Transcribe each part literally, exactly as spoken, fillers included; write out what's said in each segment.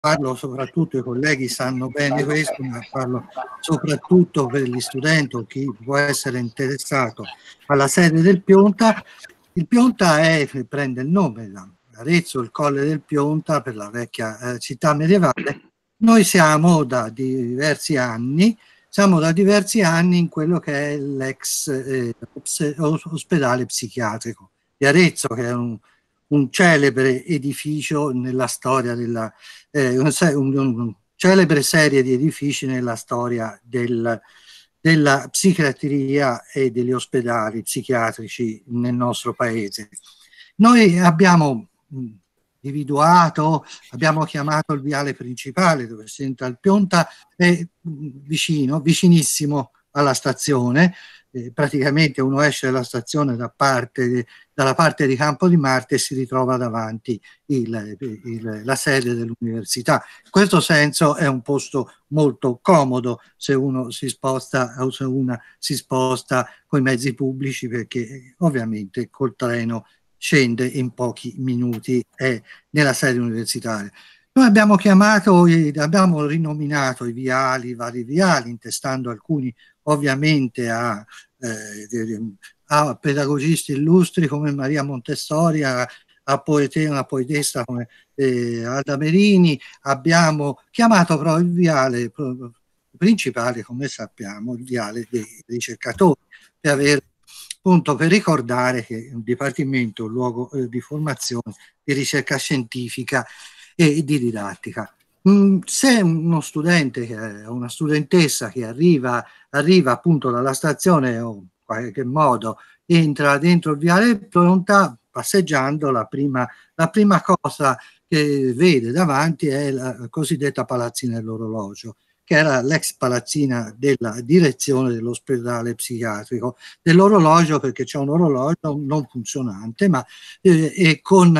parlo soprattutto, i colleghi sanno bene questo, ma parlo soprattutto per gli studenti o chi può essere interessato alla sede del Pionta. Il Pionta è, prende il nome da Arezzo, il Colle del Pionta, per la vecchia eh, città medievale. Noi siamo da diversi anni, siamo da diversi anni in quello che è l'ex eh, ospedale psichiatrico di Arezzo, che è un, un celebre edificio nella storia della eh, una, un, un, celebre serie di edifici nella storia del, della psichiatria e degli ospedali psichiatrici nel nostro paese. Noi abbiamo individuato, abbiamo chiamato il viale principale dove si entra il Pionta, è vicino, vicinissimo alla stazione. Eh, praticamente uno esce dalla stazione da parte, dalla parte di Campo di Marte e si ritrova davanti il, il, la sede dell'università. In questo senso è un posto molto comodo se uno si sposta o se una si sposta con i mezzi pubblici, perché ovviamente col treno scende in pochi minuti è nella sede universitaria. Noi abbiamo chiamato, abbiamo rinominato i viali, i vari viali, intestando alcuni ovviamente a, eh, a pedagogisti illustri come Maria Montessori, a, a poete, una poetessa come eh, Alda Merini. Abbiamo chiamato però il viale principale, come sappiamo, il viale dei ricercatori, per avere appunto per ricordare che il Dipartimento è un luogo eh, di formazione, di ricerca scientifica e di didattica. Mm, se uno studente, che una studentessa che arriva, arriva appunto dalla stazione o in qualche modo entra dentro il viale Pronta, passeggiando, la prima, la prima cosa che vede davanti è la cosiddetta palazzina dell'orologio, che era l'ex palazzina della direzione dell'ospedale psichiatrico, dell'orologio, perché c'è un orologio non funzionante, ma eh, e con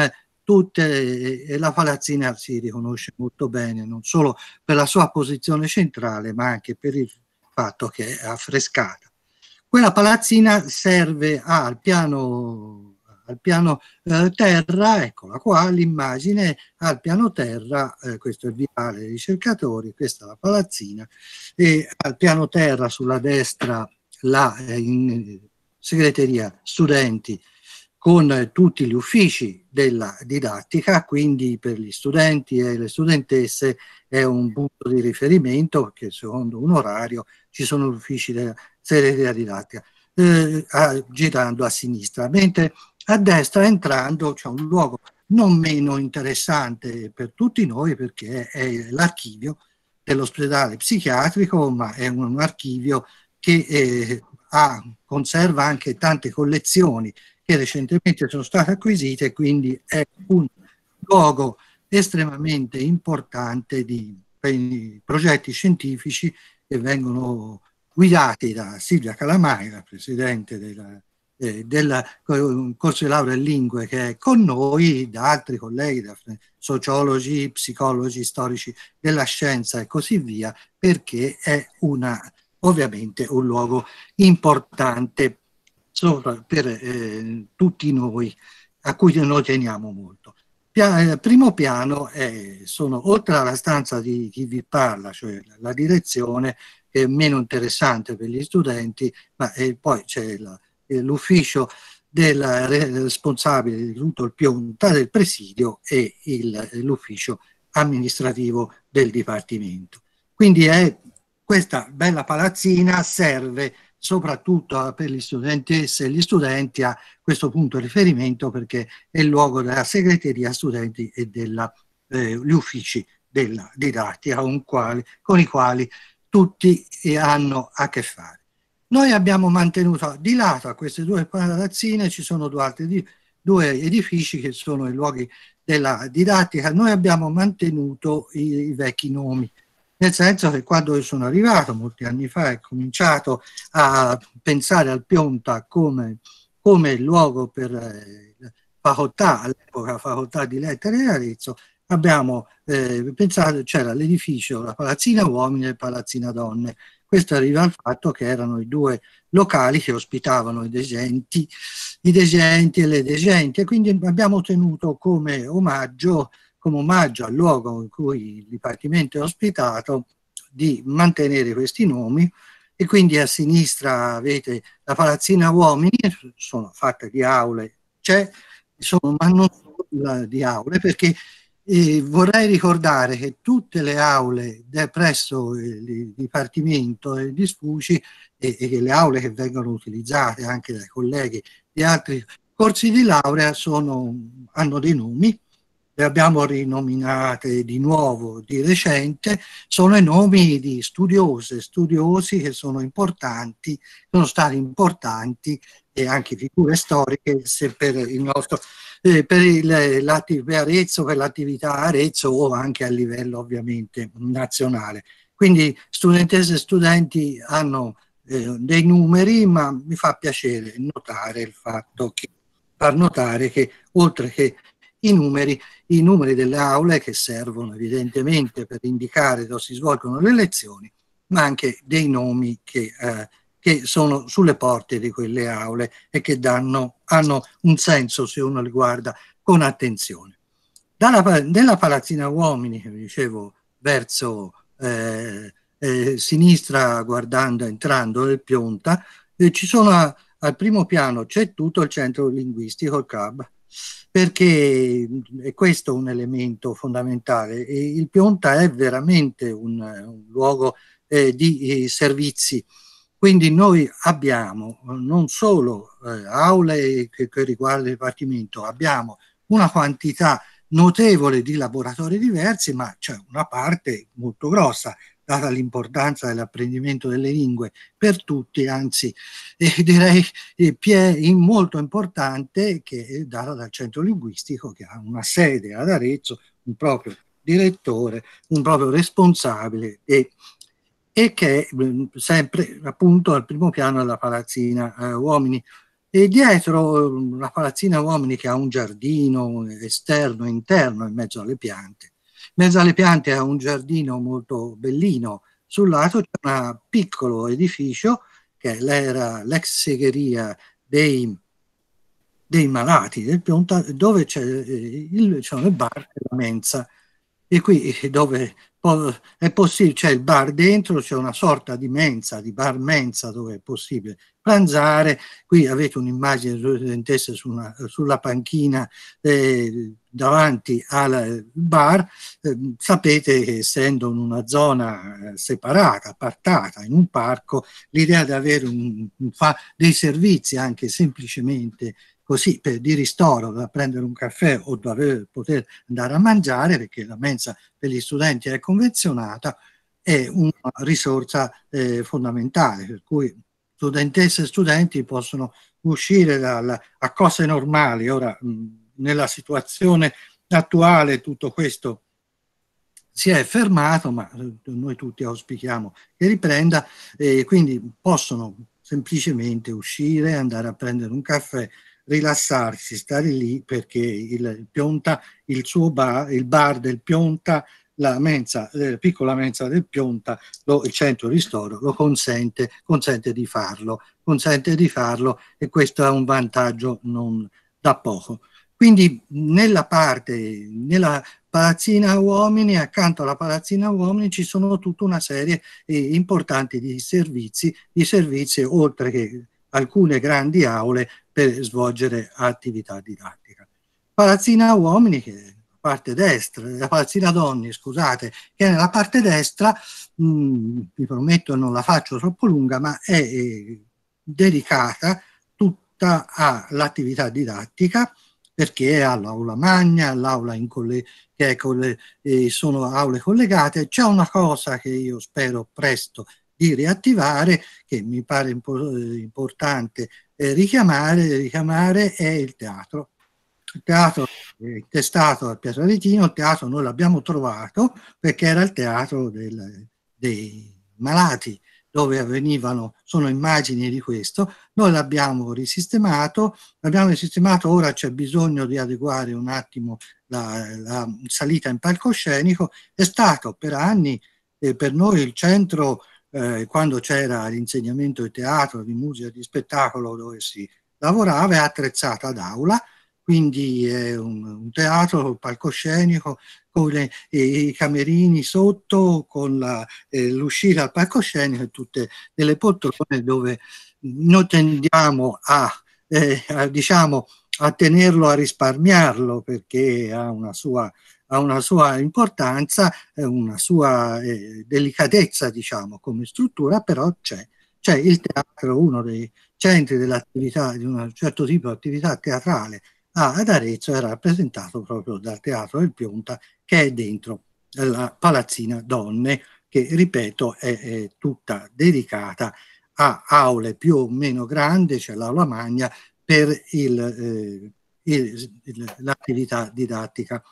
tutte, e la palazzina si riconosce molto bene, non solo per la sua posizione centrale, ma anche per il fatto che è affrescata. Quella palazzina serve al piano al piano eh, terra, eccola qua l'immagine, al piano terra, eh, questo è il viale dei ricercatori, questa è la palazzina, e al piano terra sulla destra la eh, in, segreteria studenti con eh, tutti gli uffici della didattica, quindi per gli studenti e le studentesse è un punto di riferimento, perché secondo un orario ci sono gli uffici della segreteria didattica, eh, a, girando a sinistra, mentre a destra entrando c'è un luogo non meno interessante per tutti noi, perché è l'archivio dell'ospedale psichiatrico, ma è un archivio che eh, ha, conserva anche tante collezioni che recentemente sono state acquisite, quindi è un luogo estremamente importante di per i progetti scientifici che vengono guidati da Silvia Calamai, la presidente della Eh, del corso di laurea in lingue, che è con noi, da altri colleghi, da sociologi, psicologi, storici della scienza e così via, perché è una, ovviamente un luogo importante per eh, tutti noi, a cui noi teniamo molto. Pia- primo piano è, sono, oltre alla stanza di chi vi parla, cioè la direzione, che è meno interessante per gli studenti, ma eh, poi c'è la l'ufficio del responsabile di tutto il Pionta del presidio e il, l'ufficio amministrativo del Dipartimento. Quindi è, questa bella palazzina serve soprattutto per gli studentesse e gli studenti a questo punto di riferimento, perché è il luogo della segreteria studenti e degli eh, uffici della didattica con, quali, con i quali tutti hanno a che fare. Noi abbiamo mantenuto di lato a queste due palazzine, ci sono due altri due edifici che sono i luoghi della didattica. Noi abbiamo mantenuto i, i vecchi nomi, nel senso che quando io sono arrivato molti anni fa e ho cominciato a pensare al Pionta come, come luogo per eh, facoltà, all'epoca facoltà di lettere di Arezzo, abbiamo eh, pensato, c'era l'edificio, la palazzina uomini e la palazzina donne. Questo arriva al fatto che erano i due locali che ospitavano i degenti, i degenti e le degenti, e quindi abbiamo tenuto come omaggio come omaggio al luogo in cui il Dipartimento è ospitato, di mantenere questi nomi. E quindi a sinistra avete la palazzina uomini, sono fatte di aule, c'è, sono, ma non solo di aule, perché eh, vorrei ricordare che tutte le aule de, presso il Dipartimento e gli Sfuci e, e le aule che vengono utilizzate anche dai colleghi di altri corsi di laurea sono, hanno dei nomi. Le abbiamo rinominate di nuovo di recente, sono i nomi di studiose, studiosi che sono importanti, sono stati importanti e anche figure storiche se per il nostro, eh, per, il, per Arezzo, per l'attività Arezzo o anche a livello ovviamente nazionale. Quindi studentesse e studenti hanno eh, dei numeri, ma mi fa piacere notare il fatto che, far notare che oltre che i numeri, i numeri delle aule che servono evidentemente per indicare dove si svolgono le lezioni, ma anche dei nomi che, eh, che sono sulle porte di quelle aule e che danno, hanno un senso se uno li guarda con attenzione. Dalla, nella palazzina uomini, che dicevo, verso eh, eh, sinistra guardando, entrando nel Pionta, eh, ci sono a, al primo piano c'è tutto il centro linguistico, il C A B, perché è questo un elemento fondamentale. E il Pionta è veramente un, un luogo eh, di eh, servizi, quindi noi abbiamo non solo eh, aule che, che riguardano il Dipartimento, abbiamo una quantità notevole di laboratori diversi, ma c'è una parte molto grossa, data l'importanza dell'apprendimento delle lingue per tutti, anzi eh, direi eh, molto importante, che è data dal centro linguistico, che ha una sede ad Arezzo, un proprio direttore, un proprio responsabile e, e che è sempre appunto al primo piano della palazzina eh, uomini. E dietro la palazzina uomini, che ha un giardino esterno e interno in mezzo alle piante. In mezzo alle piante ha un giardino molto bellino. Sul lato c'è un piccolo edificio che era l'ex segheria dei, dei malati del Pionta, dove c'è il, c'è il bar e la mensa. E qui dove è possibile, c'è il bar dentro, c'è una sorta di mensa, di bar mensa, dove è possibile pranzare. Qui avete un'immagine delle studentesse su una, sulla panchina eh, davanti al bar. Eh, sapete che essendo in una zona separata, appartata, in un parco, l'idea di avere un, un fa, dei servizi anche semplicemente così per, di ristoro, da prendere un caffè o da poter andare a mangiare, perché la mensa per gli studenti è convenzionata, è una risorsa eh, fondamentale, per cui studentesse e studenti possono uscire dal, a cose normali. Ora, mh, nella situazione attuale tutto questo si è fermato, ma noi tutti auspichiamo che riprenda, e quindi possono semplicemente uscire, andare a prendere un caffè, rilassarsi, stare lì, perché il, il Pionta, il suo bar, il bar del Pionta, la mensa, la piccola mensa del Pionta, lo, il centro ristoro lo consente, consente di farlo, consente di farlo e questo è un vantaggio non da poco. Quindi nella parte, nella palazzina uomini, accanto alla palazzina uomini ci sono tutta una serie eh, importanti di servizi, di servizi oltre che alcune grandi aule per svolgere attività didattica. Palazzina uomini, che è la parte destra, la palazzina donne, scusate, che è nella parte destra, mh, vi prometto non la faccio troppo lunga, ma è eh, dedicata tutta all'attività didattica, perché ha l'aula magna, l'aula in colle- che è colle- eh, sono aule collegate. C'è una cosa che io spero presto di riattivare, che mi pare impo- importante eh, richiamare, richiamare, è il teatro. Il teatro è intestato al Piazza Aretino, il teatro noi l'abbiamo trovato perché era il teatro del, dei malati, dove avvenivano, sono immagini di questo. Noi l'abbiamo risistemato, l'abbiamo risistemato, ora c'è bisogno di adeguare un attimo la, la salita in palcoscenico. È stato per anni eh, per noi il centro, eh, quando c'era l'insegnamento di teatro, di musica, di spettacolo, dove si lavorava, è attrezzata ad aula, quindi è un, un teatro palcoscenico con le, i camerini sotto, con l'uscita al palcoscenico e tutte delle poltrone dove noi tendiamo a, eh, a, diciamo, a tenerlo, a risparmiarlo, perché ha una sua, ha una sua importanza, una sua eh, delicatezza, diciamo, come struttura, però c'è. C'è il teatro, uno dei centri dell'attività, di un certo tipo di attività teatrale ad Arezzo, è rappresentato proprio dal Teatro del Pionta, che è dentro la Palazzina Donne, che ripeto è, è tutta dedicata a aule più o meno grandi, cioè l'aula magna, per il, eh, il, il, l'attività didattica.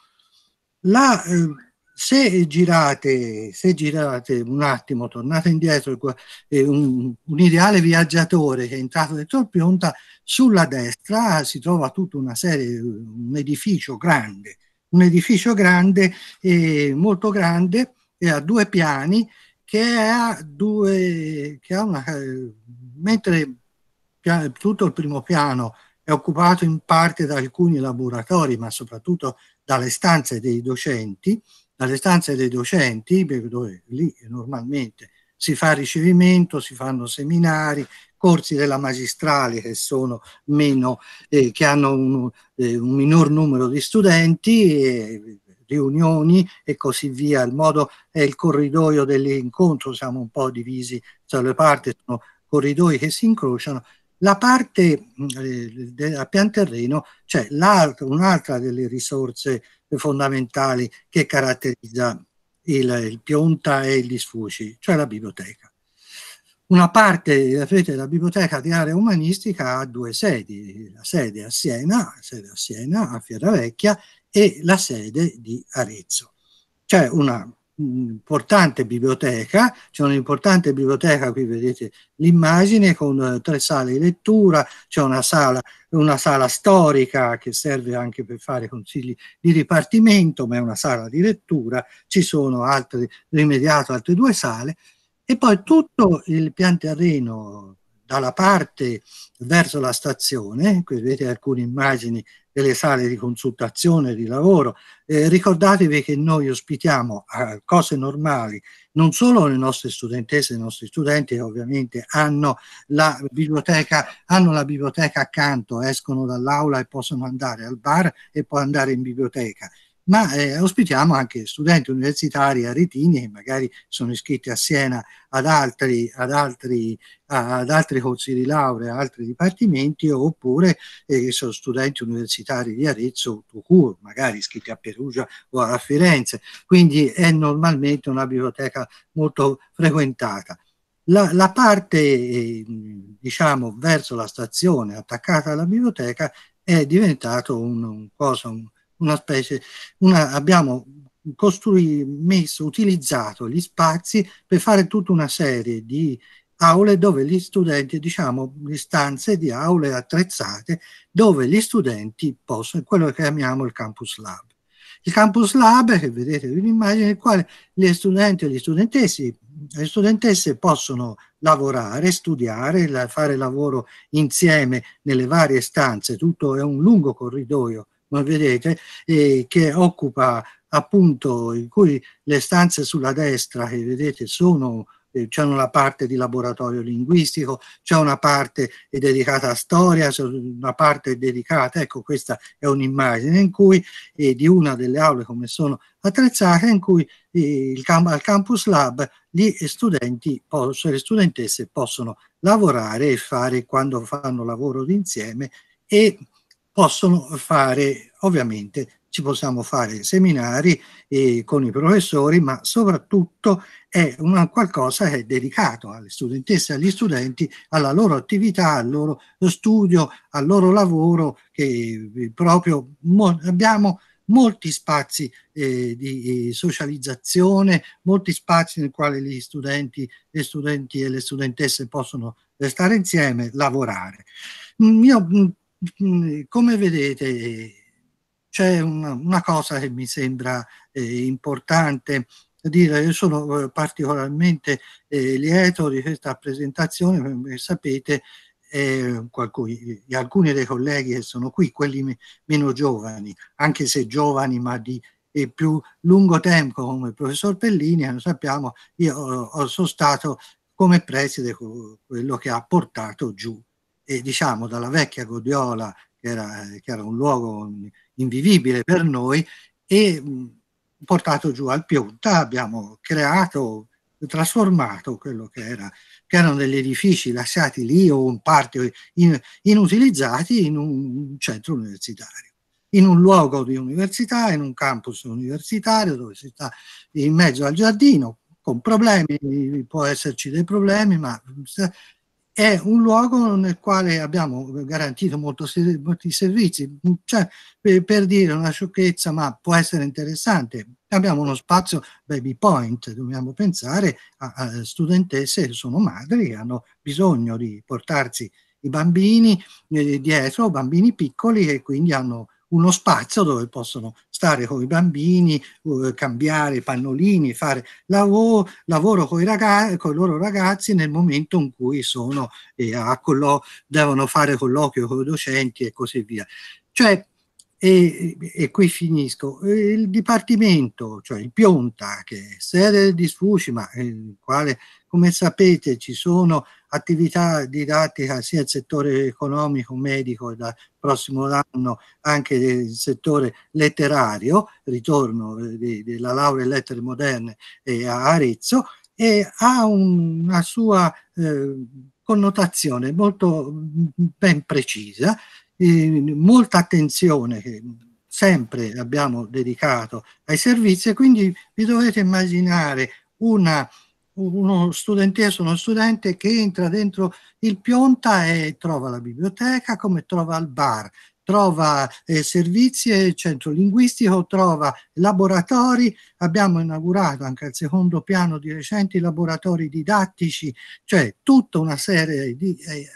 La, eh, se girate, se girate un attimo, tornate indietro, eh, un, un ideale viaggiatore che è entrato dentro il Pionta, sulla destra si trova tutta una serie, un edificio grande, un edificio grande, eh, molto grande, e ha due piani, che ha due, che ha una, eh, mentre tutto il primo piano è occupato in parte da alcuni laboratori, ma soprattutto dalle stanze dei docenti, dalle stanze dei docenti, dove lì normalmente si fa ricevimento, si fanno seminari, corsi della magistrale che sono meno, eh, che hanno un, eh, un minor numero di studenti, eh, riunioni e così via. Il modo è il corridoio dell'incontro, siamo un po' divisi tra le parti, sono corridoi che si incrociano. La parte eh, del pian terreno c'è un'altra delle risorse fondamentali che caratterizza il, il Pionta e gli Sfuci, cioè la biblioteca. Una parte della biblioteca di area umanistica ha due sedi, la sede a Siena, la sede a Siena, a Fieravecchia, e la sede di Arezzo. C'è una importante biblioteca, c'è un'importante biblioteca, qui vedete l'immagine, con tre sale di lettura, c'è una sala, una sala storica che serve anche per fare consigli di dipartimento, ma è una sala di lettura, ci sono altre, rimediato altre due sale, e poi tutto il pian terreno dalla parte verso la stazione, qui vedete alcune immagini delle sale di consultazione, di lavoro. Eh, ricordatevi che noi ospitiamo a cose normali non solo le nostre studentesse e i nostri studenti, che ovviamente hanno la biblioteca, hanno la biblioteca accanto, escono dall'aula e possono andare al bar e poi andare in biblioteca, ma eh, ospitiamo anche studenti universitari aretini che magari sono iscritti a Siena ad altri, ad altri, ad altri corsi di laurea, altri dipartimenti, oppure eh, sono studenti universitari di Arezzo, magari iscritti a Perugia o a Firenze. Quindi è normalmente una biblioteca molto frequentata. La, la parte, eh, diciamo, verso la stazione, attaccata alla biblioteca, è diventato un, un cosa, un, una specie, una, abbiamo costruito, messo, utilizzato gli spazi per fare tutta una serie di aule dove gli studenti, diciamo, le stanze di aule attrezzate dove gli studenti possono, quello che chiamiamo il Campus Lab. Il Campus Lab, che vedete in un'immagine, nel quale gli studenti e gli studentessi, le studentesse possono lavorare, studiare, fare lavoro insieme nelle varie stanze. Tutto è un lungo corridoio, come vedete, eh, che occupa appunto, in cui le stanze sulla destra che vedete sono, eh, c'è una parte di laboratorio linguistico, c'è una parte dedicata a storia, c'è una parte dedicata, ecco, questa è un'immagine in cui eh, di una delle aule come sono attrezzate, in cui eh, il camp- al Campus Lab gli studenti, possono, le studentesse possono lavorare e fare, quando fanno lavoro d'insieme, e possono fare, ovviamente ci possiamo fare seminari eh, con i professori, ma soprattutto è una qualcosa che è dedicato alle studentesse e agli studenti, alla loro attività, al loro studio, al loro lavoro, che proprio mo- abbiamo molti spazi eh, di socializzazione, molti spazi nel quali gli studenti, gli studenti e le studentesse possono stare insieme, lavorare. Io, come vedete, c'è una, una cosa che mi sembra eh, importante dire. Io sono eh, particolarmente eh, lieto di questa presentazione, come sapete. eh, qualcuno, alcuni dei colleghi che sono qui, quelli me, meno giovani, anche se giovani ma di e più lungo tempo come il professor Pellini, lo sappiamo, io ho, ho sono stato come preside quello che ha portato giù, e diciamo dalla vecchia Godiola, che era, che era un luogo invivibile per noi, e mh, portato giù al Pionta, abbiamo creato, trasformato quello che era, che erano degli edifici lasciati lì o in parte in, inutilizzati in un centro universitario, in un luogo di università, in un campus universitario dove si sta in mezzo al giardino, con problemi, può esserci dei problemi, ma è un luogo nel quale abbiamo garantito molto, molti servizi, cioè, per, per dire una sciocchezza, ma può essere interessante. Abbiamo uno spazio baby point, dobbiamo pensare a, a studentesse che sono madri, che hanno bisogno di portarsi i bambini eh, dietro, bambini piccoli, e quindi hanno uno spazio dove possono stare con i bambini, uh, cambiare i pannolini, fare lavoro, lavoro con i, ragazzi, con i loro ragazzi nel momento in cui sono eh, a collo- devono fare colloquio con i docenti e così via. Cioè, e, e qui finisco, il Dipartimento, cioè il Pionta, che è sede del Disfuci, ma il quale, come sapete, ci sono attività didattica sia nel settore economico, medico, e dal prossimo anno anche nel settore letterario, ritorno eh, della laurea in lettere moderne eh, a Arezzo, e ha un, una sua eh, connotazione molto ben precisa, eh, molta attenzione che sempre abbiamo dedicato ai servizi, e quindi vi dovete immaginare una uno studentessa, uno studente che entra dentro il Pionta e trova la biblioteca, come trova il bar, trova eh, servizi e centro linguistico, trova laboratori. Abbiamo inaugurato anche al secondo piano di recenti laboratori didattici, cioè tutta una serie di eh,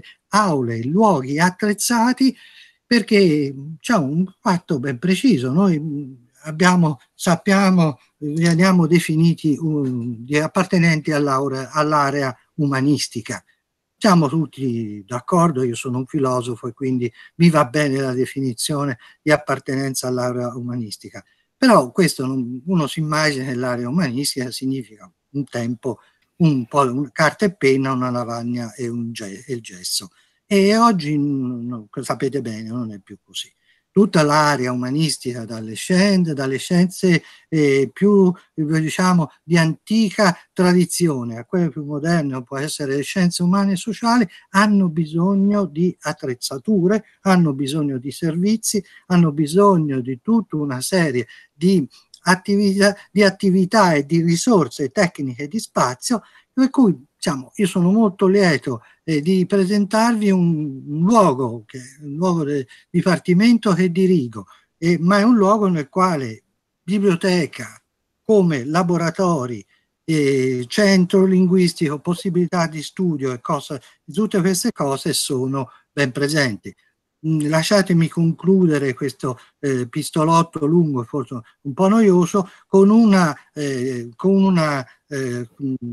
aule, luoghi attrezzati, perché c'è un fatto ben preciso. Noi abbiamo, sappiamo, veniamo definiti um, appartenenti all'area, all'area umanistica. Siamo tutti d'accordo, io sono un filosofo e quindi mi va bene la definizione di appartenenza all'area umanistica. Però questo non, uno si immagina che l'area umanistica significa un tempo, un po' un, carta e penna, una lavagna e, un, e il gesso. E oggi, no, sapete bene, non è più così. Tutta l'area umanistica, dalle scienze, dalle scienze eh, più, diciamo, di antica tradizione a quelle più moderne, può essere le scienze umane e sociali, hanno bisogno di attrezzature, hanno bisogno di servizi, hanno bisogno di tutta una serie di attività, di attività e di risorse tecniche di spazio, per cui diciamo, io sono molto lieto eh, di presentarvi un, un luogo, che è un luogo del dipartimento che dirigo, eh, ma è un luogo nel quale biblioteca, come laboratori, eh, centro linguistico, possibilità di studio e cosa, tutte queste cose sono ben presenti. Mm, lasciatemi concludere questo eh, pistolotto lungo e forse un po' noioso con una, eh, con una eh,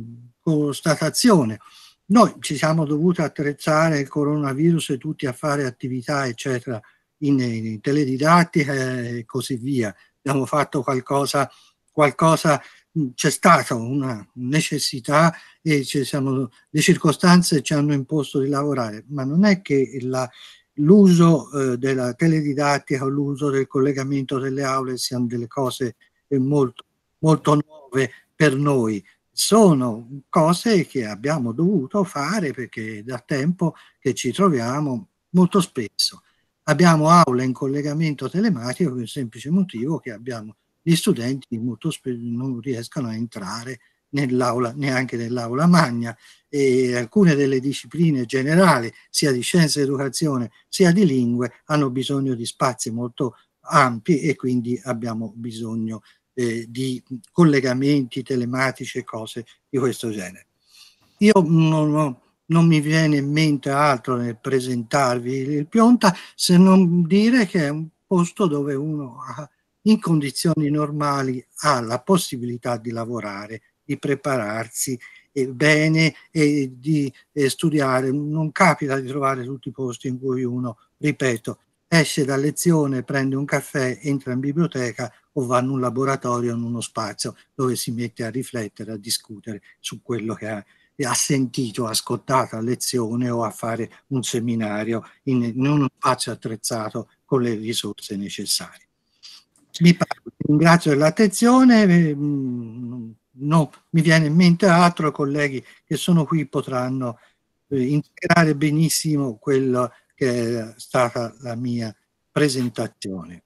constatazione. Noi ci siamo dovuti attrezzare il coronavirus e tutti a fare attività eccetera in, in teledidattica e così via. Abbiamo fatto qualcosa, qualcosa c'è stata una necessità e ci siamo, le circostanze ci hanno imposto di lavorare, ma non è che la, l'uso eh, della teledidattica o l'uso del collegamento delle aule siano delle cose eh, molto, molto nuove per noi. Sono cose che abbiamo dovuto fare perché da tempo che ci troviamo molto spesso. Abbiamo aule in collegamento telematico per il semplice motivo che abbiamo gli studenti molto spesso non riescono a entrare nell'aula, neanche nell'aula magna, e alcune delle discipline generali, sia di scienze ed educazione, sia di lingue, hanno bisogno di spazi molto ampi e quindi abbiamo bisogno eh, di collegamenti telematici e cose di questo genere. Io non, non mi viene in mente altro nel presentarvi il Pionta se non dire che è un posto dove uno ha, in condizioni normali ha la possibilità di lavorare, di prepararsi eh, bene e di eh, studiare. Non capita di trovare tutti i posti in cui uno, ripeto, esce da lezione, prende un caffè, entra in biblioteca o va in un laboratorio, in uno spazio dove si mette a riflettere, a discutere su quello che ha, ha sentito, ascoltato a lezione o a fare un seminario in, in uno spazio attrezzato con le risorse necessarie. Mi pare, ringrazio dell'attenzione, non mi viene in mente altro, colleghi che sono qui potranno eh, integrare benissimo quello che è stata la mia presentazione.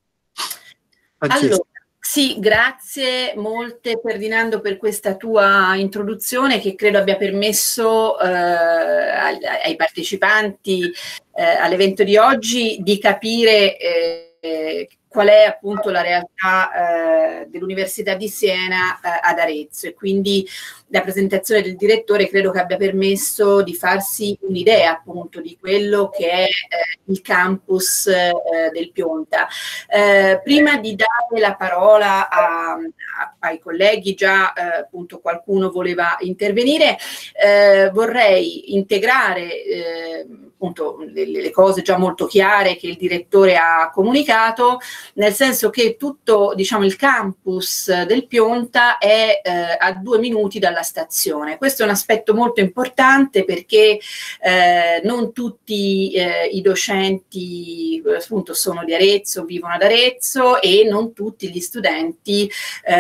Allora, sì, grazie molte Ferdinando per questa tua introduzione che credo abbia permesso eh, ai, ai partecipanti eh, all'evento di oggi di capire eh, qual è appunto la realtà eh, dell'Università di Siena eh, ad Arezzo, e quindi la presentazione del direttore credo che abbia permesso di farsi un'idea appunto di quello che è eh, il campus eh, del Pionta. Eh, prima di dare la parola a, a, ai colleghi, già eh, appunto qualcuno voleva intervenire, eh, vorrei integrare eh, appunto le, le cose già molto chiare che il direttore ha comunicato, nel senso che tutto, diciamo, il campus del Pionta è eh, a due minuti dalla stazione. Questo è un aspetto molto importante perché eh, non tutti eh, i docenti appunto sono di Arezzo, vivono ad Arezzo, e non tutti gli studenti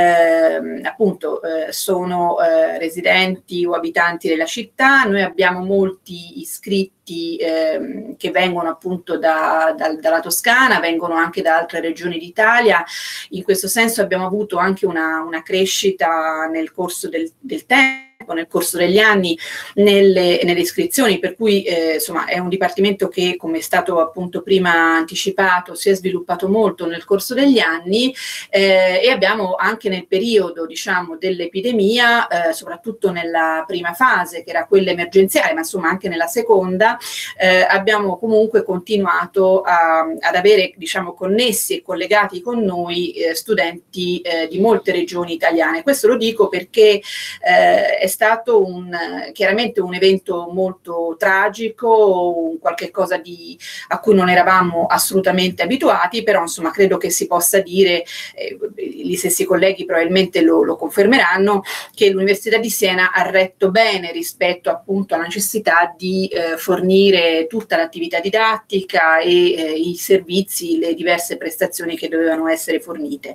eh, appunto eh, sono eh, residenti o abitanti della città. Noi abbiamo molti iscritti Ehm, che vengono appunto da, da, dalla Toscana, vengono anche da altre regioni d'Italia. In questo senso abbiamo avuto anche una, una crescita nel corso del, del tempo, nel corso degli anni, nelle, nelle iscrizioni, per cui eh, insomma è un dipartimento che, come è stato appunto prima anticipato, si è sviluppato molto nel corso degli anni eh, e abbiamo anche nel periodo, diciamo, dell'epidemia, eh, soprattutto nella prima fase che era quella emergenziale, ma insomma anche nella seconda, eh, abbiamo comunque continuato a, ad avere, diciamo, connessi e collegati con noi eh, studenti eh, di molte regioni italiane. Questo lo dico perché eh, è stato un, chiaramente un evento molto tragico, un qualche cosa di, a cui non eravamo assolutamente abituati, però insomma credo che si possa dire, eh, gli stessi colleghi probabilmente lo, lo confermeranno, che l'Università di Siena ha retto bene rispetto appunto alla necessità di eh, fornire tutta l'attività didattica e eh, i servizi, le diverse prestazioni che dovevano essere fornite.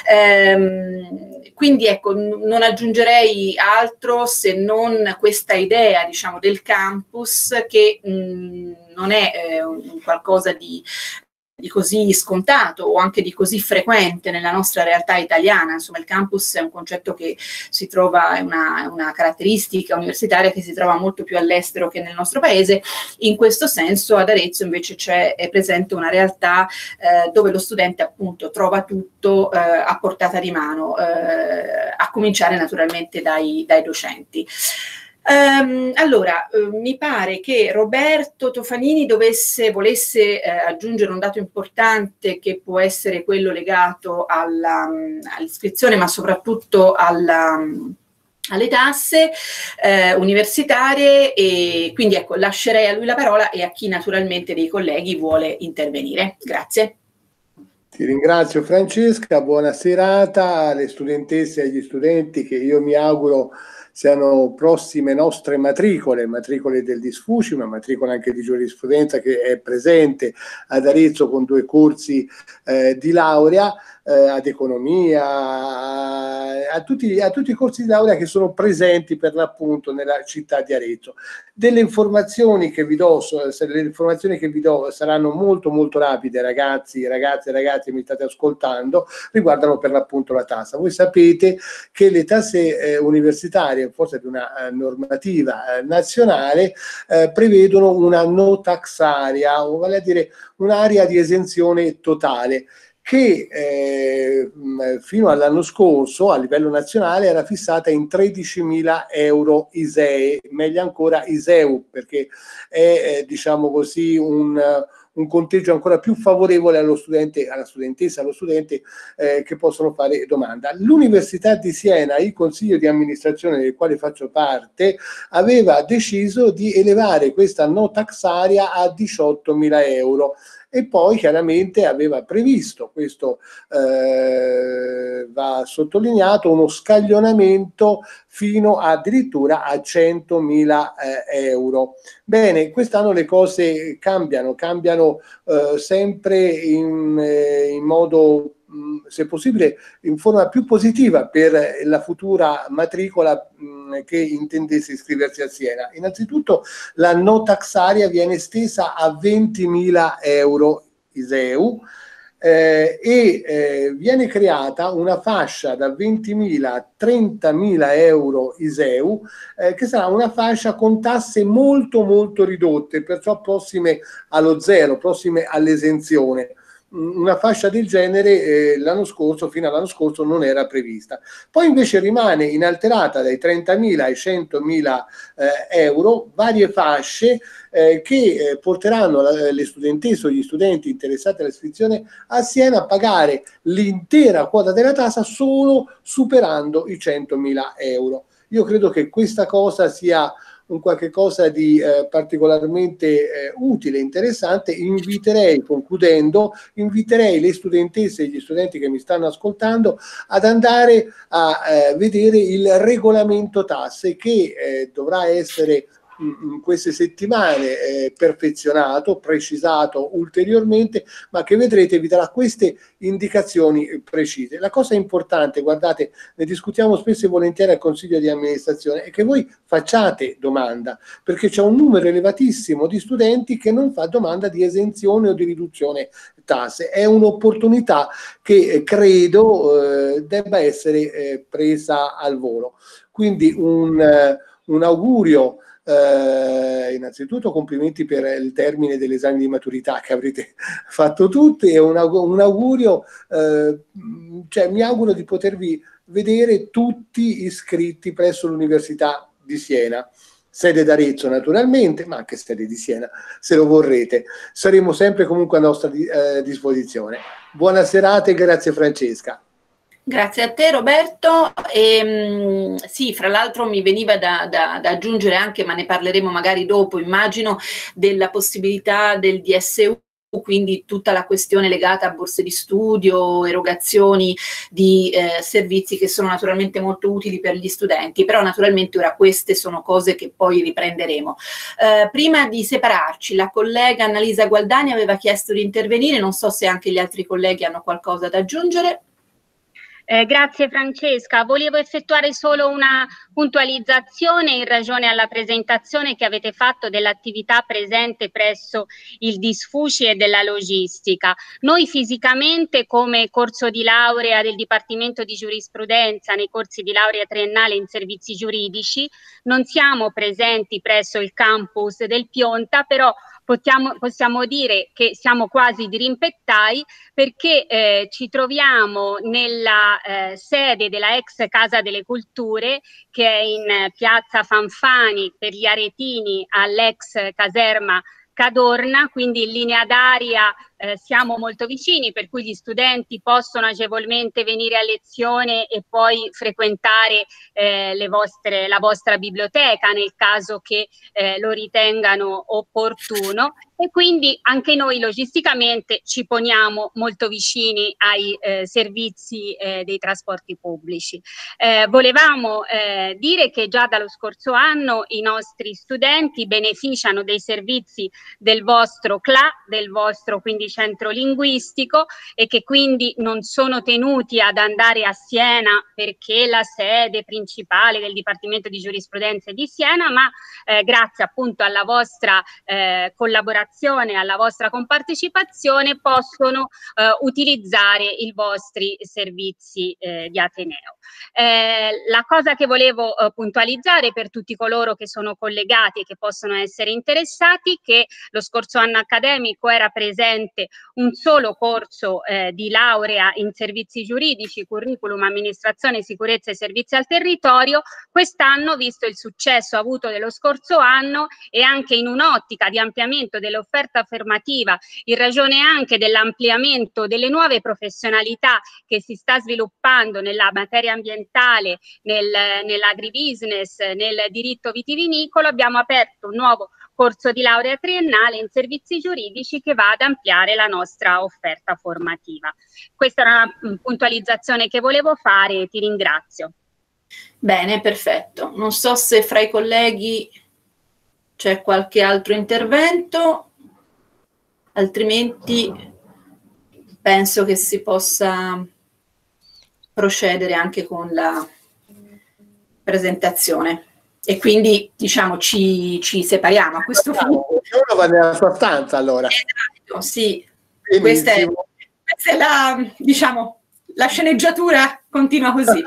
Ehm, quindi ecco, non aggiungerei altro se non questa idea, diciamo, del campus che mh, non è eh, un qualcosa di di così scontato o anche di così frequente nella nostra realtà italiana. Insomma, il campus è un concetto che si trova, è una, una caratteristica universitaria che si trova molto più all'estero che nel nostro paese. In questo senso ad Arezzo invece c'è, è presente una realtà eh, dove lo studente appunto trova tutto eh, a portata di mano, eh, a cominciare naturalmente dai, dai docenti. Um, allora, uh, mi pare che Roberto Tofanini dovesse, volesse uh, aggiungere un dato importante che può essere quello legato all'iscrizione, ma soprattutto alla, um, alle tasse uh, universitarie, e quindi ecco, lascerei a lui la parola e a chi naturalmente dei colleghi vuole intervenire. Grazie. Ti ringrazio Francesca, buona serata alle studentesse e agli studenti che io mi auguro siano prossime nostre matricole, matricole del Disfuci, ma matricola anche di giurisprudenza che è presente ad Arezzo con due corsi eh, di laurea, eh, ad economia, a, a, tutti, a tutti i corsi di laurea che sono presenti per l'appunto nella città di Arezzo. Delle informazioni che vi do, le informazioni che vi do saranno molto molto rapide, ragazzi, ragazze, ragazzi, mi state ascoltando, riguardano per l'appunto la tassa. Voi sapete che le tasse eh, universitarie, forse di una eh, normativa eh, nazionale, eh, prevedono una no tax area, o vale a dire un'area di esenzione totale, che eh, fino all'anno scorso a livello nazionale era fissata in tredicimila euro I S E E, meglio ancora I S E U, perché è eh, diciamo così un, un conteggio ancora più favorevole allo studente, alla studentessa, allo studente eh, che possono fare domanda. L'Università di Siena, il consiglio di amministrazione del quale faccio parte, aveva deciso di elevare questa no tax area a diciottomila euro. E poi chiaramente aveva previsto, questo eh, va sottolineato, uno scaglionamento fino addirittura a centomila eh, euro. Bene, quest'anno le cose cambiano, cambiano eh, sempre in, eh, in modo, mh, se possibile, in forma più positiva per la futura matricola mh, che intendesse iscriversi a Siena. Innanzitutto la no tax area viene estesa a ventimila euro I S E U eh, e eh, viene creata una fascia da ventimila a trentamila euro I S E U eh, che sarà una fascia con tasse molto molto ridotte, perciò prossime allo zero, prossime all'esenzione. Una fascia del genere eh, l'anno scorso, fino all'anno scorso, non era prevista. Poi invece rimane inalterata dai trentamila ai centomila eh, euro varie fasce eh, che eh, porteranno la, le studentesse o gli studenti interessati all'iscrizione a Siena a pagare l'intera quota della tassa solo superando i centomila euro. Io credo che questa cosa sia un qualche cosa di eh, particolarmente eh, utile, interessante. Inviterei, concludendo, inviterei le studentesse e gli studenti che mi stanno ascoltando ad andare a eh, vedere il regolamento tasse che eh, dovrà essere in queste settimane eh, perfezionato, precisato ulteriormente, ma che vedrete vi darà queste indicazioni precise. La cosa importante, guardate, ne discutiamo spesso e volentieri al Consiglio di amministrazione, è che voi facciate domanda, perché c'è un numero elevatissimo di studenti che non fa domanda di esenzione o di riduzione tasse. È un'opportunità che eh, credo eh, debba essere eh, presa al volo. Quindi un, eh, un augurio. Uh, innanzitutto complimenti per il termine dell'esame di maturità che avrete fatto tutti e un, un augurio, uh, cioè mi auguro di potervi vedere tutti iscritti presso l'Università di Siena, sede d'Arezzo naturalmente, ma anche sede di Siena se lo vorrete. Saremo sempre comunque a nostra di, uh, disposizione. Buona serata e grazie Francesca. Grazie a te Roberto. E, mh, sì, fra l'altro mi veniva da, da, da aggiungere anche, ma ne parleremo magari dopo, immagino, della possibilità del D S U, quindi tutta la questione legata a borse di studio, erogazioni di eh, servizi che sono naturalmente molto utili per gli studenti, però naturalmente ora queste sono cose che poi riprenderemo. Eh, prima di separarci, la collega Annalisa Gualdani aveva chiesto di intervenire, non so se anche gli altri colleghi hanno qualcosa da aggiungere. Eh, grazie Francesca, volevo effettuare solo una puntualizzazione in ragione alla presentazione che avete fatto dell'attività presente presso il Disfuci e della logistica. Noi fisicamente come corso di laurea del Dipartimento di Giurisprudenza nei corsi di laurea triennale in servizi giuridici non siamo presenti presso il campus del Pionta, però Possiamo, possiamo dire che siamo quasi dirimpettai perché eh, ci troviamo nella eh, sede della ex Casa delle Culture che è in eh, piazza Fanfani per gli aretini all'ex caserma Cadorna, quindi in linea d'aria eh, siamo molto vicini, per cui gli studenti possono agevolmente venire a lezione e poi frequentare eh, le vostre, la vostra biblioteca nel caso che eh, lo ritengano opportuno, e quindi anche noi logisticamente ci poniamo molto vicini ai eh, servizi eh, dei trasporti pubblici. Eh, volevamo eh, dire che già dallo scorso anno i nostri studenti beneficiano dei servizi del vostro C L A, del vostro quindi centro linguistico, e che quindi non sono tenuti ad andare a Siena perché la sede principale del Dipartimento di Giurisprudenza è di Siena, ma eh, grazie appunto alla vostra eh, collaborazione, alla vostra compartecipazione possono eh, utilizzare i vostri servizi eh, di Ateneo. Eh, la cosa che volevo eh, puntualizzare per tutti coloro che sono collegati e che possono essere interessati, che lo scorso anno accademico era presente attualmente un solo corso eh, di laurea in servizi giuridici, curriculum, amministrazione, sicurezza e servizi al territorio. Quest'anno, visto il successo avuto dello scorso anno e anche in un'ottica di ampliamento dell'offerta formativa, in ragione anche dell'ampliamento delle nuove professionalità che si sta sviluppando nella materia ambientale, nel, nell'agribusiness, nel diritto vitivinicolo, abbiamo aperto un nuovo corso di laurea triennale in servizi giuridici che va ad ampliare la nostra offerta formativa. Questa era una puntualizzazione che volevo fare e ti ringrazio. Bene, perfetto. Non so se fra i colleghi c'è qualche altro intervento, altrimenti penso che si possa procedere anche con la presentazione. E quindi, diciamo, ci, ci separiamo a questo punto. Ognuno va nella sua stanza, allora. Esatto, sì. Questa è, questa è la, diciamo, la sceneggiatura continua così.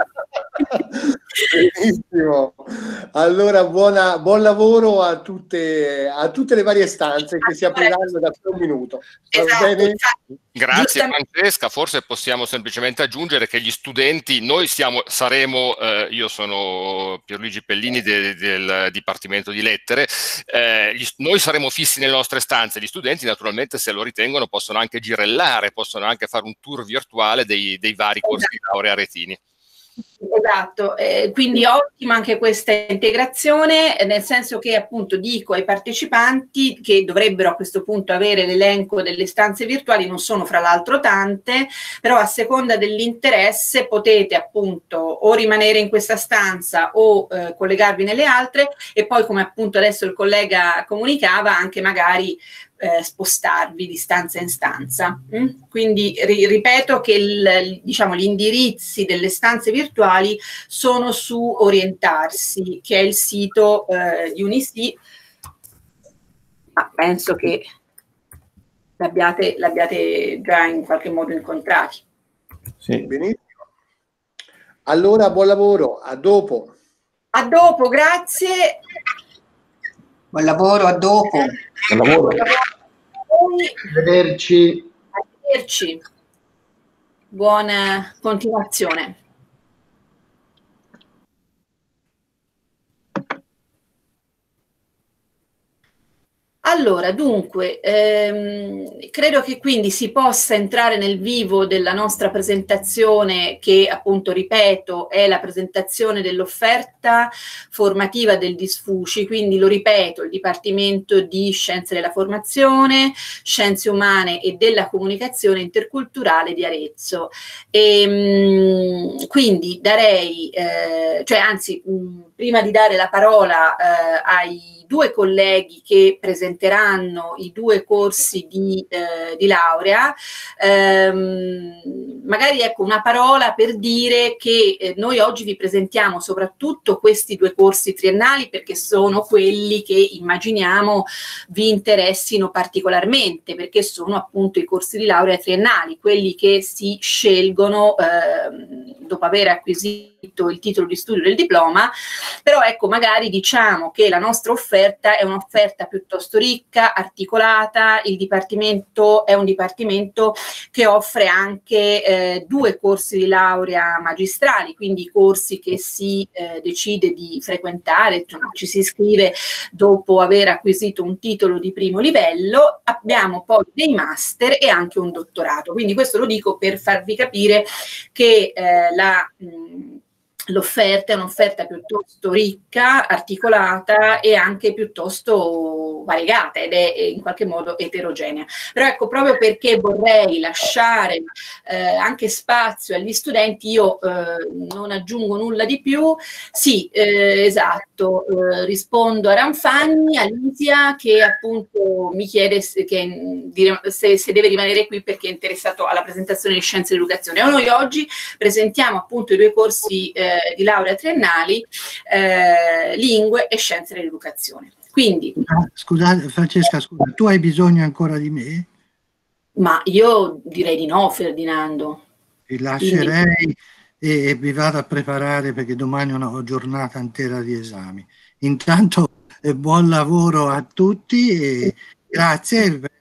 Benissimo. Allora, buona, buon lavoro a tutte, a tutte le varie stanze che si apriranno da un minuto. Esatto, bene? Grazie Francesca, forse possiamo semplicemente aggiungere che gli studenti, noi siamo, saremo, eh, io sono Pierluigi Pellini de, del Dipartimento di Lettere, eh, gli, noi saremo fissi nelle nostre stanze, gli studenti naturalmente se lo ritengono possono anche girellare, possono anche fare un tour virtuale dei, dei vari corsi di laurea aretini. Esatto, eh, quindi ottima anche questa integrazione, eh, nel senso che appunto dico ai partecipanti che dovrebbero a questo punto avere l'elenco delle stanze virtuali, non sono fra l'altro tante, però a seconda dell'interesse potete appunto o rimanere in questa stanza o eh, collegarvi nelle altre e poi, come appunto adesso il collega comunicava, anche magari Eh, spostarvi di stanza in stanza. Mm? Quindi ri ripeto che il, diciamo, gli indirizzi delle stanze virtuali sono su Orientarsi, che è il sito eh, di Unisì, ma penso che l'abbiate l'abbiate già in qualche modo incontrati. Sì. Benissimo. Allora, buon lavoro, a dopo. A dopo, grazie. Buon lavoro, a dopo. Buon lavoro. Arrivederci. Arrivederci. Buona continuazione. Allora, dunque, ehm, credo che quindi si possa entrare nel vivo della nostra presentazione che, appunto, ripeto, è la presentazione dell'offerta formativa del Disfuci, quindi lo ripeto, il Dipartimento di Scienze della Formazione, Scienze Umane e della Comunicazione Interculturale di Arezzo. E, mh, quindi darei, eh, cioè anzi, mh, prima di dare la parola eh, ai due colleghi che presenteranno i due corsi di, eh, di laurea, ehm, magari ecco una parola per dire che eh, noi oggi vi presentiamo soprattutto questi due corsi triennali perché sono quelli che immaginiamo vi interessino particolarmente, perché sono appunto i corsi di laurea triennali, quelli che si scelgono eh, dopo aver acquisito il titolo di studio del diploma. Però ecco, magari diciamo che la nostra offerta è un'offerta piuttosto ricca, articolata. Il Dipartimento è un Dipartimento che offre anche eh, due corsi di laurea magistrali, quindi corsi che si eh, decide di frequentare, cioè, ci si iscrive dopo aver acquisito un titolo di primo livello. Abbiamo poi dei master e anche un dottorato, quindi questo lo dico per farvi capire che eh, la mh, l'offerta è un'offerta piuttosto ricca, articolata e anche piuttosto variegata ed è in qualche modo eterogenea. Però ecco, proprio perché vorrei lasciare eh, anche spazio agli studenti, io eh, non aggiungo nulla di più. Sì, eh, esatto, eh, rispondo a Ranfagni, a Lisia, che appunto mi chiede se, che, se, se deve rimanere qui perché è interessato alla presentazione di Scienze dell'Educazione. Noi oggi presentiamo appunto i due corsi eh, di laurea triennali, eh, lingue e scienze dell'educazione. Quindi, scusate Francesca, scusa, tu hai bisogno ancora di me? Ma io direi di no, Ferdinando. Vi lascerei e, e vi vado a preparare perché domani ho una giornata intera di esami. Intanto eh, buon lavoro a tutti e grazie.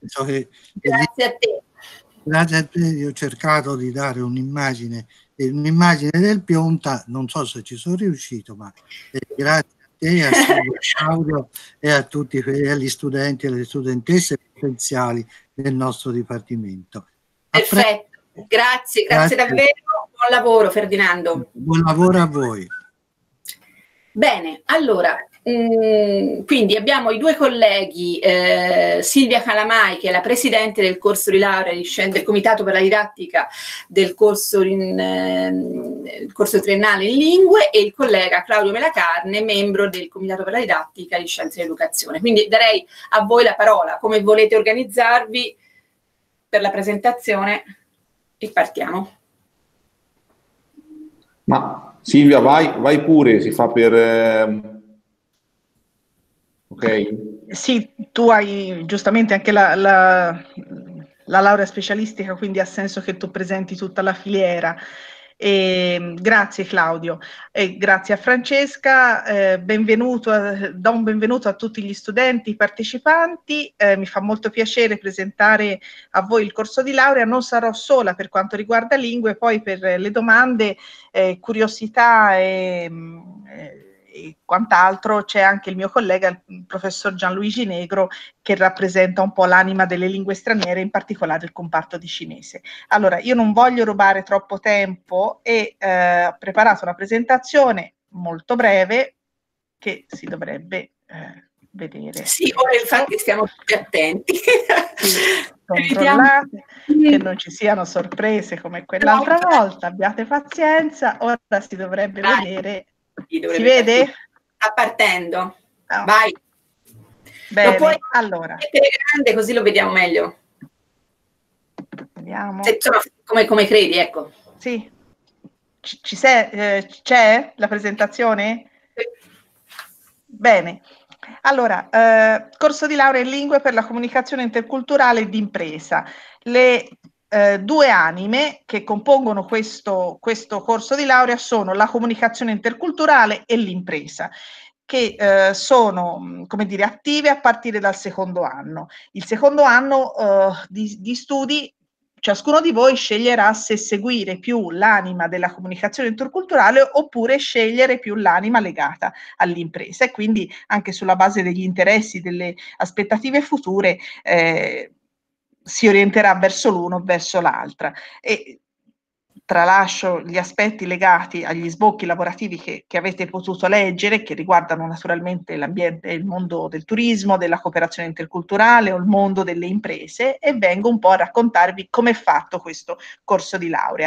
So che, grazie a te. Grazie a te, io ho cercato di dare un'immagine, un'immagine del Pionta, non so se ci sono riuscito, ma eh, grazie a te, a Silvio Claudio e a tutti agli studenti e alle studentesse potenziali del nostro Dipartimento. Perfetto, grazie, grazie, grazie davvero, buon lavoro Ferdinando. Buon lavoro a voi. Bene, allora, mh, quindi abbiamo i due colleghi, eh, Silvia Calamai, che è la presidente del corso di laurea di scienze, del comitato per la didattica del corso, in, eh, corso triennale in lingue, e il collega Claudio Melacarne, membro del comitato per la didattica di scienze dell'educazione. Quindi darei a voi la parola, come volete organizzarvi per la presentazione, e partiamo. Ma Silvia, vai, vai pure, si fa per... Eh... Ok. Sì, tu hai giustamente anche la, la, la laurea specialistica, quindi ha senso che tu presenti tutta la filiera. E, grazie Claudio, e grazie a Francesca, eh, benvenuto a, do un benvenuto a tutti gli studenti partecipanti, eh, mi fa molto piacere presentare a voi il corso di laurea. Non sarò sola per quanto riguarda lingue, poi per le domande, eh, curiosità e... Eh, e quant'altro c'è anche il mio collega, il professor Gianluigi Negro, che rappresenta un po' l'anima delle lingue straniere, in particolare il comparto di cinese. Allora, io non voglio rubare troppo tempo e eh, ho preparato una presentazione molto breve che si dovrebbe eh, vedere. Sì, ora infatti stiamo tutti attenti. Sì, controllate che non ci siano sorprese come quell'altra volta, abbiate pazienza, ora si dovrebbe Vai. vedere. Si vede? Sta partendo. Oh. Vai. Bene, lo puoi allora. mettere grande così lo vediamo meglio. Vediamo. Se, insomma, come, come credi, ecco. Sì. Ci, ci sei, eh, c'è la presentazione? Sì. Bene. Allora, eh, corso di laurea in lingue per la comunicazione interculturale d'impresa. Le Eh, due anime che compongono questo, questo corso di laurea sono la comunicazione interculturale e l'impresa, che eh, sono, come dire, attive a partire dal secondo anno. Il secondo anno eh, di, di studi, ciascuno di voi sceglierà se seguire più l'anima della comunicazione interculturale oppure scegliere più l'anima legata all'impresa, e quindi anche sulla base degli interessi, delle aspettative future, eh, si orienterà verso l'uno o verso l'altra. E tralascio gli aspetti legati agli sbocchi lavorativi che, che avete potuto leggere, che riguardano naturalmente l'ambiente, il mondo del turismo, della cooperazione interculturale o il mondo delle imprese, e vengo un po' a raccontarvi come è fatto questo corso di laurea.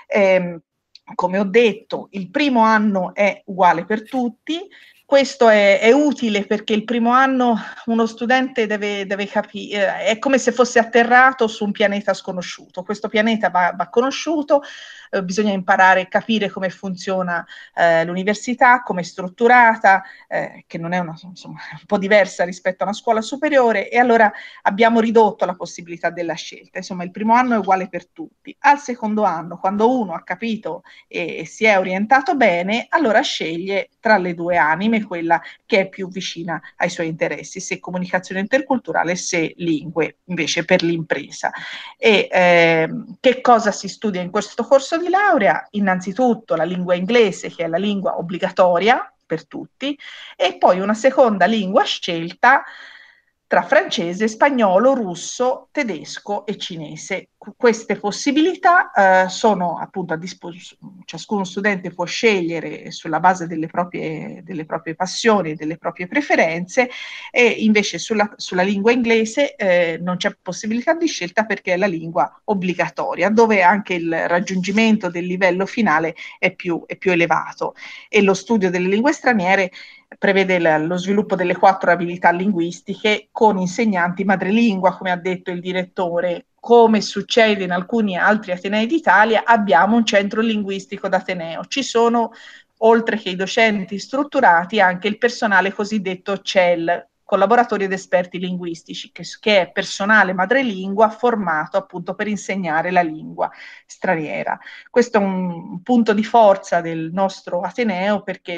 Eh, come ho detto, il primo anno è uguale per tutti. Questo è, è utile perché il primo anno uno studente deve, deve capire, è come se fosse atterrato su un pianeta sconosciuto. Questo pianeta va, va conosciuto, eh, bisogna imparare a capire come funziona eh, l'università, come è strutturata, eh, che non è una, insomma, un po' diversa rispetto a una scuola superiore, e allora abbiamo ridotto la possibilità della scelta. Insomma, il primo anno è uguale per tutti. Al secondo anno, quando uno ha capito e, e si è orientato bene, allora sceglie tra le due anime quella che è più vicina ai suoi interessi, se comunicazione interculturale, se lingue invece per l'impresa. E eh, che cosa si studia in questo corso di laurea? Innanzitutto la lingua inglese, che è la lingua obbligatoria per tutti, e poi una seconda lingua scelta tra francese, spagnolo, russo, tedesco e cinese. Queste possibilità eh, sono appunto a disposizione, ciascuno studente può scegliere sulla base delle proprie, delle proprie passioni e delle proprie preferenze, e invece sulla, sulla lingua inglese eh, non c'è possibilità di scelta perché è la lingua obbligatoria, dove anche il raggiungimento del livello finale è più, è più elevato, e lo studio delle lingue straniere prevede lo sviluppo delle quattro abilità linguistiche con insegnanti madrelingua, come ha detto il direttore. Come succede in alcuni altri atenei d'Italia, abbiamo un centro linguistico d'ateneo. Ci sono, oltre che i docenti strutturati, anche il personale cosiddetto C E L, collaboratori ed esperti linguistici, che, che è personale madrelingua formato appunto per insegnare la lingua straniera. Questo è un punto di forza del nostro ateneo, perché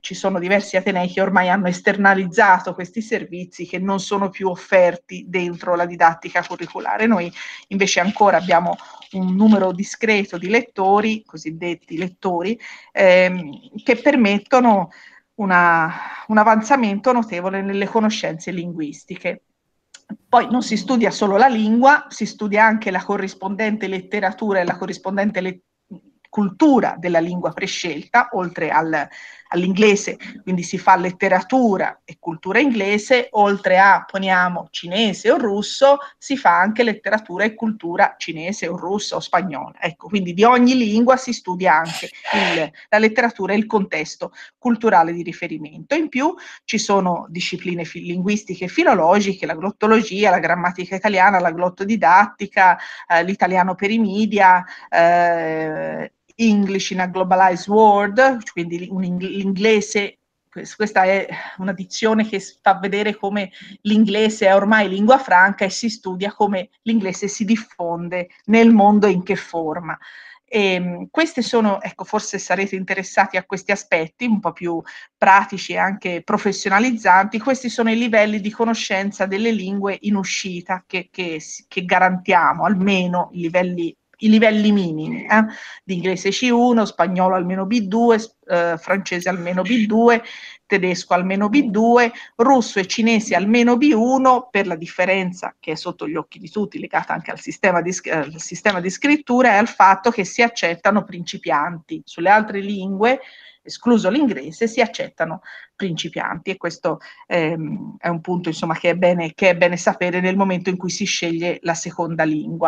ci sono diversi atenei che ormai hanno esternalizzato questi servizi che non sono più offerti dentro la didattica curriculare. Noi invece ancora abbiamo un numero discreto di lettori, cosiddetti lettori, ehm, che permettono una, un avanzamento notevole nelle conoscenze linguistiche. Poi non si studia solo la lingua, si studia anche la corrispondente letteratura e la corrispondente le- cultura della lingua prescelta, oltre al, all'inglese, quindi si fa letteratura e cultura inglese, oltre a, poniamo, cinese o russo, si fa anche letteratura e cultura cinese o russa o spagnola. Ecco, quindi di ogni lingua si studia anche il, la letteratura e il contesto culturale di riferimento. In più ci sono discipline fi- linguistiche e filologiche, la glottologia, la grammatica italiana, la glottodidattica, eh, l'italiano per i media, eh, English in a Globalized World, quindi un ing- l'inglese, questa è una dizione che fa vedere come l'inglese è ormai lingua franca e si studia come l'inglese si diffonde nel mondo e in che forma. E queste sono, ecco, forse sarete interessati a questi aspetti un po' più pratici e anche professionalizzanti. Questi sono i livelli di conoscenza delle lingue in uscita che, che, che garantiamo, almeno i livelli i livelli minimi, eh? Di inglese C uno, spagnolo almeno B due, eh, francese almeno B due, tedesco almeno B due, russo e cinese almeno B uno, per la differenza che è sotto gli occhi di tutti, legata anche al sistema di, al sistema di scrittura e al fatto che si accettano principianti. Sulle altre lingue, escluso l'inglese, si accettano principianti, e questo ehm, è un punto, insomma, che è bene, che è bene sapere nel momento in cui si sceglie la seconda lingua.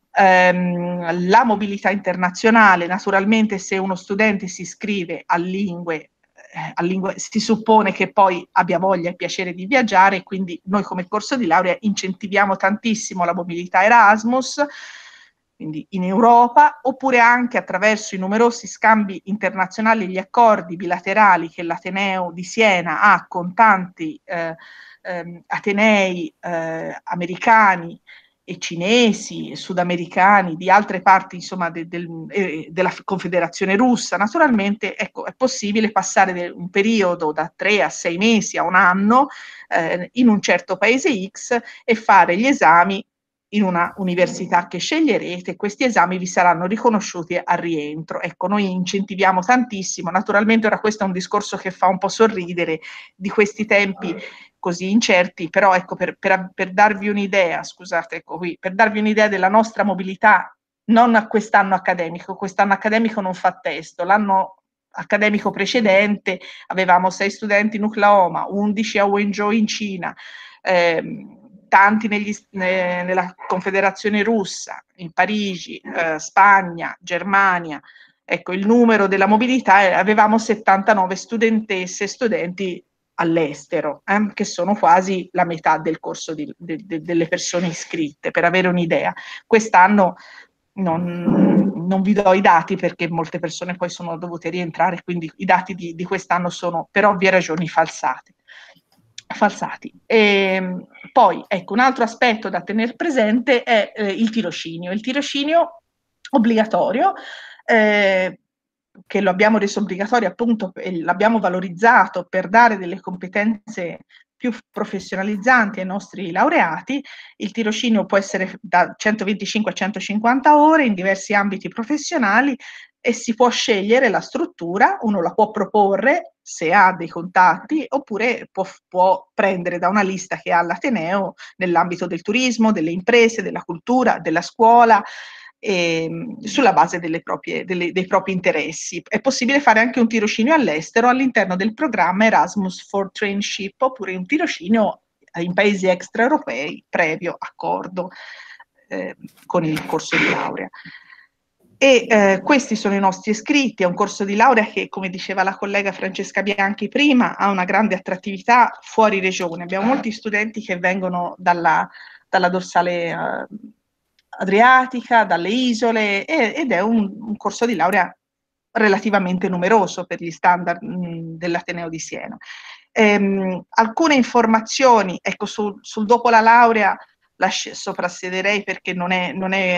Um, la mobilità internazionale, naturalmente, se uno studente si iscrive a lingue, eh, a lingue, si suppone che poi abbia voglia e piacere di viaggiare, quindi noi come corso di laurea incentiviamo tantissimo la mobilità Erasmus, quindi in Europa, oppure anche attraverso i numerosi scambi internazionali e gli accordi bilaterali che l'Ateneo di Siena ha con tanti eh, eh, atenei eh, americani e cinesi, e sudamericani, di altre parti, insomma, de, del, eh, della Confederazione Russa. Naturalmente, ecco, è possibile passare un periodo da tre a sei mesi a un anno eh, in un certo paese X e fare gli esami in una università che sceglierete. Questi esami vi saranno riconosciuti al rientro. Ecco, noi incentiviamo tantissimo. Naturalmente ora questo è un discorso che fa un po' sorridere di questi tempi così incerti, però ecco, per, per, per darvi un'idea, scusate, ecco qui, per darvi un'idea della nostra mobilità, non a quest'anno accademico, quest'anno accademico non fa testo, l'anno accademico precedente avevamo sei studenti in Oklahoma, undici a Wenzhou in Cina, ehm, tanti negli, ne, nella Confederazione Russa, in Parigi, eh, Spagna, Germania. Ecco, il numero della mobilità, avevamo settantanove studentesse e studenti all'estero, eh, che sono quasi la metà del corso di, de, de, delle persone iscritte, per avere un'idea. Quest'anno non, non vi do i dati perché molte persone poi sono dovute rientrare, quindi i dati di, di quest'anno sono per ovvie ragioni falsati. falsati. E poi, ecco, un altro aspetto da tenere presente è eh, il tirocinio. Il tirocinio obbligatorio, eh, che lo abbiamo reso obbligatorio appunto e l'abbiamo valorizzato per dare delle competenze più professionalizzanti ai nostri laureati. Il tirocinio può essere da centoventicinque a centocinquanta ore in diversi ambiti professionali e si può scegliere la struttura, uno la può proporre se ha dei contatti, oppure può, può prendere da una lista che ha l'Ateneo nell'ambito del turismo, delle imprese, della cultura, della scuola, e, sulla base delle proprie, delle, dei propri interessi. È possibile fare anche un tirocinio all'estero all'interno del programma Erasmus for Traineeship, oppure un tirocinio in paesi extraeuropei previo accordo eh, con il corso di laurea. E eh, questi sono i nostri iscritti. È un corso di laurea che, come diceva la collega Francesca Bianchi prima, ha una grande attrattività fuori regione. Abbiamo molti studenti che vengono dalla, dalla dorsale eh, adriatica, dalle isole, e, ed è un, un corso di laurea relativamente numeroso per gli standard mh, dell'Ateneo di Siena. Ehm, alcune informazioni, ecco, sul, sul dopo la laurea lasci, soprassiederei perché non è, non è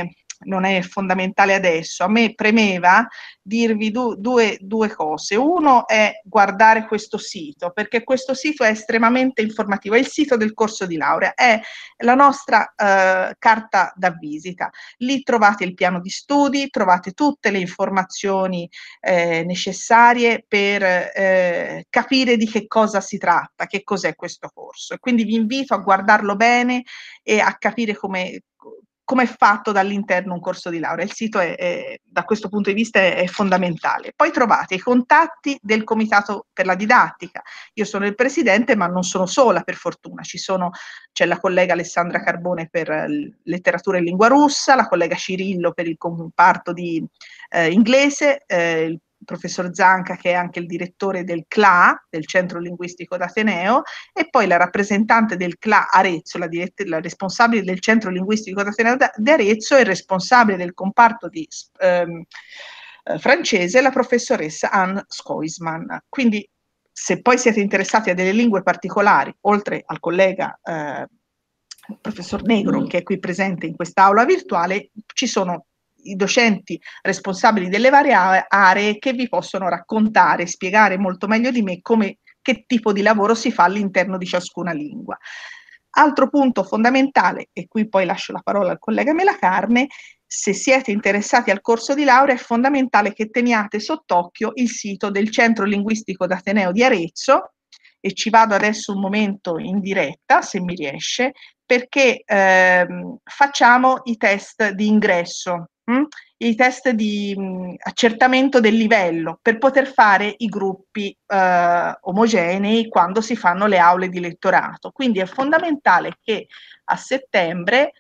non è fondamentale adesso. A me premeva dirvi du due, due cose. Uno è guardare questo sito, perché questo sito è estremamente informativo, è il sito del corso di laurea, è la nostra eh, carta da visita. Lì trovate il piano di studi, trovate tutte le informazioni eh, necessarie per eh, capire di che cosa si tratta, che cos'è questo corso. E quindi vi invito a guardarlo bene e a capire come come è fatto dall'interno un corso di laurea. Il sito è, è, da questo punto di vista è, è fondamentale. Poi trovate i contatti del Comitato per la Didattica. Io sono il presidente, ma non sono sola, per fortuna. Ci sono, c'è la collega Alessandra Carbone per letteratura e lingua russa, la collega Cirillo per il comparto di eh, inglese, eh, il professor Zanca, che è anche il direttore del C L A, del Centro Linguistico d'Ateneo, e poi la rappresentante del C L A Arezzo, la, la responsabile del Centro Linguistico d'Ateneo di Arezzo, e il responsabile del comparto di ehm, eh, francese, la professoressa Anne Skoisman. Quindi, se poi siete interessati a delle lingue particolari, oltre al collega eh, professor Negro, che è qui presente in quest'aula virtuale, ci sono i docenti responsabili delle varie aree che vi possono raccontare, spiegare molto meglio di me come, che tipo di lavoro si fa all'interno di ciascuna lingua. Altro punto fondamentale, e qui poi lascio la parola al collega Melacarne, se siete interessati al corso di laurea è fondamentale che teniate sott'occhio il sito del Centro Linguistico d'Ateneo di Arezzo, e ci vado adesso un momento in diretta, se mi riesce, perché ehm, facciamo i test di ingresso, mh? i test di mh, accertamento del livello, per poter fare i gruppi eh, omogenei quando si fanno le aule di lettorato. Quindi è fondamentale che a settembre,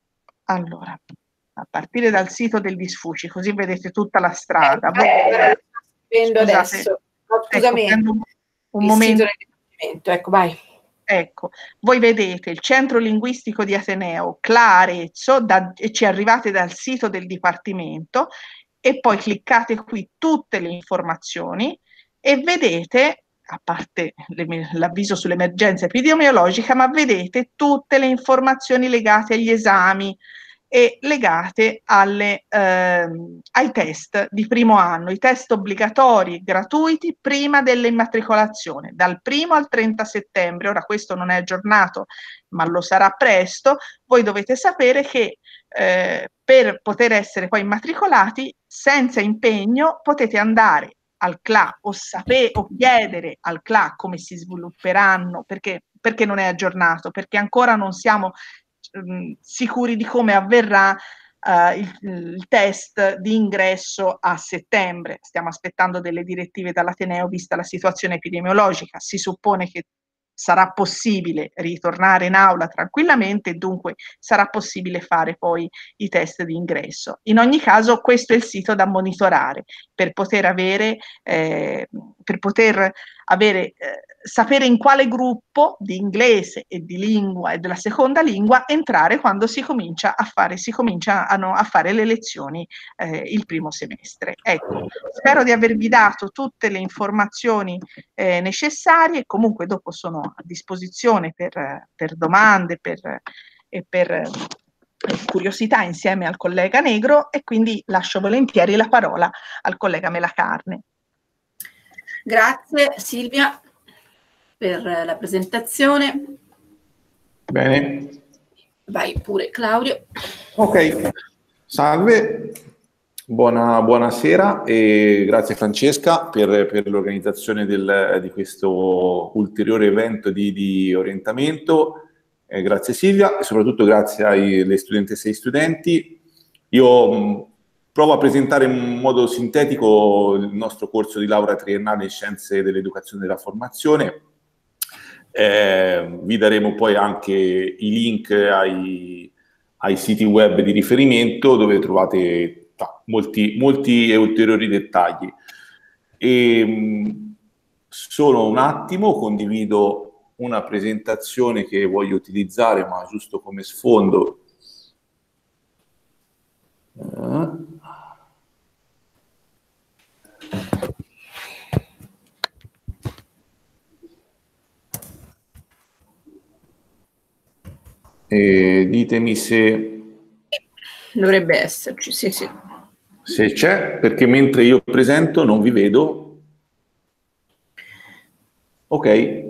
allora, a partire dal sito del Disfuci, così vedete tutta la strada. Eh, eh, Scusate, adesso. No, scusami, ecco, un, un momento. Ecco, vai. Ecco, voi vedete il Centro Linguistico di Ateneo, C L A Arezzo, da, e ci arrivate dal sito del Dipartimento, e poi cliccate qui tutte le informazioni e vedete, a parte l'avviso sull'emergenza epidemiologica, ma vedete tutte le informazioni legate agli esami e legate alle, ehm, ai test di primo anno, i test obbligatori gratuiti prima dell'immatricolazione, dal primo al trenta settembre. Ora questo non è aggiornato, ma lo sarà presto. Voi dovete sapere che eh, per poter essere poi immatricolati, senza impegno, potete andare al C L A o, sapere, o chiedere al C L A come si svilupperanno, perché, perché non è aggiornato, perché ancora non siamo sicuri di come avverrà uh, il, il test di ingresso a settembre. Stiamo aspettando delle direttive dall'Ateneo vista la situazione epidemiologica. Si suppone che sarà possibile ritornare in aula tranquillamente, dunque sarà possibile fare poi i test di ingresso. In ogni caso questo è il sito da monitorare per poter avere, eh, per poter avere eh, sapere in quale gruppo di inglese e di lingua e della seconda lingua entrare quando si comincia a fare, si cominciano a fare le lezioni eh, il primo semestre. Ecco, spero di avervi dato tutte le informazioni eh, necessarie, comunque dopo sono a disposizione per, per domande per, e per eh, curiosità insieme al collega Negro, e quindi lascio volentieri la parola al collega Melacarne. Grazie Silvia per la presentazione. Bene. Vai pure Claudio. Ok, salve, buona, buonasera e grazie Francesca per, per l'organizzazione del, di questo ulteriore evento di, di orientamento. Eh, grazie Silvia e soprattutto grazie alle studentesse e ai studenti. Io mh, provo a presentare in modo sintetico il nostro corso di laurea triennale in Scienze dell'Educazione e della Formazione. Eh, vi daremo poi anche i link ai, ai siti web di riferimento dove trovate ta, molti, molti e ulteriori dettagli. E, mh, solo un attimo, condivido una presentazione che voglio utilizzare, ma giusto come sfondo. Uh. E ditemi se Dovrebbe esserci, sì, sì. Se c'è, perché mentre io presento non vi vedo. Ok.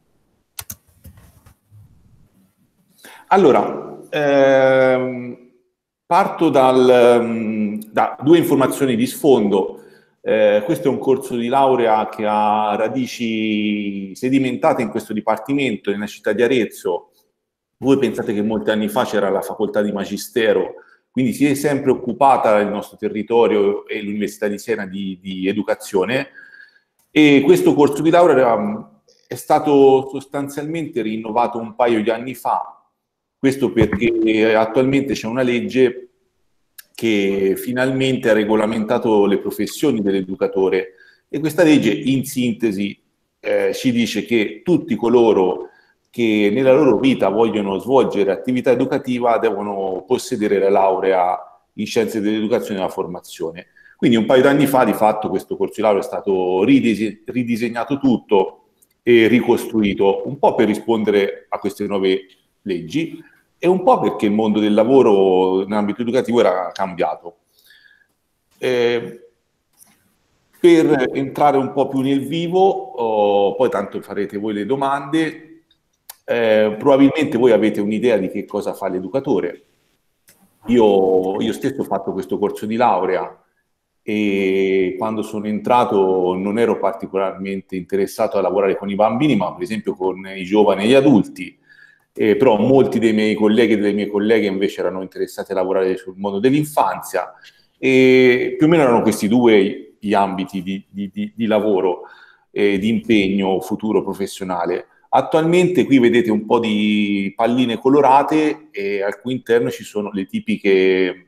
Allora, ehm, parto dal, da due informazioni di sfondo. Eh, questo è un corso di laurea che ha radici sedimentate in questo dipartimento, nella città di Arezzo. Voi pensate che molti anni fa c'era la facoltà di Magistero, quindi si è sempre occupata il nostro territorio e l'Università di Siena di, di educazione, e questo corso di laurea è stato sostanzialmente rinnovato un paio di anni fa. Questo perché attualmente c'è una legge che finalmente ha regolamentato le professioni dell'educatore, e questa legge in sintesi eh, ci dice che tutti coloro che nella loro vita vogliono svolgere attività educativa devono possedere la laurea in scienze dell'educazione e della formazione. Quindi un paio di anni fa di fatto questo corso di laurea è stato ridise- ridisegnato tutto e ricostruito, un po' per rispondere a queste nuove leggi e un po' perché il mondo del lavoro nell'ambito educativo era cambiato. Eh, per entrare un po' più nel vivo, oh, poi tanto farete voi le domande, eh, probabilmente voi avete un'idea di che cosa fa l'educatore. Io, io stesso ho fatto questo corso di laurea e quando sono entrato non ero particolarmente interessato a lavorare con i bambini, ma per esempio con i giovani e gli adulti. Eh, però molti dei miei colleghi e delle mie colleghe invece erano interessati a lavorare sul mondo dell'infanzia, e più o meno erano questi due gli ambiti di, di, di, di lavoro e eh, di impegno futuro professionale. Attualmente qui vedete un po' di palline colorate e al cui interno ci sono le tipiche,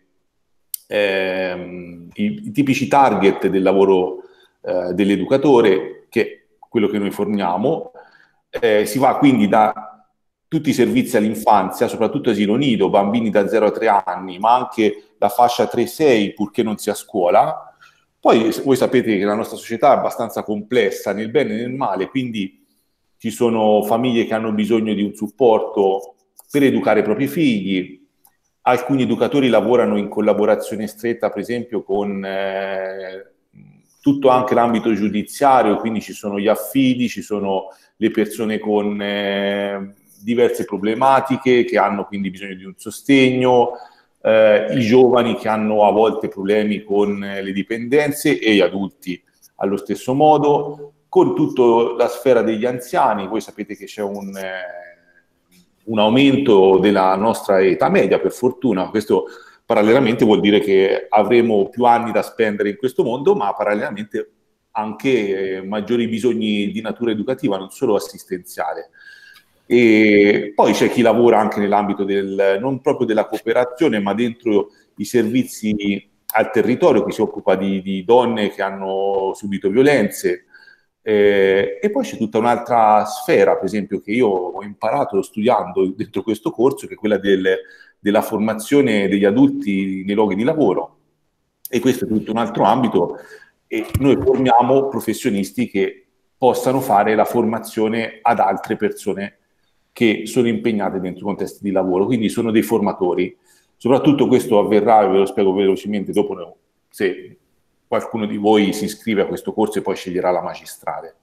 ehm, i, i tipici target del lavoro eh, dell'educatore, che è quello che noi forniamo. Eh, si va quindi da tutti i servizi all'infanzia, soprattutto asilo nido, bambini da zero a tre anni, ma anche la fascia tre sei, purché non sia a scuola. Poi voi sapete che la nostra società è abbastanza complessa, nel bene e nel male, quindi ci sono famiglie che hanno bisogno di un supporto per educare i propri figli. Alcuni educatori lavorano in collaborazione stretta, per esempio, con eh, tutto anche l'ambito giudiziario, quindi ci sono gli affidi, ci sono le persone con eh, diverse problematiche che hanno quindi bisogno di un sostegno, eh, i giovani che hanno a volte problemi con eh, le dipendenze e gli adulti allo stesso modo, con tutta la sfera degli anziani. Voi sapete che c'è un, eh, un aumento della nostra età media, per fortuna. Questo parallelamente vuol dire che avremo più anni da spendere in questo mondo, ma parallelamente anche eh, maggiori bisogni di natura educativa, non solo assistenziale. E poi c'è chi lavora anche nell'ambito del, non proprio della cooperazione, ma dentro i servizi al territorio, che si occupa di, di donne che hanno subito violenze. Eh, e poi c'è tutta un'altra sfera, per esempio, che io ho imparato studiando dentro questo corso, che è quella del, della formazione degli adulti nei luoghi di lavoro. E questo è tutto un altro ambito, e noi formiamo professionisti che possano fare la formazione ad altre persone che sono impegnate dentro i contesti di lavoro, quindi sono dei formatori. Soprattutto questo avverrà, ve lo spiego velocemente dopo, se qualcuno di voi si iscrive a questo corso e poi sceglierà la magistrale.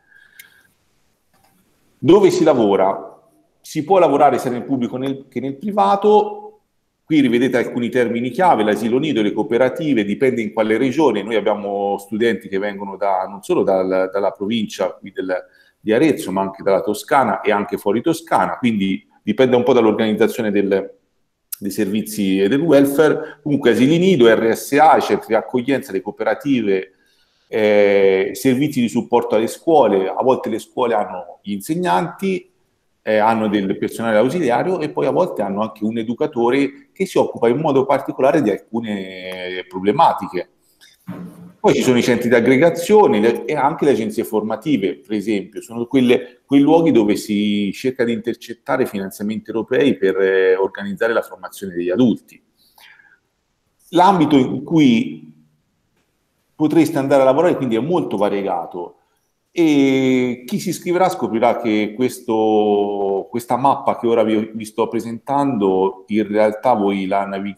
Dove si lavora? Si può lavorare sia nel pubblico che nel privato. Qui rivedete alcuni termini chiave: l'asilo nido, le cooperative, dipende in quale regione. Noi abbiamo studenti che vengono da, non solo dal, dalla provincia qui del, di Arezzo, ma anche dalla Toscana e anche fuori Toscana, quindi dipende un po' dall'organizzazione del, dei servizi e del welfare. Comunque asili nido, R S A, centri di accoglienza, le cooperative, eh, servizi di supporto alle scuole. A volte le scuole hanno gli insegnanti, eh, hanno del personale ausiliario e poi a volte hanno anche un educatore che si occupa in modo particolare di alcune problematiche. Poi ci sono i centri di aggregazione e anche le agenzie formative, per esempio, sono quelle, quei luoghi dove si cerca di intercettare finanziamenti europei per eh, organizzare la formazione degli adulti. L'ambito in cui potreste andare a lavorare quindi è molto variegato, e chi si iscriverà scoprirà che questo, questa mappa che ora vi, vi sto presentando in realtà voi la navighi,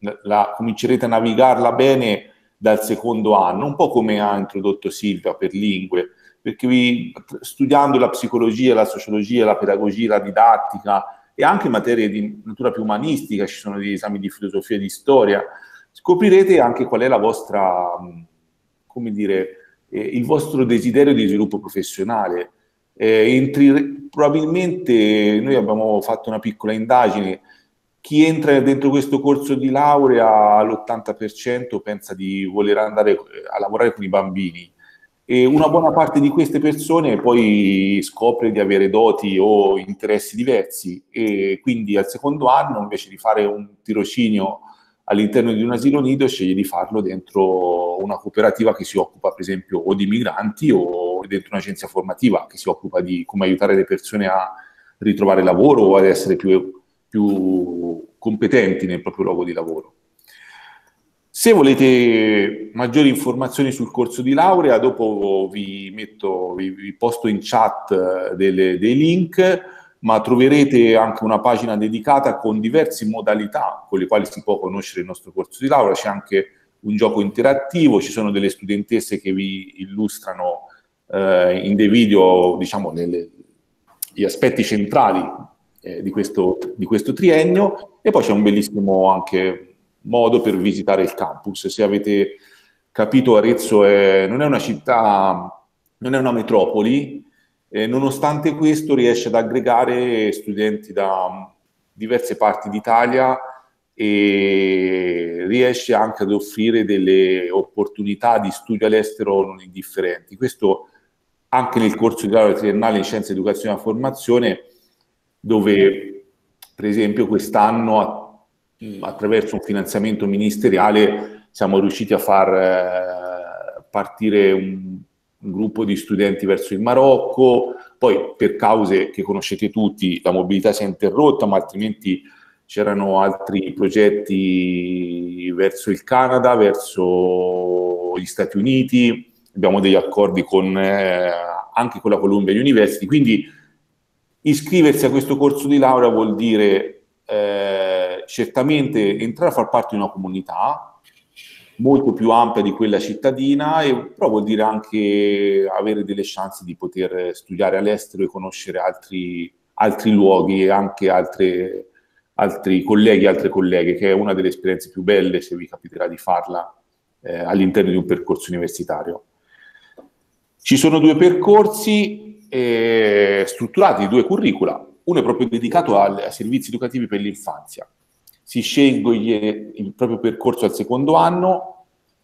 la, comincerete a navigarla bene dal secondo anno, un po' come ha introdotto Silvia per lingue, perché vi, studiando la psicologia, la sociologia, la pedagogia, la didattica e anche materie di natura più umanistica, ci sono degli esami di filosofia e di storia, scoprirete anche qual è la vostra, come dire, eh, il vostro desiderio di sviluppo professionale. Eh, entri, probabilmente noi abbiamo fatto una piccola indagine, chi entra dentro questo corso di laurea all'ottanta per cento pensa di voler andare a lavorare con i bambini e una buona parte di queste persone poi scopre di avere doti o interessi diversi e quindi al secondo anno invece di fare un tirocinio all'interno di un asilo nido sceglie di farlo dentro una cooperativa che si occupa per esempio o di migranti o dentro un'agenzia formativa che si occupa di come aiutare le persone a ritrovare lavoro o ad essere più, più competenti nel proprio luogo di lavoro. Se volete maggiori informazioni sul corso di laurea, dopo vi metto, vi, vi posto in chat delle, dei link, ma troverete anche una pagina dedicata con diverse modalità con le quali si può conoscere il nostro corso di laurea. C'è anche un gioco interattivo, ci sono delle studentesse che vi illustrano eh, in dei video, diciamo, nelle, gli aspetti centrali eh, di, questo, di questo triennio, e poi c'è un bellissimo anche modo per visitare il campus. Se avete capito, Arezzo è, non è una città, non è una metropoli, eh, nonostante questo riesce ad aggregare studenti da diverse parti d'Italia e riesce anche ad offrire delle opportunità di studio all'estero non indifferenti. Questo anche nel corso di laurea triennale in Scienze, Educazione e Formazione, dove per esempio quest'anno attraverso un finanziamento ministeriale siamo riusciti a far eh, partire un, un gruppo di studenti verso il Marocco. Poi per cause che conoscete tutti la mobilità si è interrotta, ma altrimenti c'erano altri progetti verso il Canada, verso gli Stati Uniti, abbiamo degli accordi con, eh, anche con la Columbia University, quindi iscriversi a questo corso di laurea vuol dire Eh, certamente entrare a far parte di una comunità molto più ampia di quella cittadina, e, però vuol dire anche avere delle chance di poter studiare all'estero e conoscere altri, altri luoghi e anche altre, altri colleghi e altre colleghe, che è una delle esperienze più belle se vi capiterà di farla eh, all'interno di un percorso universitario. Ci sono due percorsi eh, strutturati, due curricula. Uno è proprio dedicato al, ai servizi educativi per l'infanzia. Si sceglie il proprio percorso al secondo anno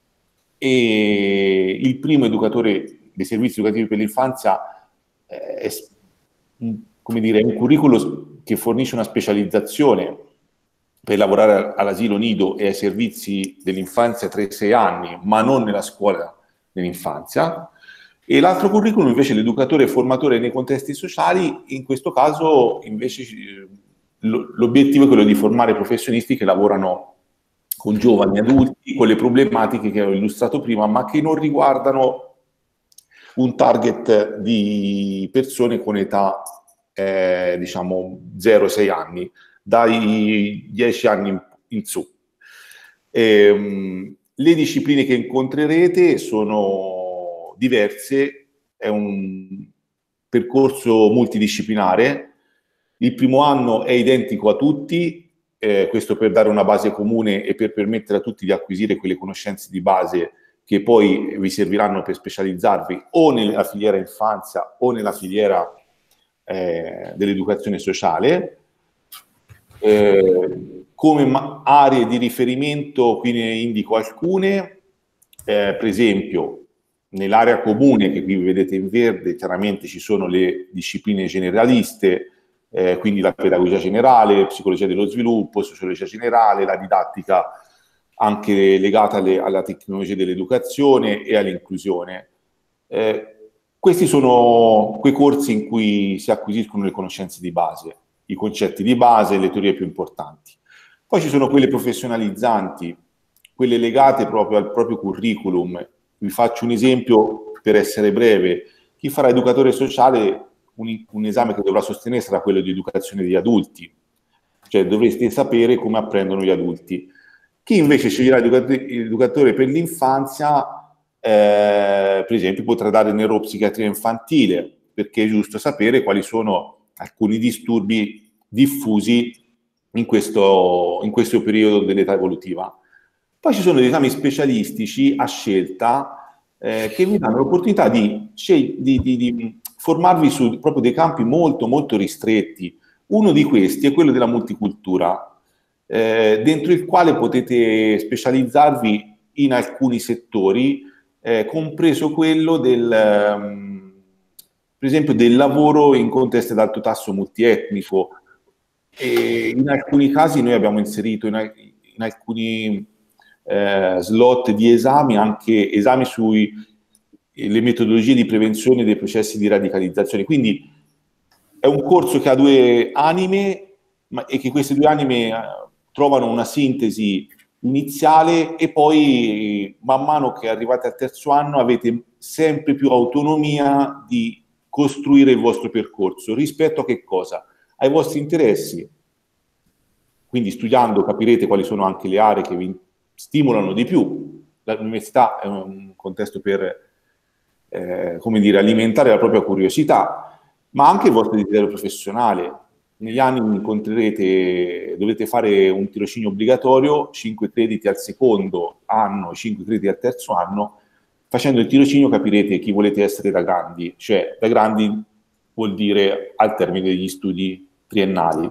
e il primo educatore dei servizi educativi per l'infanzia è, come dire, è un curriculum che fornisce una specializzazione per lavorare all'asilo nido e ai servizi dell'infanzia tre sei anni, ma non nella scuola dell'infanzia. E l'altro curriculum invece l'educatore formatore nei contesti sociali. In questo caso invece l'obiettivo è quello di formare professionisti che lavorano con giovani adulti, con le problematiche che ho illustrato prima, ma che non riguardano un target di persone con età eh, diciamo zero sei anni, dai dieci anni in su. E, le discipline che incontrerete sono diverse, è un percorso multidisciplinare. Il primo anno è identico a tutti, eh, questo per dare una base comune e per permettere a tutti di acquisire quelle conoscenze di base che poi vi serviranno per specializzarvi o nella filiera infanzia o nella filiera eh, dell'educazione sociale. Eh, come aree di riferimento qui ne indico alcune, eh, per esempio nell'area comune, che qui vedete in verde, chiaramente ci sono le discipline generaliste, eh, quindi la pedagogia generale, psicologia dello sviluppo, sociologia generale, la didattica anche legata alle, alla tecnologia dell'educazione e all'inclusione. Eh, questi sono quei corsi in cui si acquisiscono le conoscenze di base, i concetti di base e le teorie più importanti. Poi ci sono quelle professionalizzanti, quelle legate proprio al proprio curriculum. Vi faccio un esempio per essere breve. Chi farà educatore sociale, un, un esame che dovrà sostenere sarà quello di educazione degli adulti, cioè dovreste sapere come apprendono gli adulti. Chi invece sceglierà l'educatore per l'infanzia, eh, per esempio, potrà dare neuropsichiatria infantile, perché è giusto sapere quali sono alcuni disturbi diffusi in questo, in questo periodo dell'età evolutiva. Poi ci sono degli esami specialistici a scelta eh, che vi danno l'opportunità di, di, di, di formarvi su proprio dei campi molto, molto ristretti. Uno di questi è quello della multicultura, eh, dentro il quale potete specializzarvi in alcuni settori, eh, compreso quello del, um, per esempio, del lavoro in contesti ad alto tasso multietnico. E in alcuni casi noi abbiamo inserito in, in alcuni eh, slot di esami anche esami sulle metodologie di prevenzione dei processi di radicalizzazione. Quindi è un corso che ha due anime, ma, e che queste due anime eh, trovano una sintesi iniziale, e poi man mano che arrivate al terzo anno avete sempre più autonomia di costruire il vostro percorso. Rispetto a che cosa? Ai vostri interessi. Quindi studiando capirete quali sono anche le aree che vi stimolano di più. L'università è un contesto per eh, come dire, alimentare la propria curiosità, ma anche il vostro desiderio professionale. Negli anni incontrerete, dovete fare un tirocinio obbligatorio, cinque crediti al secondo anno, cinque crediti al terzo anno. Facendo il tirocinio capirete chi volete essere da grandi, cioè da grandi vuol dire al termine degli studi triennali.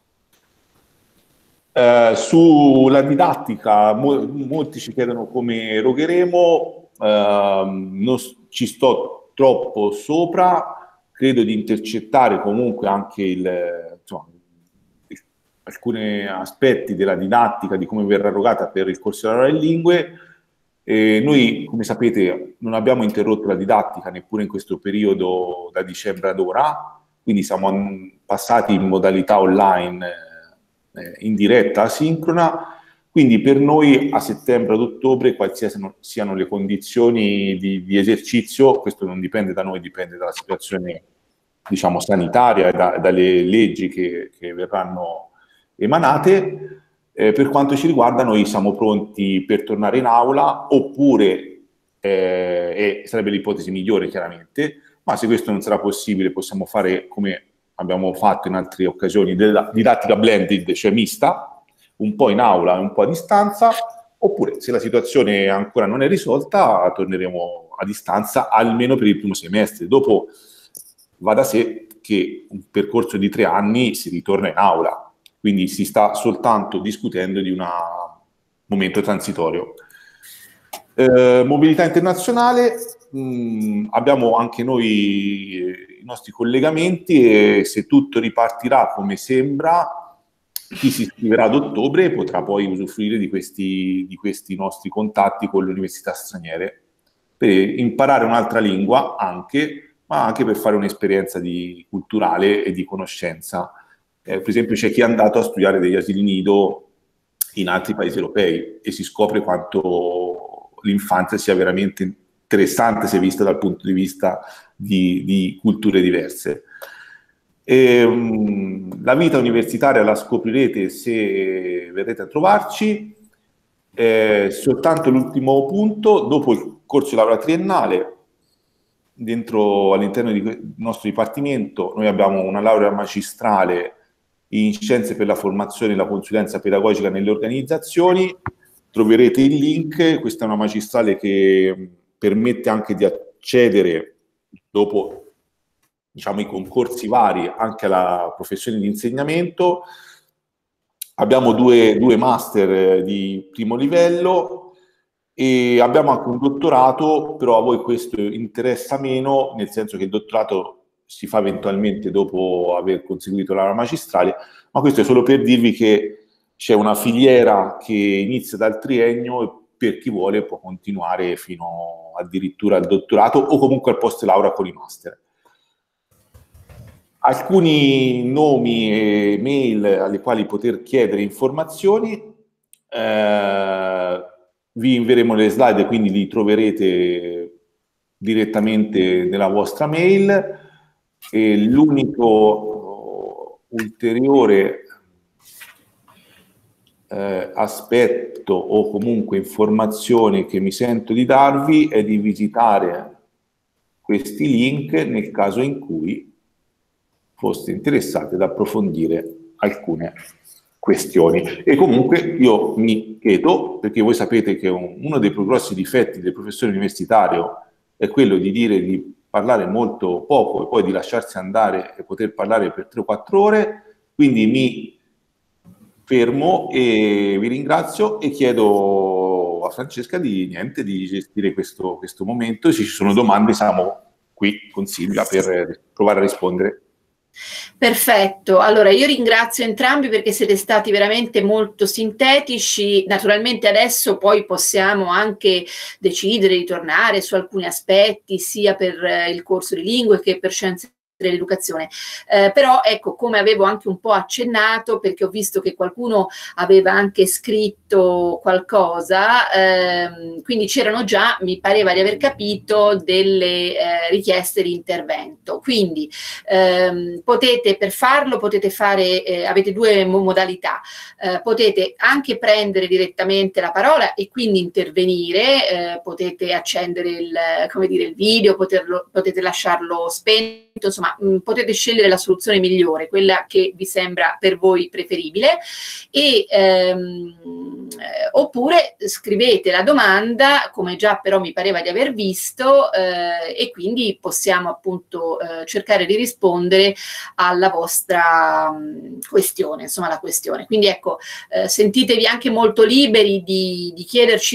Eh, sulla didattica, mo molti ci chiedono come erogheremo, eh, non ci sto troppo sopra. Credo di intercettare comunque anche il, insomma, alcuni aspetti della didattica, di come verrà erogata per il corso di laurea in lingue. E noi, come sapete, non abbiamo interrotto la didattica neppure in questo periodo da dicembre ad ora, quindi siamo passati in modalità online, eh, in diretta asincrona. Quindi per noi a settembre ad ottobre, qualsiasi siano le condizioni di, di esercizio, questo non dipende da noi, dipende dalla situazione, diciamo, sanitaria e da, dalle leggi che, che verranno emanate. Eh, per quanto ci riguarda, noi siamo pronti per tornare in aula, oppure, eh, e sarebbe l'ipotesi migliore chiaramente, ma se questo non sarà possibile possiamo fare, come abbiamo fatto in altre occasioni, della didattica blended, cioè mista, un po' in aula e un po' a distanza, oppure se la situazione ancora non è risolta torneremo a distanza almeno per il primo semestre. Dopo va da sé che un percorso di tre anni si ritorna in aula, quindi si sta soltanto discutendo di un momento transitorio. Eh, mobilità internazionale, mh, abbiamo anche noi eh, i nostri collegamenti, e se tutto ripartirà come sembra, chi si iscriverà ad ottobre potrà poi usufruire di questi, di questi nostri contatti con le università straniere, per imparare un'altra lingua anche, ma anche per fare un'esperienza culturale e di conoscenza. Eh, per esempio c'è chi è andato a studiare degli asili nido in altri paesi europei e si scopre quanto l'infanzia sia veramente interessante se vista dal punto di vista di, di culture diverse. E, um, la vita universitaria la scoprirete se verrete a trovarci. Eh, soltanto l'ultimo punto: dopo il corso di laurea triennale, dentro all'interno del nostro dipartimento noi abbiamo una laurea magistrale in scienze per la formazione e la consulenza pedagogica nelle organizzazioni. Troverete il link. Questa è una magistrale che permette anche di accedere, dopo, diciamo, i concorsi vari, anche alla professione di insegnamento. Abbiamo due, due master di primo livello e abbiamo anche un dottorato, però a voi questo interessa meno, nel senso che il dottorato si fa eventualmente dopo aver conseguito la laurea magistrale, ma questo è solo per dirvi che c'è una filiera che inizia dal triennio e per chi vuole può continuare fino addirittura al dottorato o comunque al post laurea con i master. Alcuni nomi e mail alle quali poter chiedere informazioni, eh, vi invieremo le slide, quindi li troverete direttamente nella vostra mail. E l'unico ulteriore eh, aspetto o comunque informazione che mi sento di darvi è di visitare questi link nel caso in cui foste interessati ad approfondire alcune questioni. E comunque io mi chiedo, perché voi sapete che un, uno dei più grossi difetti del professore universitario è quello di dire di parlare molto poco e poi di lasciarsi andare e poter parlare per tre o quattro ore, quindi mi fermo e vi ringrazio e chiedo a Francesca di niente, di gestire questo, questo momento, e se ci sono domande siamo qui con Silvia per provare a rispondere. Perfetto, allora io ringrazio entrambi perché siete stati veramente molto sintetici. Naturalmente adesso poi possiamo anche decidere di tornare su alcuni aspetti sia per il corso di lingue che per scienze dell'educazione, eh, però ecco, come avevo anche un po' accennato, perché ho visto che qualcuno aveva anche scritto qualcosa, ehm, quindi c'erano già, mi pareva di aver capito, delle eh, richieste di intervento, quindi ehm, potete, per farlo potete fare, eh, avete due modalità, eh, potete anche prendere direttamente la parola e quindi intervenire, eh, potete accendere il, come dire, il video, poterlo, potete lasciarlo spento, insomma mh, potete scegliere la soluzione migliore, quella che vi sembra per voi preferibile, e ehm, eh, oppure scrivete la domanda, come già però mi pareva di aver visto, eh, e quindi possiamo appunto eh, cercare di rispondere alla vostra mh, questione, insomma la questione. Quindi ecco, eh, sentitevi anche molto liberi di, di chiederci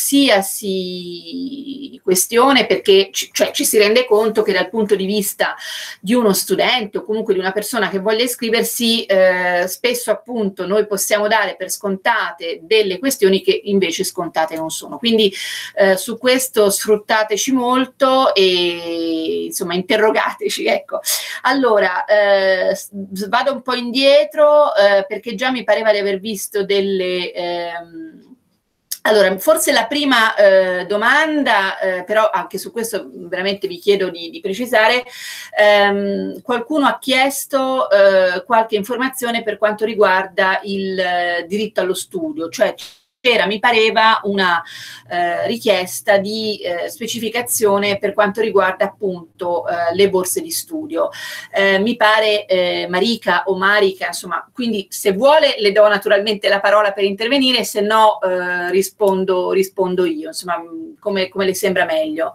qualsiasi questione, perché ci, cioè, ci si rende conto che dal punto di vista di uno studente o comunque di una persona che voglia iscriversi, eh, spesso appunto noi possiamo dare per scontate delle questioni che invece scontate non sono. Quindi eh, su questo sfruttateci molto e insomma interrogateci, ecco. Allora, eh, vado un po' indietro eh, perché già mi pareva di aver visto delle... Ehm, Allora, forse la prima eh, domanda, eh, però anche su questo veramente vi chiedo di, di precisare, ehm, qualcuno ha chiesto eh, qualche informazione per quanto riguarda il eh, diritto allo studio, cioè c'era, mi pareva, una eh, richiesta di eh, specificazione per quanto riguarda appunto eh, le borse di studio. Eh, mi pare eh, Marica o Marica, insomma, quindi se vuole le do naturalmente la parola per intervenire, se no eh, rispondo, rispondo io, insomma, come, come le sembra meglio.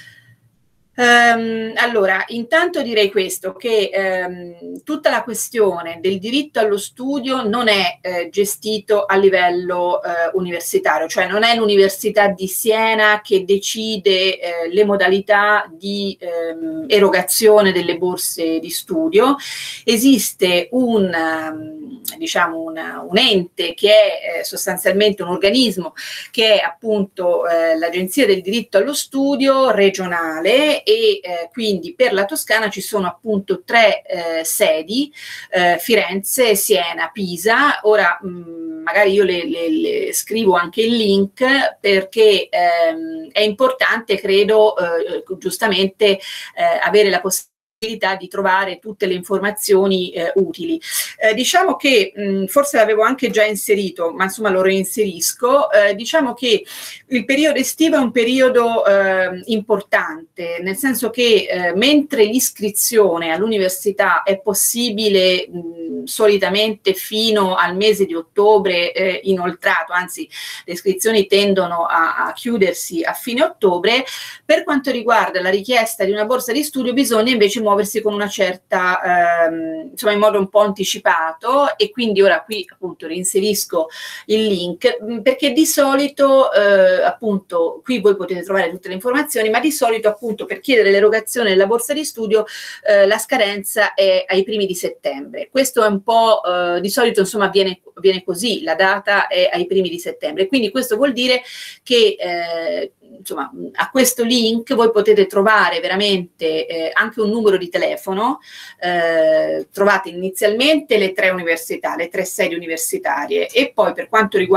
Um, allora, intanto direi questo, che um, tutta la questione del diritto allo studio non è eh, gestito a livello eh, universitario, cioè non è l'Università di Siena che decide eh, le modalità di ehm, erogazione delle borse di studio. Esiste un, um, diciamo una, un ente che è eh, sostanzialmente un organismo che è appunto eh, l'Agenzia del diritto allo studio regionale, e eh, quindi per la Toscana ci sono appunto tre eh, sedi, eh, Firenze, Siena, Pisa. Ora mh, magari io le, le, le scrivo anche il link perché ehm, è importante, credo, eh, giustamente eh, avere la possibilità di trovare tutte le informazioni eh, utili. Eh, diciamo che mh, forse l'avevo anche già inserito, ma insomma lo reinserisco. Eh, diciamo che il periodo estivo è un periodo eh, importante, nel senso che eh, mentre l'iscrizione all'università è possibile mh, solitamente fino al mese di ottobre eh, inoltrato, anzi le iscrizioni tendono a, a chiudersi a fine ottobre, per quanto riguarda la richiesta di una borsa di studio bisogna invece muoversi con una certa, ehm, insomma in modo un po' anticipato, e quindi ora qui appunto reinserisco il link, perché di solito eh, appunto qui voi potete trovare tutte le informazioni, ma di solito appunto per chiedere l'erogazione della borsa di studio eh, la scadenza è ai primi di settembre. Questo è un po' eh, di solito insomma avviene, avviene così, la data è ai primi di settembre, quindi questo vuol dire che eh, insomma a questo link voi potete trovare veramente eh, anche un numero di telefono. Eh, trovate inizialmente le tre università, le tre sedi universitarie, e poi per quanto riguarda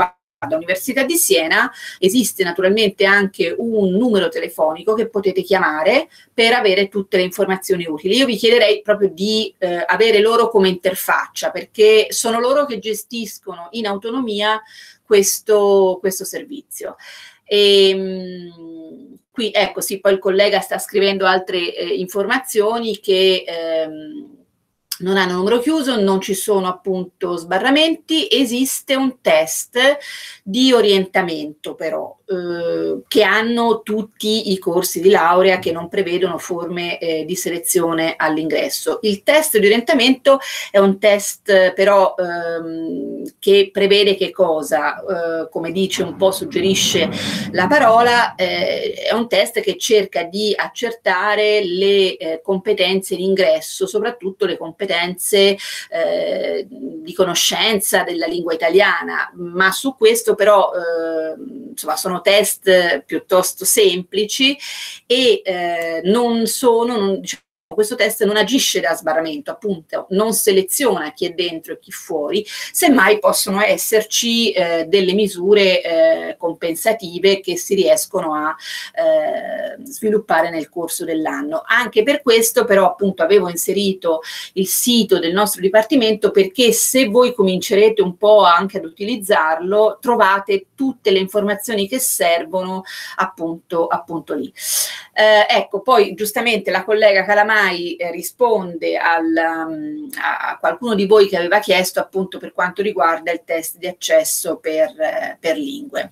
Università di Siena, esiste naturalmente anche un numero telefonico che potete chiamare per avere tutte le informazioni utili. Io vi chiederei proprio di eh, avere loro come interfaccia, perché sono loro che gestiscono in autonomia questo, questo servizio. E, mh, qui ecco sì, poi il collega sta scrivendo altre eh, informazioni che ehm, non hanno numero chiuso, non ci sono appunto sbarramenti, esiste un test di orientamento però, eh, che hanno tutti i corsi di laurea che non prevedono forme eh, di selezione all'ingresso. Il test di orientamento è un test però ehm, che prevede che cosa? Eh, come dice un po', suggerisce la parola, eh, è un test che cerca di accertare le eh, competenze in ingresso, soprattutto le competenze Eh, di conoscenza della lingua italiana, ma su questo però eh, insomma sono test piuttosto semplici e eh, non sono, non, diciamo, questo test non agisce da sbarramento, appunto, non seleziona chi è dentro e chi fuori, semmai possono esserci eh, delle misure eh, compensative che si riescono a eh, sviluppare nel corso dell'anno. Anche per questo però appunto avevo inserito il sito del nostro dipartimento, perché se voi comincerete un po' anche ad utilizzarlo trovate tutte le informazioni che servono appunto, appunto lì. Eh, ecco, poi giustamente la collega Calamai eh, risponde al, um, a qualcuno di voi che aveva chiesto appunto per quanto riguarda il test di accesso per, eh, per lingue.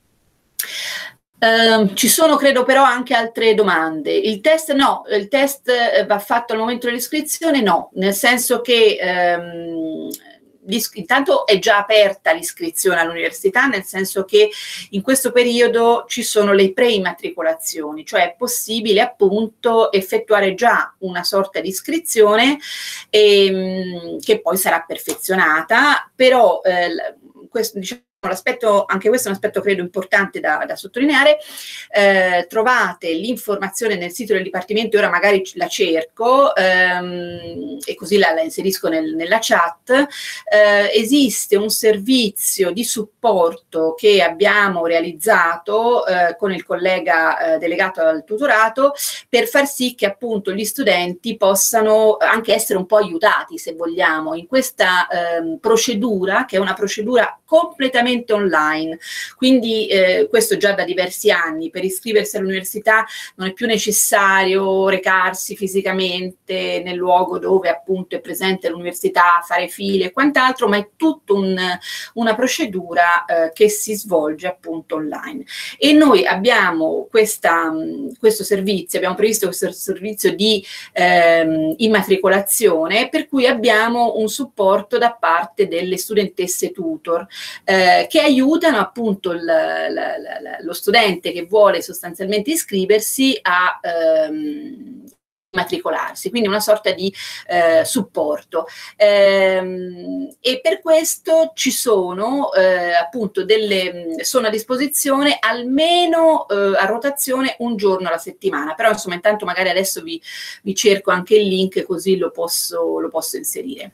Uh, ci sono credo però anche altre domande. Il test no, il test va fatto al momento dell'iscrizione? No, nel senso che um, intanto è già aperta l'iscrizione all'università, nel senso che in questo periodo ci sono le preimmatricolazioni, cioè è possibile appunto effettuare già una sorta di iscrizione ehm, che poi sarà perfezionata, però eh, questo diciamo l'aspetto, anche questo è un aspetto credo importante da, da sottolineare. Eh, trovate l'informazione nel sito del Dipartimento, ora magari la cerco ehm, e così la, la inserisco nel, nella chat. Eh, esiste un servizio di supporto che abbiamo realizzato eh, con il collega eh, delegato al tutorato per far sì che appunto gli studenti possano anche essere un po' aiutati, se vogliamo, in questa eh, procedura, che è una procedura completamente online, quindi eh, questo già da diversi anni. Per iscriversi all'università non è più necessario recarsi fisicamente nel luogo dove appunto è presente l'università, fare file e quant'altro, ma è tutta un, una procedura eh, che si svolge appunto online. E noi abbiamo questa, questo servizio, abbiamo previsto questo servizio di ehm, immatricolazione, per cui abbiamo un supporto da parte delle studentesse tutor eh, che aiutano appunto il, la, la, la, lo studente che vuole sostanzialmente iscriversi a ehm, matricolarsi, quindi una sorta di eh, supporto. Ehm, e per questo ci sono eh, appunto delle, sono a disposizione almeno eh, a rotazione un giorno alla settimana, però insomma intanto magari adesso vi, vi cerco anche il link così lo posso, lo posso inserire.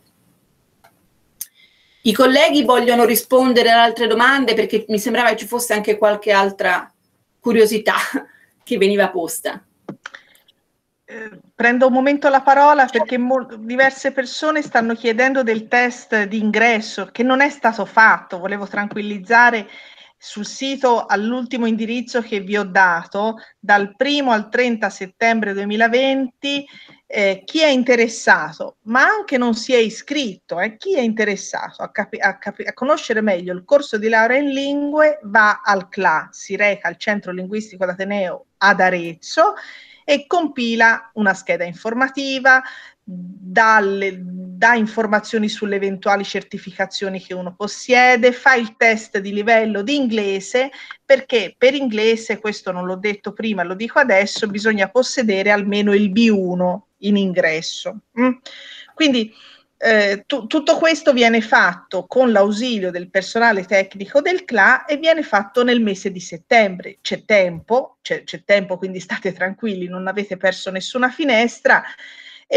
I colleghi vogliono rispondere ad altre domande, perché mi sembrava che ci fosse anche qualche altra curiosità che veniva posta. Eh, prendo un momento la parola perché diverse persone stanno chiedendo del test di ingresso che non è stato fatto. Volevo tranquillizzare: sul sito all'ultimo indirizzo che vi ho dato, dal primo al trenta settembre duemilaventi, eh, chi è interessato, ma anche non si è iscritto, eh, chi è interessato a, capi a, capi a conoscere meglio il corso di laurea in lingue, va al C L A, si reca al Centro Linguistico d'Ateneo ad Arezzo e compila una scheda informativa, dalle, dà informazioni sulle eventuali certificazioni che uno possiede, fa il test di livello di inglese, perché per inglese, questo non l'ho detto prima, lo dico adesso, bisogna possedere almeno il B uno in ingresso. Mm? Quindi eh, tu, tutto questo viene fatto con l'ausilio del personale tecnico del C L A e viene fatto nel mese di settembre. C'è tempo, c'è tempo, quindi state tranquilli, non avete perso nessuna finestra. E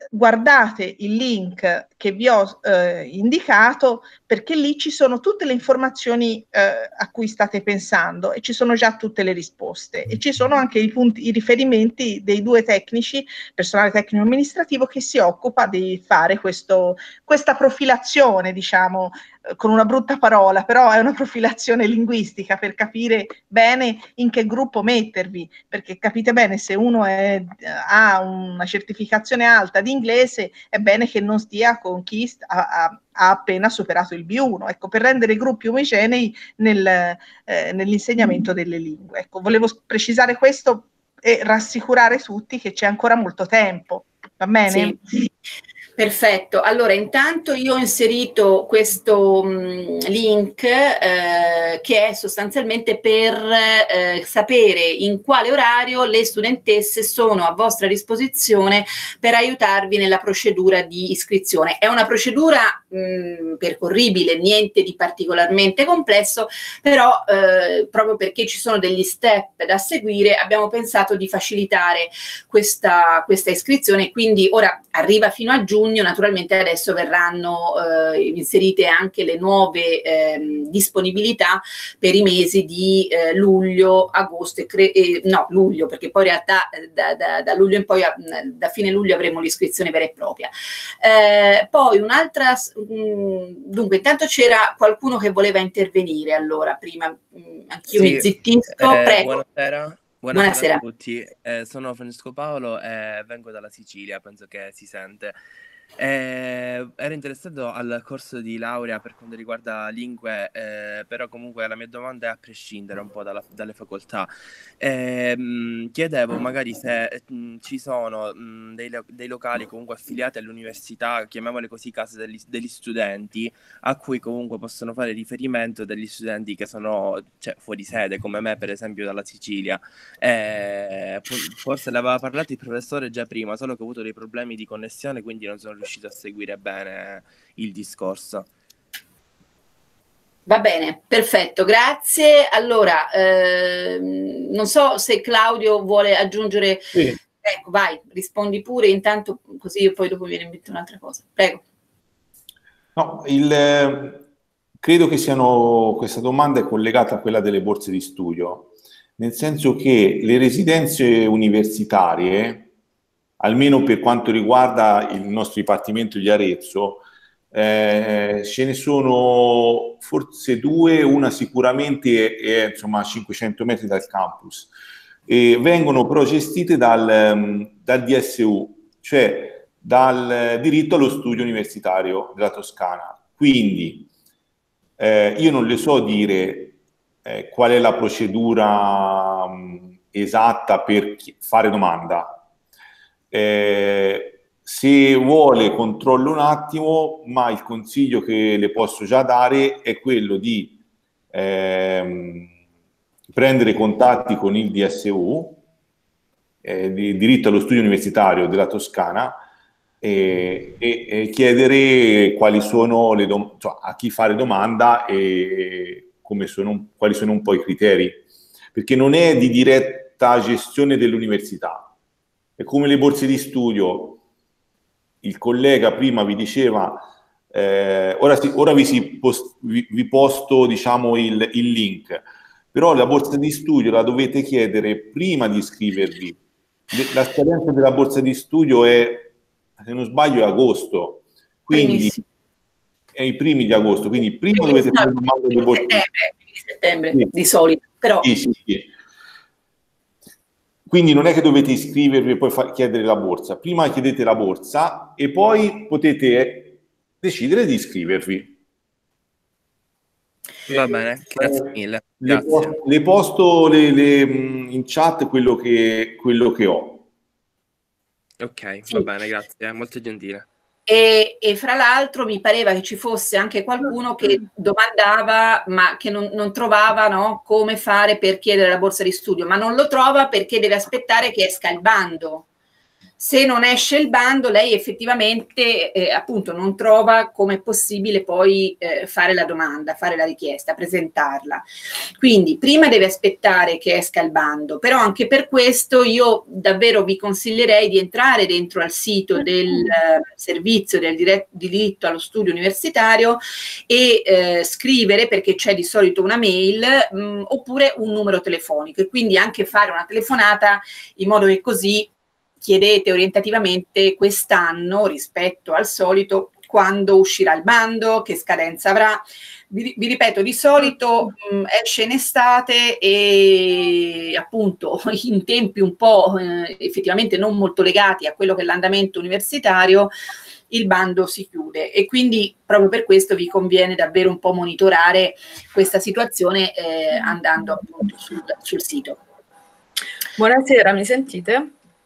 guardate il link che vi ho eh, indicato, perché lì ci sono tutte le informazioni eh, a cui state pensando e ci sono già tutte le risposte e ci sono anche i, punti, i riferimenti dei due tecnici, personale tecnico amministrativo, che si occupa di fare questo, questa profilazione, diciamo, eh, con una brutta parola, però è una profilazione linguistica per capire bene in che gruppo mettervi, perché capite bene, se uno è, ha una certificazione alta di inglese, è bene che non stia con chi ha, ha, ha appena superato il B uno, ecco, per rendere i gruppi omogenei nel, eh, nell'insegnamento delle lingue. Ecco, volevo precisare questo e rassicurare tutti che c'è ancora molto tempo, va bene? Sì. Perfetto, allora intanto io ho inserito questo mh, link eh, che è sostanzialmente per eh, sapere in quale orario le studentesse sono a vostra disposizione per aiutarvi nella procedura di iscrizione. È una procedura mh, percorribile, niente di particolarmente complesso, però eh, proprio perché ci sono degli step da seguire abbiamo pensato di facilitare questa, questa iscrizione, quindi ora arriva fino a giugno. Naturalmente adesso verranno eh, inserite anche le nuove eh, disponibilità per i mesi di eh, luglio, agosto e cre- eh, no, luglio, perché poi in realtà eh, da, da, da luglio in poi, a, da fine luglio avremo l'iscrizione vera e propria. Eh, poi un'altra, mh, dunque intanto c'era qualcuno che voleva intervenire, allora prima mh, anch'io sì, mi zittisco, eh, prego. Buonasera. Buonasera, Buonasera a tutti, eh, sono Francesco Paolo e vengo dalla Sicilia, penso che si sente. Eh, ero interessato al corso di laurea per quanto riguarda lingue, eh, però comunque la mia domanda è a prescindere un po' dalla, dalle facoltà. Eh, mh, chiedevo magari se mh, ci sono mh, dei, dei locali comunque affiliati all'università, chiamiamole così, case degli, degli studenti, a cui comunque possono fare riferimento degli studenti che sono, cioè, fuori sede, come me per esempio dalla Sicilia. Eh, forse l'aveva parlato il professore già prima, solo che ho avuto dei problemi di connessione, quindi non sono riuscito a seguire bene il discorso. Va bene, perfetto, grazie. Allora, ehm, non so se Claudio vuole aggiungere. Sì. Ecco, vai, rispondi pure, intanto così io poi dopo viene in mente un'altra cosa. Prego. No, il, credo che siano, questa domanda è collegata a quella delle borse di studio, nel senso che le residenze universitarie, almeno per quanto riguarda il nostro Dipartimento di Arezzo, eh, ce ne sono forse due, una sicuramente è insomma a cinquecento metri dal campus, e vengono però gestite dal, dal D S U, cioè dal diritto allo studio universitario della Toscana. Quindi eh, io non le so dire eh, qual è la procedura mh, esatta per fare domanda. Eh, se vuole controllo un attimo, ma il consiglio che le posso già dare è quello di ehm, prendere contatti con il D S U, eh, di diritto allo studio universitario della Toscana, e, e, e chiedere quali sono le dom- cioè, a chi fare domanda e come sono, quali sono un po' i criteri, perché non è di diretta gestione dell'università. È come le borse di studio, il collega prima vi diceva, eh, ora, si, ora vi, si post, vi, vi posto diciamo il, il link, però la borsa di studio la dovete chiedere prima di iscrivervi. La scadenza della borsa di studio è, se non sbaglio, è agosto, quindi Benissimo. È i primi di agosto, quindi prima Benissimo. Dovete fare il domanda di borsa di settembre, sì. Di solito, però... Sì, sì, sì. Quindi non è che dovete iscrivervi e poi fa- chiedere la borsa. Prima chiedete la borsa e poi potete decidere di iscrivervi. Va bene, grazie mille. Le posto, le posto le, le, in chat quello che, quello che ho. Ok, sì. Va bene, grazie, molto gentile. E, e fra l'altro mi pareva che ci fosse anche qualcuno che domandava ma che non, non trovava, no, come fare per chiedere la borsa di studio, ma non lo trova perché deve aspettare che esca il bando. se non esce il bando, lei effettivamente eh, appunto non trova come è possibile poi eh, fare la domanda, fare la richiesta, presentarla. Quindi prima deve aspettare che esca il bando, però anche per questo io davvero vi consiglierei di entrare dentro al sito del eh, servizio del dire- diritto allo studio universitario e eh, scrivere, perché c'è di solito una mail mh, oppure un numero telefonico, e quindi anche fare una telefonata in modo che così chiedete orientativamente quest'anno rispetto al solito quando uscirà il bando, che scadenza avrà. Vi, vi ripeto, di solito mh, esce in estate e appunto in tempi un po' eh, effettivamente non molto legati a quello che è l'andamento universitario, il bando si chiude, e quindi proprio per questo vi conviene davvero un po' monitorare questa situazione eh, andando appunto sul, sul sito. Buonasera, mi sentite?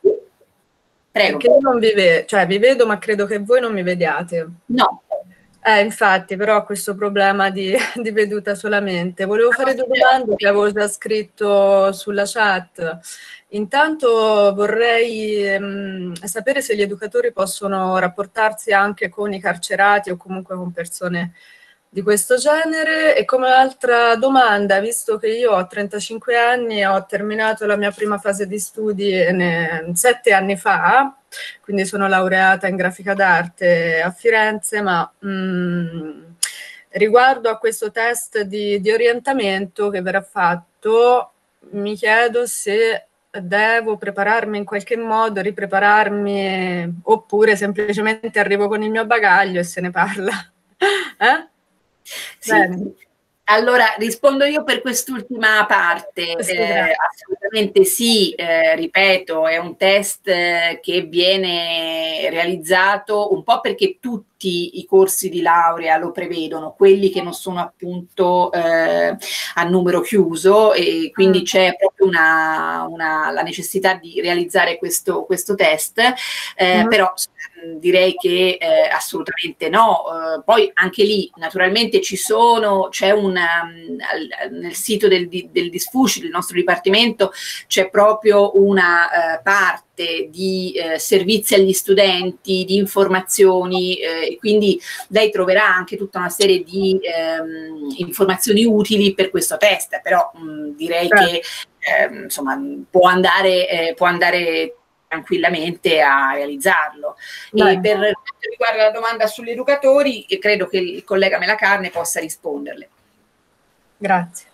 Prego. Perché io non vi vedo, cioè vi vedo, ma credo che voi non mi vediate. No. Eh, infatti, però ho questo problema di, di veduta solamente. Volevo fare due domande che avevo già scritto sulla chat. Intanto vorrei ehm, sapere se gli educatori possono rapportarsi anche con i carcerati o comunque con persone di questo genere. E come altra domanda, visto che io ho trentacinque anni e ho terminato la mia prima fase di studi ne, sette anni fa, quindi sono laureata in grafica d'arte a Firenze, ma mh, riguardo a questo test di, di orientamento che verrà fatto, mi chiedo se devo prepararmi in qualche modo, riprepararmi, oppure semplicemente arrivo con il mio bagaglio e se ne parla. Eh? Sì. Allora rispondo io per quest'ultima parte. Sì, eh, assolutamente sì, eh, ripeto, è un test eh, che viene realizzato un po' perché tutti i corsi di laurea lo prevedono, quelli che non sono appunto eh, a numero chiuso, e quindi c'è proprio una, una, la necessità di realizzare questo, questo test, eh, uh-huh. Però direi che eh, assolutamente no. Uh, poi anche lì naturalmente ci sono, c'è una, um, nel sito del, del Disfuci, del nostro dipartimento, c'è proprio una uh, parte di uh, servizi agli studenti, di informazioni, uh, e quindi lei troverà anche tutta una serie di um, informazioni utili per questo test, però um, direi certo. che eh, insomma può andare, eh, può andare tranquillamente a realizzarlo. Beh. E per quanto riguarda la domanda sugli educatori, credo che il collega Melacarne possa risponderle. Grazie.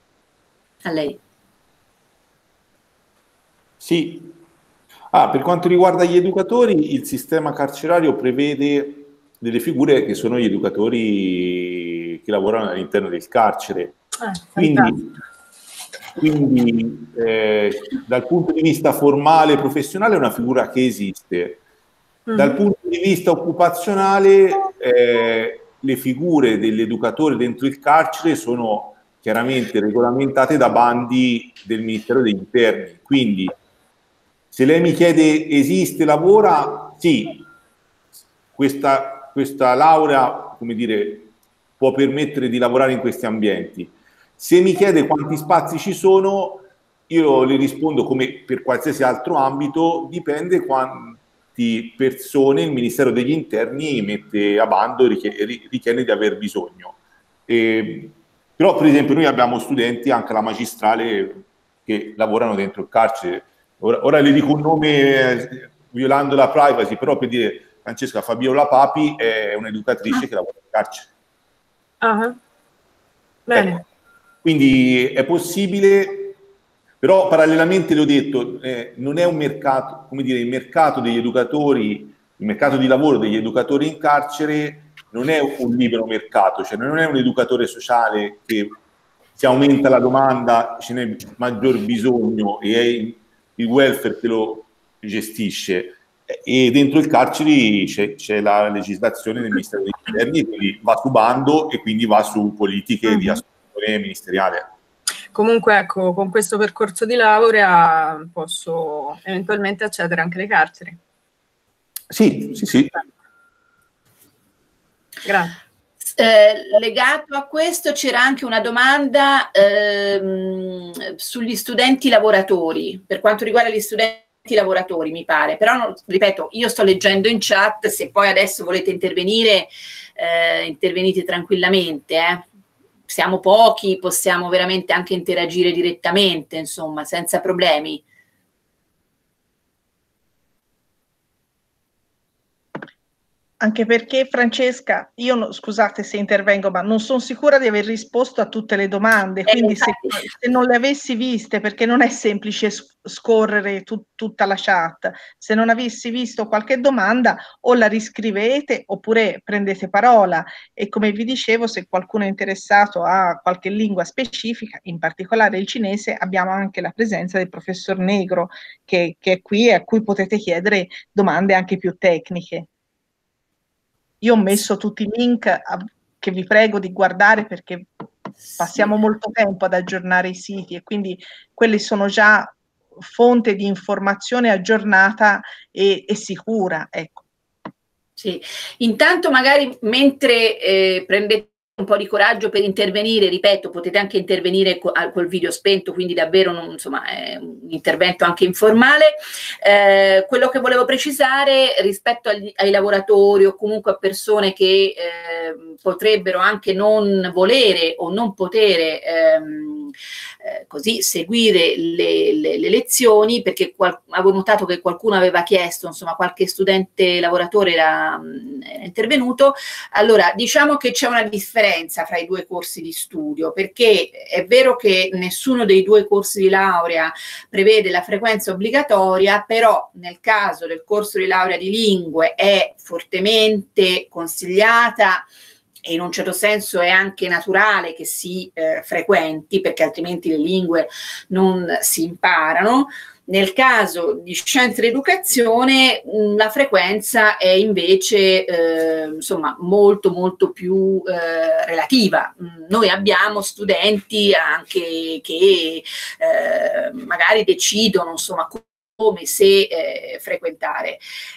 A lei. Sì. Ah, per quanto riguarda gli educatori, il sistema carcerario prevede delle figure che sono gli educatori che lavorano all'interno del carcere. Ah, quindi Quindi eh, dal punto di vista formale e professionale è una figura che esiste. Mm-hmm. Dal punto di vista occupazionale eh, le figure degli educatori dentro il carcere sono chiaramente regolamentate da bandi del Ministero degli Interni. Quindi se lei mi chiede esiste, lavora, sì, questa, questa laurea, come dire, può permettere di lavorare in questi ambienti. Se mi chiede quanti spazi ci sono, io le rispondo come per qualsiasi altro ambito, dipende quanti persone il Ministero degli Interni mette a bando e ritiene di aver bisogno. E, però per esempio noi abbiamo studenti anche alla magistrale che lavorano dentro il carcere. Ora, ora le dico un nome eh, violando la privacy, però per dire Francesca Fabiola Papi è un'educatrice che lavora in carcere. Uh-huh. Bene. Ecco. Quindi è possibile, però parallelamente le ho detto, eh, non è un mercato, come dire, il mercato degli educatori, il mercato di lavoro degli educatori in carcere non è un libero mercato, cioè non è un educatore sociale che si aumenta la domanda, ce n'è maggior bisogno e è il welfare che lo gestisce. E dentro il carcere c'è, c'è la legislazione del Ministero degli Interni, quindi va su bando e quindi va su politiche uh-huh. di assunzione ministeriale. Comunque ecco, con questo percorso di laurea posso eventualmente accedere anche alle carceri. Sì, sì, sì. Grazie. Eh, legato a questo c'era anche una domanda ehm, sugli studenti lavoratori. Per quanto riguarda gli studenti lavoratori, mi pare, però non, ripeto, io sto leggendo in chat, se poi adesso volete intervenire, eh, intervenite tranquillamente, eh. Siamo pochi, possiamo veramente anche interagire direttamente, insomma, senza problemi. Anche perché, Francesca, io no, scusate se intervengo, ma non sono sicura di aver risposto a tutte le domande, quindi eh, se, se non le avessi viste, perché non è semplice scorrere tu, tutta la chat, se non avessi visto qualche domanda o la riscrivete oppure prendete parola, e come vi dicevo, se qualcuno è interessato a qualche lingua specifica, in particolare il cinese, abbiamo anche la presenza del professor Negro che, che è qui e a cui potete chiedere domande anche più tecniche. Io ho messo tutti i link a, che vi prego di guardare, perché passiamo molto tempo ad aggiornare i siti e quindi quelli sono già fonte di informazione aggiornata e, e sicura. Ecco. Sì. Intanto magari mentre eh, prendete un po' di coraggio per intervenire, ripeto, potete anche intervenire co col video spento, quindi davvero non, insomma, è un intervento anche informale. Eh, quello che volevo precisare rispetto agli, ai lavoratori o comunque a persone che eh, potrebbero anche non volere o non potere ehm, eh, così seguire le, le, le lezioni, perché avevo notato che qualcuno aveva chiesto, insomma, qualche studente lavoratore era, era intervenuto. Allora, diciamo che c'è una differenza fra i due corsi di studio, perché è vero che nessuno dei due corsi di laurea prevede la frequenza obbligatoria, però nel caso del corso di laurea di lingue è fortemente consigliata e in un certo senso è anche naturale che si eh, frequenti, perché altrimenti le lingue non si imparano. Nel caso di scienze dell'educazione la frequenza è invece eh, insomma molto molto più eh, relativa. Noi abbiamo studenti anche che eh, magari decidono insomma come se eh, frequentare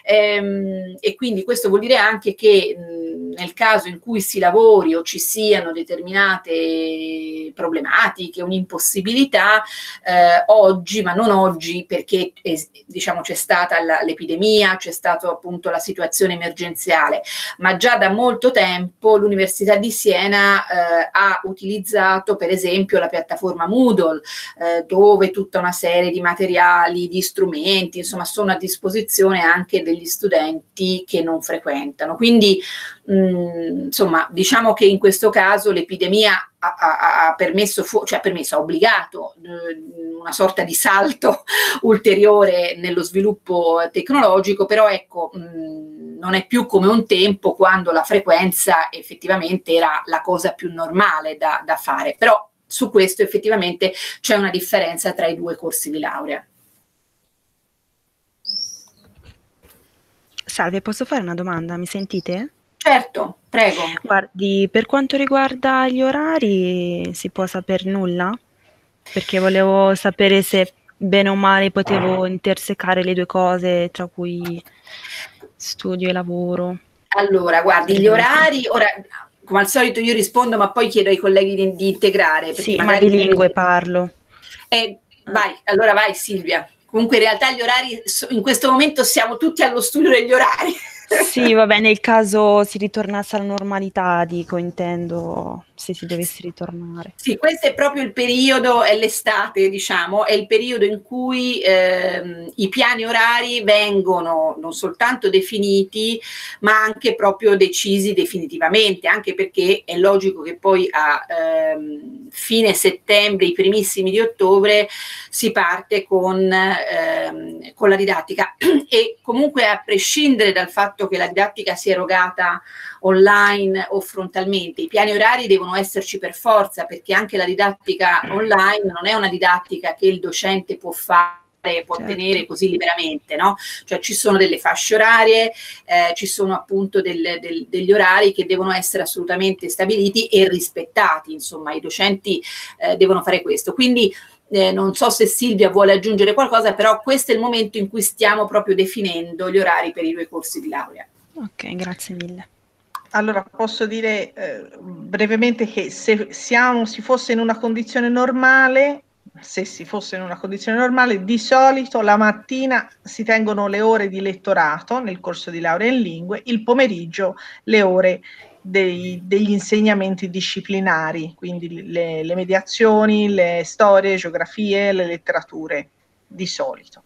ehm, e quindi questo vuol dire anche che mh, nel caso in cui si lavori o ci siano determinate problematiche, un'impossibilità eh, oggi, ma non oggi perché eh, diciamo c'è stata l'epidemia, c'è stata appunto la situazione emergenziale, ma già da molto tempo l'Università di Siena eh, ha utilizzato per esempio la piattaforma Moodle eh, dove tutta una serie di materiali, di strumenti insomma sono a disposizione anche degli studenti che non frequentano, quindi mh, insomma diciamo che in questo caso l'epidemia ha, ha, ha permesso, cioè ha permesso, ha obbligato eh, una sorta di salto ulteriore nello sviluppo tecnologico, però ecco mh, non è più come un tempo quando la frequenza effettivamente era la cosa più normale da, da fare, però su questo effettivamente c'è una differenza tra i due corsi di laurea. Salve, posso fare una domanda? Mi sentite? Certo, prego. Guardi, per quanto riguarda gli orari, si può sapere nulla? Perché volevo sapere se bene o male potevo intersecare le due cose, tra cui studio e lavoro. Allora, guardi, gli orari, ora, come al solito io rispondo, ma poi chiedo ai colleghi di, di integrare. Sì, ma di lingue parlo. Eh, vai, allora vai Silvia. Comunque in realtà gli orari, in questo momento siamo tutti allo studio degli orari. Sì, vabbè, nel caso si ritornasse alla normalità, dico, intendo, se si dovesse ritornare. Sì, questo è proprio il periodo, è l'estate, diciamo, è il periodo in cui ehm, i piani orari vengono non soltanto definiti, ma anche proprio decisi definitivamente, anche perché è logico che poi a ehm, fine settembre, i primissimi di ottobre, si parte con, ehm, con la didattica e comunque a prescindere dal fatto che la didattica sia erogata online o frontalmente, i piani orari devono esserci per forza, perché anche la didattica online non è una didattica che il docente può fare, può certo. tenere così liberamente, no? Cioè ci sono delle fasce orarie, eh, ci sono appunto del, del, degli orari che devono essere assolutamente stabiliti e rispettati, insomma i docenti eh, devono fare questo, quindi Eh, non so se Silvia vuole aggiungere qualcosa, però questo è il momento in cui stiamo proprio definendo gli orari per i due corsi di laurea. Ok, grazie mille. Allora posso dire eh, brevemente che se siamo, si fosse in una condizione normale, se si fosse in una condizione normale, di solito la mattina si tengono le ore di lettorato nel corso di laurea in lingue, il pomeriggio le ore dei, degli insegnamenti disciplinari, quindi le, le mediazioni, le storie, geografie, le letterature, di solito.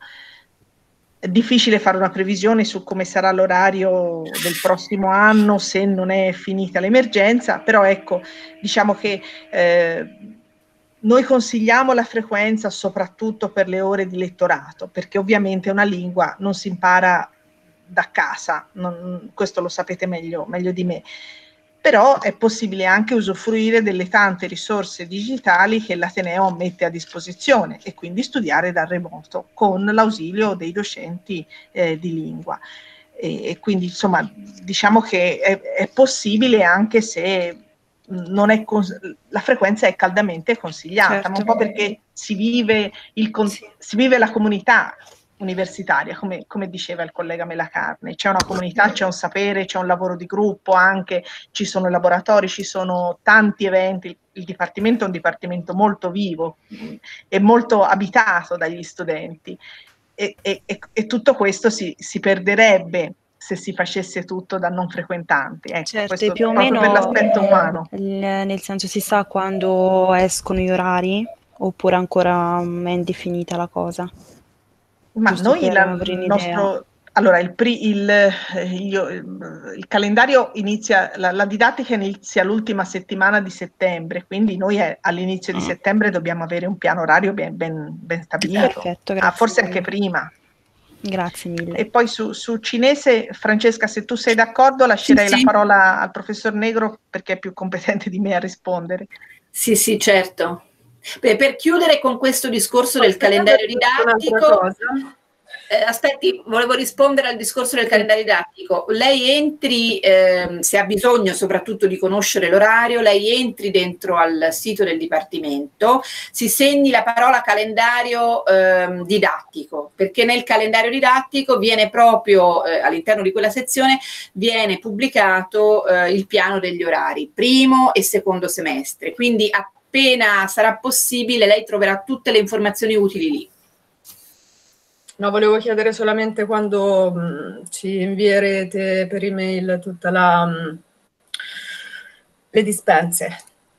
È difficile fare una previsione su come sarà l'orario del prossimo anno se non è finita l'emergenza, però ecco, diciamo che eh, noi consigliamo la frequenza soprattutto per le ore di lettorato, perché ovviamente una lingua non si impara da casa, non, questo lo sapete meglio, meglio di me. Però è possibile anche usufruire delle tante risorse digitali che l'Ateneo mette a disposizione e quindi studiare da remoto con l'ausilio dei docenti eh, di lingua. E, e quindi insomma diciamo che è, è possibile anche se non è la frequenza è caldamente consigliata, certo. Ma un po' perché si vive, il si vive la comunità universitaria, come, come diceva il collega Melacarne, c'è una comunità, c'è un sapere, c'è un lavoro di gruppo anche, ci sono laboratori, ci sono tanti eventi, il dipartimento è un dipartimento molto vivo e molto abitato dagli studenti e, e, e tutto questo si, si perderebbe se si facesse tutto da non frequentanti, ecco, certo, questo più o proprio meno per l'aspetto umano. Il, nel senso, si sa quando escono gli orari oppure ancora è indefinita la cosa? Ma giusto noi la, il nostro, allora il, pri, il, il, il calendario inizia, la, la didattica inizia l'ultima settimana di settembre, quindi noi all'inizio di settembre dobbiamo avere un piano orario ben, ben, ben stabilito. Perfetto, grazie. Ah, forse anche prima. Grazie mille. E poi su, su cinese, Francesca, se tu sei d'accordo, lascerei sì, la sì. parola al professor Negro perché è più competente di me a rispondere. Sì, sì, certo. Beh, per chiudere con questo discorso del calendario didattico, eh, aspetti, volevo rispondere al discorso del calendario didattico. Lei entri, eh, se ha bisogno soprattutto di conoscere l'orario, lei entri dentro al sito del Dipartimento, si segni la parola calendario eh, didattico, perché nel calendario didattico viene proprio, eh, all'interno di quella sezione, viene pubblicato eh, il piano degli orari, primo e secondo semestre, quindi appena sarà possibile lei troverà tutte le informazioni utili lì. No, volevo chiedere solamente quando mh, ci invierete per email tutta la mh, le dispense.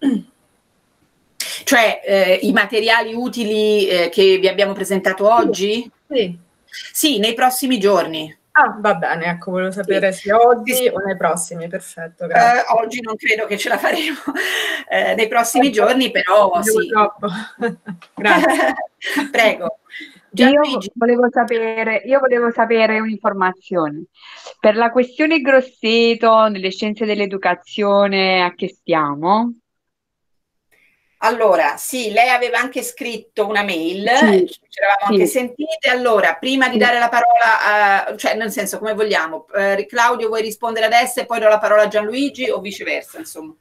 Cioè eh, i materiali utili eh, che vi abbiamo presentato oggi? Sì. Sì, nei prossimi giorni. Ah, va bene, ecco, volevo sapere sì. se oggi sì. o nei prossimi, perfetto, grazie. Eh, oggi non credo che ce la faremo, eh, nei prossimi eh, giorni però sì. Troppo. Grazie. Prego. Io volevo sapere, io volevo sapere un'informazione. Per la questione Grosseto, nelle scienze dell'educazione, a che stiamo? Allora, sì, lei aveva anche scritto una mail, sì, ci eravamo sì. anche sentite. Allora, prima di dare la parola, a, cioè nel senso come vogliamo, eh, Claudio vuoi rispondere adesso e poi do la parola a Gianluigi o viceversa, insomma?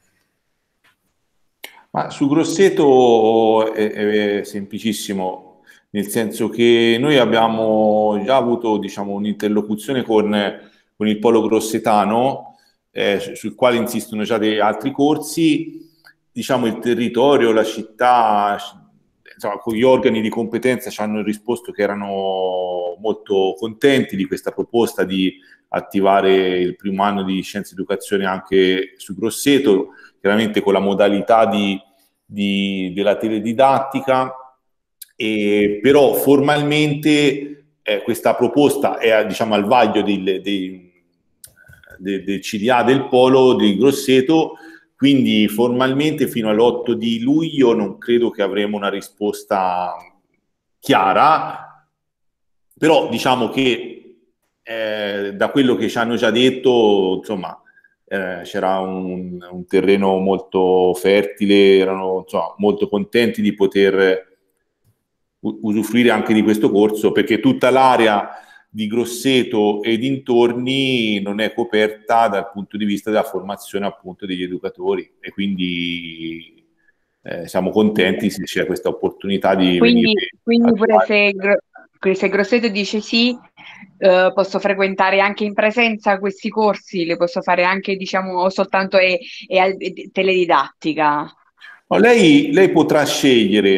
Ma su Grosseto è, è semplicissimo. Nel senso che noi abbiamo già avuto, diciamo, un'interlocuzione con, con il Polo Grossetano, eh, sul quale insistono già dei altri corsi. Diciamo, il territorio, la città, insomma, con gli organi di competenza ci hanno risposto che erano molto contenti di questa proposta di attivare il primo anno di Scienze Educazione anche su Grosseto, chiaramente con la modalità di, di, della teledidattica. E però formalmente eh, questa proposta è, diciamo, al vaglio del, del, del, del C D A del Polo di Grosseto, quindi formalmente fino all'otto di luglio non credo che avremo una risposta chiara, però diciamo che eh, da quello che ci hanno già detto, insomma, eh, c'era un, un terreno molto fertile, erano insomma, molto contenti di poter usufruire anche di questo corso, perché tutta l'area di Grosseto e dintorni non è coperta dal punto di vista della formazione appunto degli educatori e quindi eh, siamo contenti se c'è questa opportunità di quindi, venire quindi pure se, se Grosseto dice sì, eh, posso frequentare anche in presenza questi corsi, li posso fare anche, diciamo, o soltanto è, è teledidattica? No, lei, lei potrà scegliere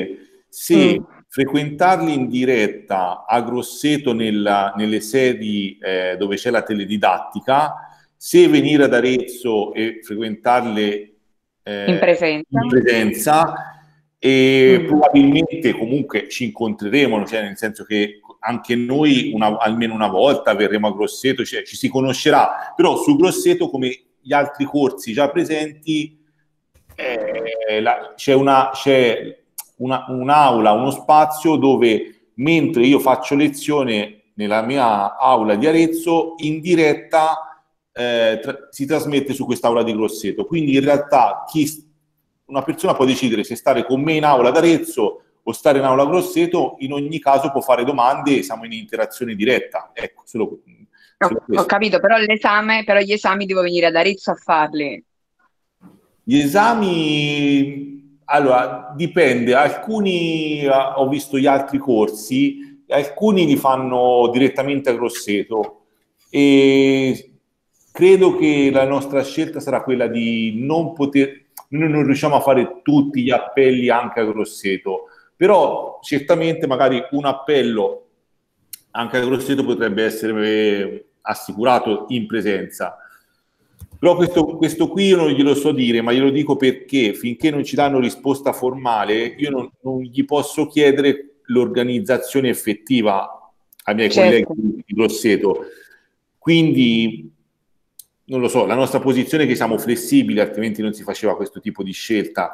se Mm. frequentarli in diretta a Grosseto nella- nelle sedi eh, dove c'è la teledidattica, se venire ad Arezzo e frequentarle eh, In presenza. in presenza, e Mm. probabilmente comunque ci incontreremo, cioè nel senso che anche noi una- almeno una volta verremo a Grosseto, cioè ci si conoscerà, però su Grosseto, come gli altri corsi già presenti, eh, la- c'è una, c'è una- un'aula, uno spazio dove, mentre io faccio lezione nella mia aula di Arezzo, in diretta eh, tra- si trasmette su quest'aula di Grosseto. Quindi in realtà chi, una persona può decidere se stare con me in aula ad Arezzo o stare in aula a Grosseto, in ogni caso può fare domande e siamo in interazione diretta. Ecco, solo, solo Ho, ho questo. capito, però l'esame, però gli esami devo venire ad Arezzo a farli. Gli esami, allora, dipende. Alcuni, eh, ho visto gli altri corsi, alcuni li fanno direttamente a Grosseto e credo che la nostra scelta sarà quella di non poter, noi non riusciamo a fare tutti gli appelli anche a Grosseto, però certamente magari un appello anche a Grosseto potrebbe essere eh, assicurato in presenza. Però questo, questo qui io non glielo so dire, ma glielo dico perché finché non ci danno risposta formale, io non, non gli posso chiedere l'organizzazione effettiva ai miei Certo. colleghi di Grosseto. Quindi, non lo so, la nostra posizione è che siamo flessibili, altrimenti non si faceva questo tipo di scelta.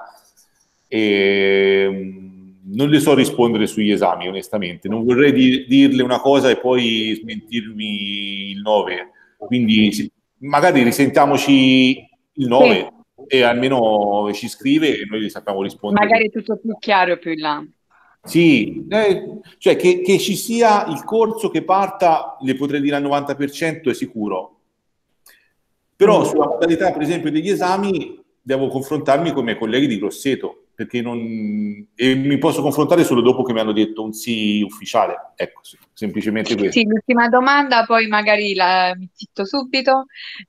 E non le so rispondere sugli esami, onestamente. Non vorrei di- dirle una cosa e poi smentirmi il nove. Quindi sì, magari risentiamoci il nove e almeno ci scrive e noi gli sappiamo rispondere. Magari è tutto più chiaro più in là. Sì, eh, cioè che, che ci sia il corso che parta, le potrei dire al novanta per cento è sicuro. Però sulla modalità, per esempio, degli esami devo confrontarmi con i miei colleghi di Grosseto, perché non... e mi posso confrontare solo dopo che mi hanno detto un sì ufficiale. Ecco, semplicemente questo. Sì, l'ultima domanda, poi magari la, mi zitto subito.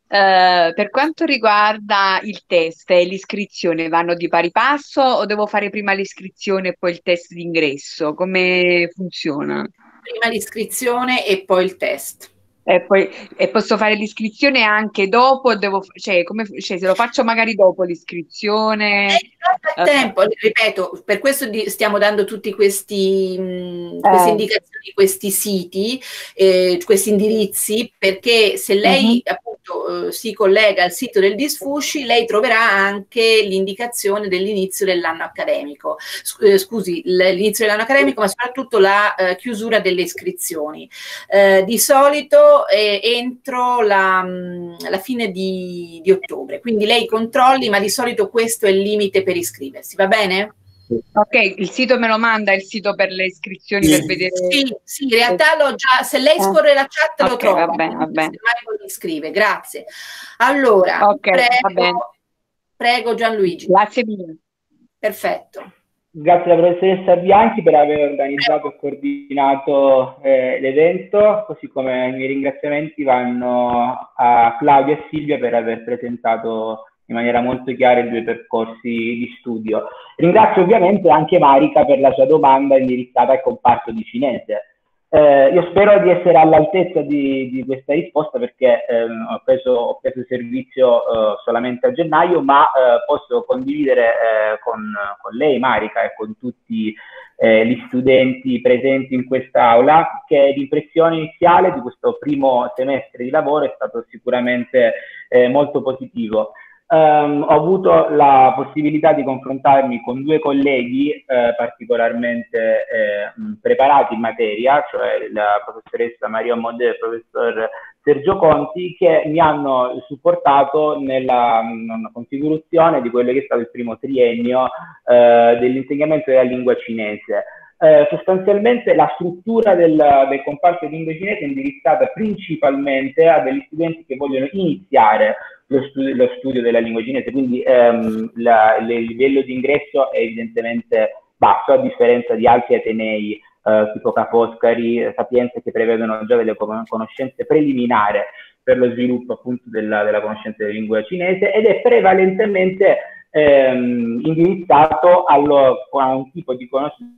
Eh, per quanto riguarda il test e l'iscrizione, vanno di pari passo o devo fare prima l'iscrizione e poi il test d'ingresso? Come funziona? Prima l'iscrizione e poi il test. E poi e posso fare l'iscrizione anche dopo? Devo, cioè, come, cioè, se lo faccio magari dopo l'iscrizione. A tempo, ripeto, per questo di- stiamo dando tutti questi, mh, queste Eh. indicazioni, questi siti, eh, questi indirizzi, perché se lei Mhm. appunto eh, si collega al sito del Disfusci, lei troverà anche l'indicazione dell'inizio dell'anno accademico. Sc- eh, scusi, l- l'inizio dell'anno accademico, ma soprattutto la eh, chiusura delle iscrizioni. Eh, di solito eh, entro la, mh, la fine di, di ottobre, quindi lei controlli, ma di solito questo è il limite per iscriversi, va bene? Ok, il sito me lo manda, il sito per le iscrizioni per vedere. Sì, sì, in realtà l'ho già, se lei scorre la chat lo Ok, trova. va bene, va bene. Se mai lo iscrive, grazie. Allora, Ok, va bene. prego, prego Gianluigi. Grazie mille. Perfetto. Grazie alla professoressa Bianchi per aver organizzato e coordinato eh, l'evento, così come i miei ringraziamenti vanno a Claudia e Silvia per aver presentato in maniera molto chiara i due percorsi di studio. Ringrazio ovviamente anche Marica per la sua domanda indirizzata al comparto di cinese. Eh, io spero di essere all'altezza di, di questa risposta perché ehm, ho, preso, ho preso il servizio eh, solamente a gennaio, ma eh, posso condividere eh, con, con lei, Marica, e con tutti eh, gli studenti presenti in quest'aula che l'impressione iniziale di questo primo semestre di lavoro è stato sicuramente eh, molto positivo. Um, ho avuto la possibilità di confrontarmi con due colleghi eh, particolarmente eh, preparati in materia, cioè la professoressa Maria Modè e il professor Sergio Conti, che mi hanno supportato nella, nella configurazione di quello che è stato il primo triennio eh, dell'insegnamento della lingua cinese. Eh, sostanzialmente la struttura del, del comparto di lingua cinese è indirizzata principalmente a degli studenti che vogliono iniziare lo studio, lo studio della lingua cinese, quindi ehm, la, il livello di ingresso è evidentemente basso, a differenza di altri atenei eh, tipo Ca' Foscari, Sapienza, che prevedono già delle conoscenze preliminari per lo sviluppo appunto della, della conoscenza della lingua cinese, ed è prevalentemente ehm, indirizzato allo, a un tipo di conoscenza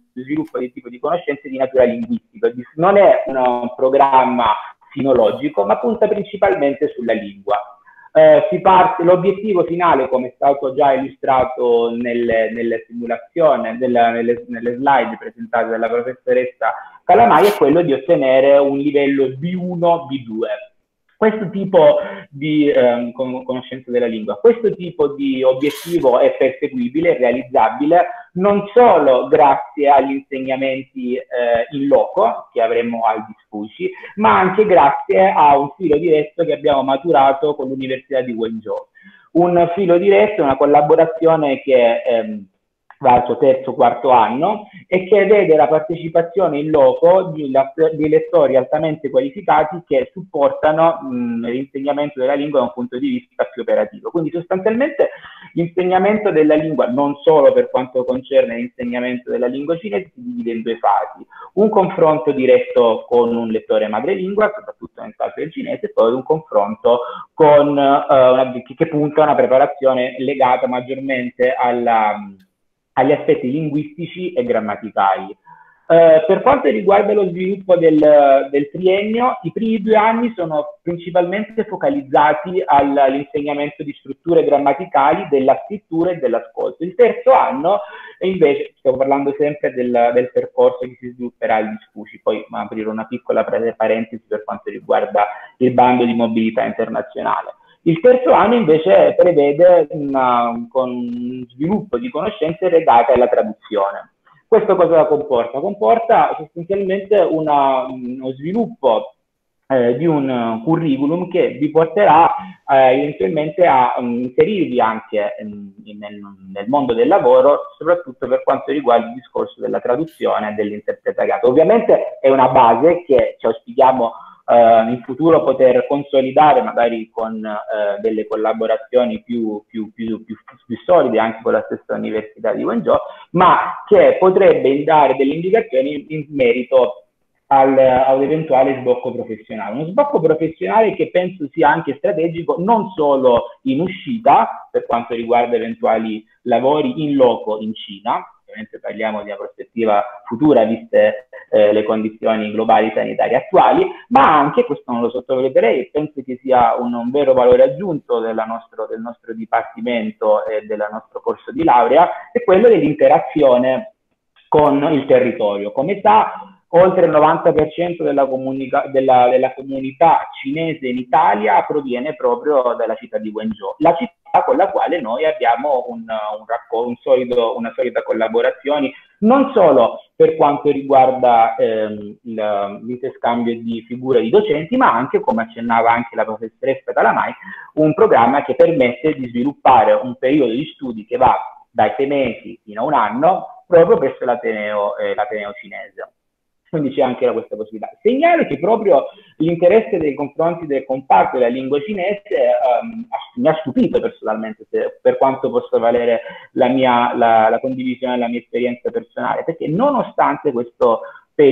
sviluppo di tipo di conoscenze di natura linguistica. Non è un programma sinologico, ma punta principalmente sulla lingua. Eh, si parte, l'obiettivo finale, come è stato già illustrato nelle, nelle simulazioni, nella, nelle, nelle slide presentate dalla professoressa Calamai, è quello di ottenere un livello B uno B due. Questo tipo di eh, conoscenza della lingua, questo tipo di obiettivo è perseguibile, realizzabile, non solo grazie agli insegnamenti eh, in loco che avremo al Disfuci, ma anche grazie a un filo diretto che abbiamo maturato con l'Università di Guangzhou. Un filo diretto, una collaborazione che ehm, va al suo terzo quarto anno e che vede la partecipazione in loco di, di lettori altamente qualificati che supportano l'insegnamento della lingua da un punto di vista più operativo. Quindi sostanzialmente l'insegnamento della lingua, non solo per quanto concerne l'insegnamento della lingua cinese, si divide in due fasi: un confronto diretto con un lettore madrelingua, soprattutto nel caso del cinese, e poi un confronto con, uh, una, che punta a una preparazione legata maggiormente alla agli aspetti linguistici e grammaticali. Eh, per quanto riguarda lo sviluppo del, del triennio, i primi due anni sono principalmente focalizzati all'insegnamento di strutture grammaticali, della scrittura e dell'ascolto. Il terzo anno, invece, stiamo parlando sempre del, del percorso che si svilupperà al Disfuci, poi aprirò una piccola parentesi per quanto riguarda il bando di mobilità internazionale. Il terzo anno invece prevede una, con un sviluppo di conoscenze legate alla traduzione. Questo cosa comporta? Comporta sostanzialmente una, uno sviluppo eh, di un curriculum che vi porterà eh, eventualmente a um, inserirvi anche in, in, nel, nel mondo del lavoro, soprattutto per quanto riguarda il discorso della traduzione e dell'interpretariato. Ovviamente è una base che ci auspichiamo Uh, in futuro poter consolidare magari con uh, delle collaborazioni più, più, più, più, più solide anche con la stessa Università di Guangzhou, ma che potrebbe dare delle indicazioni in merito al, all'eventuale sbocco professionale. Uno sbocco professionale che penso sia anche strategico non solo in uscita, per quanto riguarda eventuali lavori in loco in Cina. Ovviamente parliamo di una prospettiva futura viste eh, le condizioni globali sanitarie attuali, ma anche, questo non lo sottovaluterei, e penso che sia un, un vero valore aggiunto della nostro, del nostro dipartimento e del nostro corso di laurea, è quello dell'interazione con il territorio. Come sa, oltre il novanta per cento della, della, della comunità cinese in Italia proviene proprio dalla città di Guangzhou, la città con la quale noi abbiamo un, un, un solido, una solida collaborazione, non solo per quanto riguarda ehm, l'interscambio di figure di docenti, ma anche, come accennava anche la professoressa Calamai, un programma che permette di sviluppare un periodo di studi che va dai sei mesi fino a un anno proprio presso l'Ateneo eh, l'Ateneo cinese. Quindi c'è anche questa possibilità. Segnalo che proprio l'interesse nei confronti del comparto della lingua cinese um, mi ha stupito personalmente, se, per quanto possa valere la mia la, la condivisione della mia esperienza personale, perché nonostante questo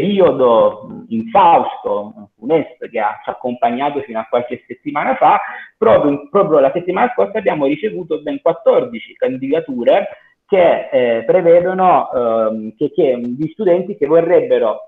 periodo infausto, funesto, che ha, ci ha accompagnato fino a qualche settimana fa, proprio, proprio la settimana scorsa abbiamo ricevuto ben quattordici candidature che eh, prevedono eh, che, che di studenti che vorrebbero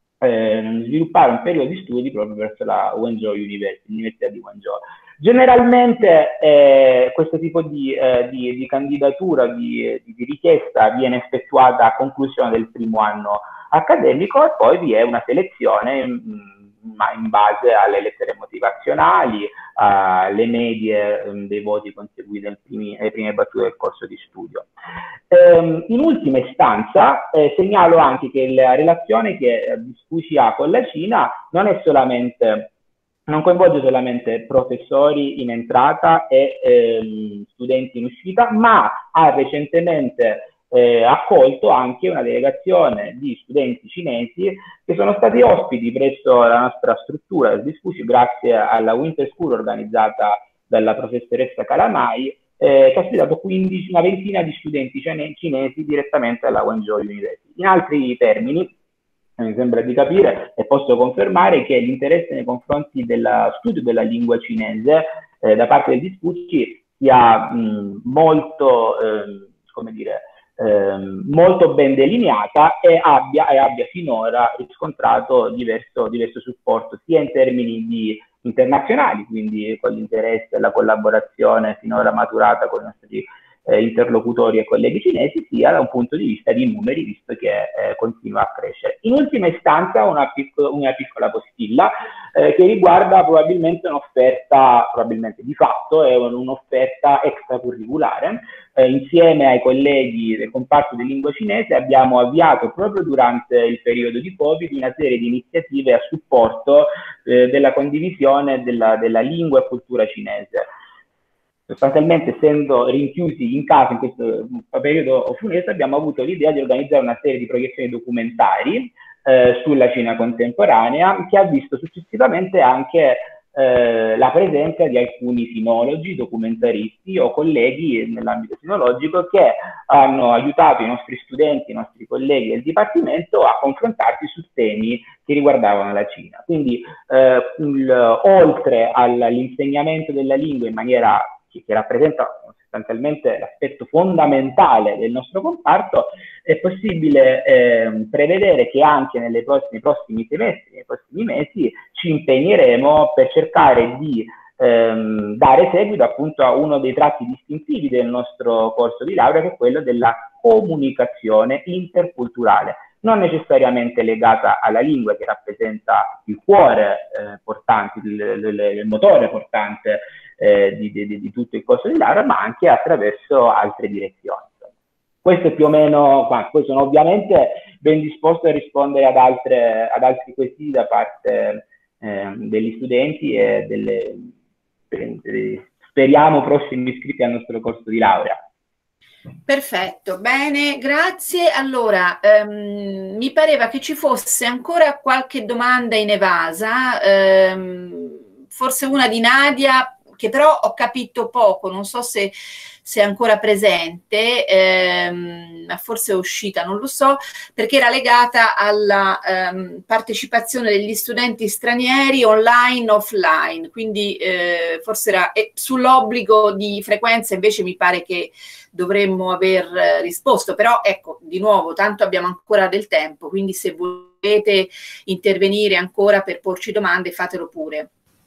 Eh, sviluppare un periodo di studi proprio verso la Guangzhou University, l'Università di Guangzhou. Generalmente eh, questo tipo di, eh, di, di candidatura, di, di richiesta viene effettuata a conclusione del primo anno accademico e poi vi è una selezione mh, ma in base alle lettere motivazionali, alle medie um, dei voti conseguiti nel primi, nelle prime battute del corso di studio. Um, in ultima istanza eh, segnalo anche che la relazione che Disfuci ha con la Cina non è solamente, non coinvolge solamente professori in entrata e ehm, studenti in uscita, ma ha recentemente Eh, accolto anche una delegazione di studenti cinesi che sono stati ospiti presso la nostra struttura del Disfuci grazie alla Winter School organizzata dalla professoressa Calamai, eh, che ha ospitato quindici, una ventina di studenti cinesi direttamente alla Guangzhou University. In altri termini, mi sembra di capire e posso confermare che l'interesse nei confronti dello studio della lingua cinese eh, da parte del Disfuci sia mh, molto, eh, come dire, ehm, molto ben delineata e abbia, e abbia finora riscontrato diverso, diverso supporto sia in termini di internazionali, quindi con l'interesse e la collaborazione finora maturata con i nostri eh, interlocutori e colleghi cinesi, sia da un punto di vista di numeri, visto che eh, continua a crescere. In ultima istanza una, picco, una piccola postilla eh, che riguarda probabilmente un'offerta, probabilmente di fatto è un'offerta extracurriculare. Eh, insieme ai colleghi del comparto di lingua cinese abbiamo avviato proprio durante il periodo di Covid una serie di iniziative a supporto eh, della condivisione della, della lingua e cultura cinese. Sostanzialmente, essendo rinchiusi in casa in questo periodo funeste, abbiamo avuto l'idea di organizzare una serie di proiezioni documentari eh, sulla Cina contemporanea, che ha visto successivamente anche eh, la presenza di alcuni sinologi, documentaristi o colleghi nell'ambito sinologico che hanno aiutato i nostri studenti, i nostri colleghi del Dipartimento a confrontarsi su temi che riguardavano la Cina. Quindi eh, il, oltre all'insegnamento della lingua in maniera che rappresenta sostanzialmente l'aspetto fondamentale del nostro comparto, è possibile eh, prevedere che anche nelle prossime, nei prossimi semestri, nei prossimi mesi, ci impegneremo per cercare di ehm, dare seguito appunto a uno dei tratti distintivi del nostro corso di laurea, che è quello della comunicazione interculturale, non necessariamente legata alla lingua, che rappresenta il cuore eh, portante, il, il, il motore portante eh, di, di, di tutto il corso di laurea, ma anche attraverso altre direzioni. Questo è più o meno qua. Poi sono ovviamente ben disposto a rispondere ad, altre, ad altri quesiti da parte eh, degli studenti e delle, delle, speriamo, prossimi iscritti al nostro corso di laurea. Perfetto, bene, grazie. Allora, ehm, mi pareva che ci fosse ancora qualche domanda in evasa, ehm, forse una di Nadia, che però ho capito poco, non so se, se è ancora presente, ehm, ma forse è uscita, non lo so, perché era legata alla ehm, partecipazione degli studenti stranieri online e offline, quindi eh, forse era eh, sull'obbligo di frequenza, invece mi pare che dovremmo aver risposto, però ecco, di nuovo, tanto abbiamo ancora del tempo, quindi se volete intervenire ancora per porci domande, fatelo pure.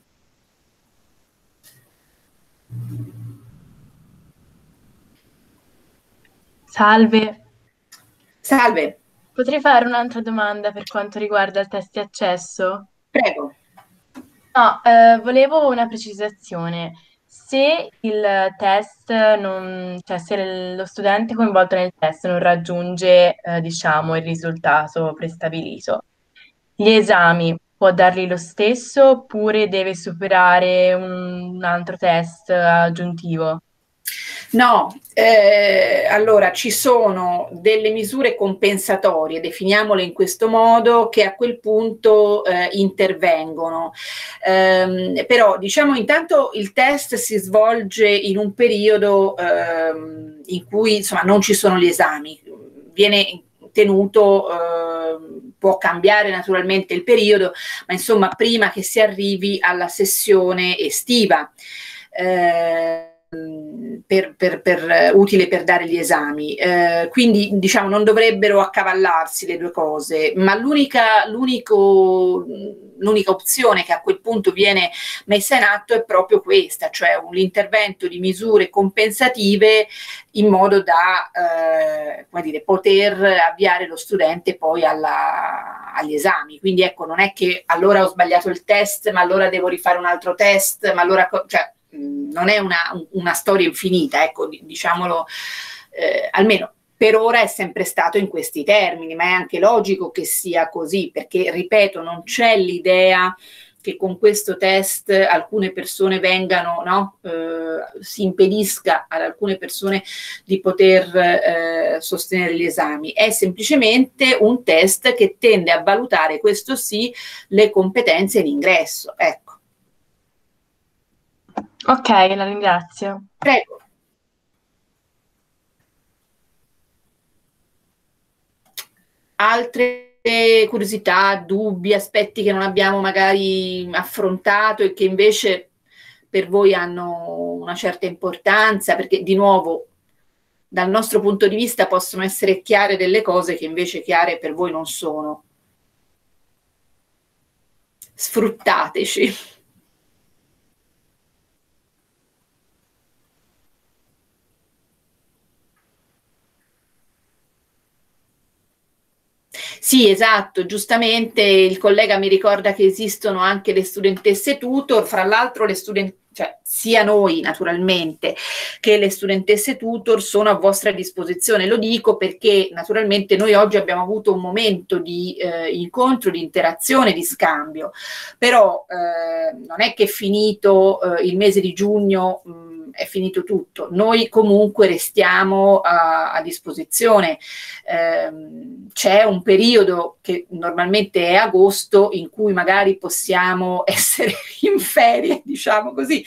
Salve. Salve. Potrei fare un'altra domanda per quanto riguarda il test di accesso? Prego. No, eh, volevo una precisazione. Se il test non, cioè se lo studente coinvolto nel test non raggiunge, eh, diciamo, il risultato prestabilito, gli esami può darli lo stesso oppure deve superare un, un altro test aggiuntivo? No, eh, allora ci sono delle misure compensatorie, definiamole in questo modo, che a quel punto eh, intervengono. Ehm, però diciamo intanto il test si svolge in un periodo ehm, in cui insomma non ci sono gli esami, viene tenuto, eh, può cambiare naturalmente il periodo, ma insomma prima che si arrivi alla sessione estiva. Eh, Per, per, per, utile per dare gli esami, eh, quindi diciamo non dovrebbero accavallarsi le due cose, ma l'unica l'unico l'unica opzione che a quel punto viene messa in atto è proprio questa, cioè un l'intervento di misure compensative in modo da eh, come dire, poter avviare lo studente poi alla, agli esami. Quindi ecco, non è che allora ho sbagliato il test, ma allora devo rifare un altro test, ma allora cioè non è una, una storia infinita, ecco, diciamolo, eh, almeno per ora è sempre stato in questi termini, ma è anche logico che sia così, perché, ripeto, non c'è l'idea che con questo test alcune persone vengano, no, eh, si impedisca ad alcune persone di poter eh, sostenere gli esami. È semplicemente un test che tende a valutare, questo sì, le competenze in ingresso, ecco. Ok, la ringrazio. Prego. Altre curiosità, dubbi, aspetti che non abbiamo magari affrontato e che invece per voi hanno una certa importanza, perché di nuovo dal nostro punto di vista possono essere chiare delle cose che invece chiare per voi non sono. Sfruttateci. Sì, esatto, giustamente il collega mi ricorda che esistono anche le studentesse tutor, fra l'altro le studentesse, cioè sia noi naturalmente che le studentesse tutor sono a vostra disposizione. Lo dico perché naturalmente noi oggi abbiamo avuto un momento di eh, incontro, di interazione, di scambio, però eh, non è che è finito eh, il mese di giugno, mh, è finito tutto. Noi comunque restiamo a, a disposizione. Eh, c'è un periodo che normalmente è agosto in cui magari possiamo essere in ferie, diciamo così,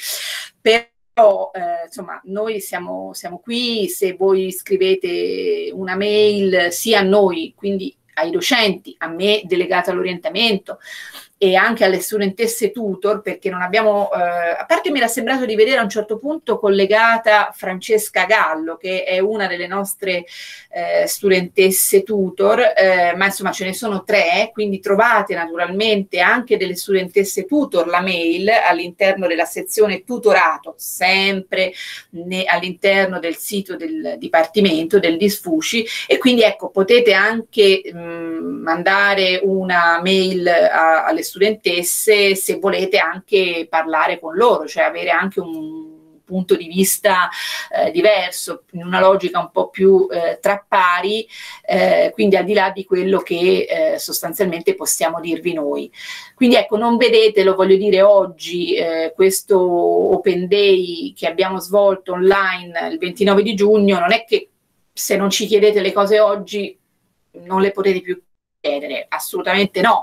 però eh, insomma noi siamo, siamo qui. Se voi scrivete una mail sia a noi, quindi ai docenti, a me delegata all'orientamento e anche alle studentesse tutor, perché non abbiamo, eh, a parte mi era sembrato di vedere a un certo punto collegata Francesca Gallo, che è una delle nostre eh, studentesse tutor, eh, ma insomma ce ne sono tre, quindi trovate naturalmente anche delle studentesse tutor la mail all'interno della sezione tutorato, sempre all'interno del sito del Dipartimento del Disfuci, e quindi ecco potete anche mh, mandare una mail a, alle studentesse se volete anche parlare con loro, cioè avere anche un punto di vista eh, diverso, in una logica un po' più eh, tra pari, eh, quindi al di là di quello che eh, sostanzialmente possiamo dirvi noi. Quindi ecco, non vedete, lo voglio dire oggi, eh, questo Open Day che abbiamo svolto online il ventinove di giugno, non è che se non ci chiedete le cose oggi non le potete più chiedere, assolutamente no.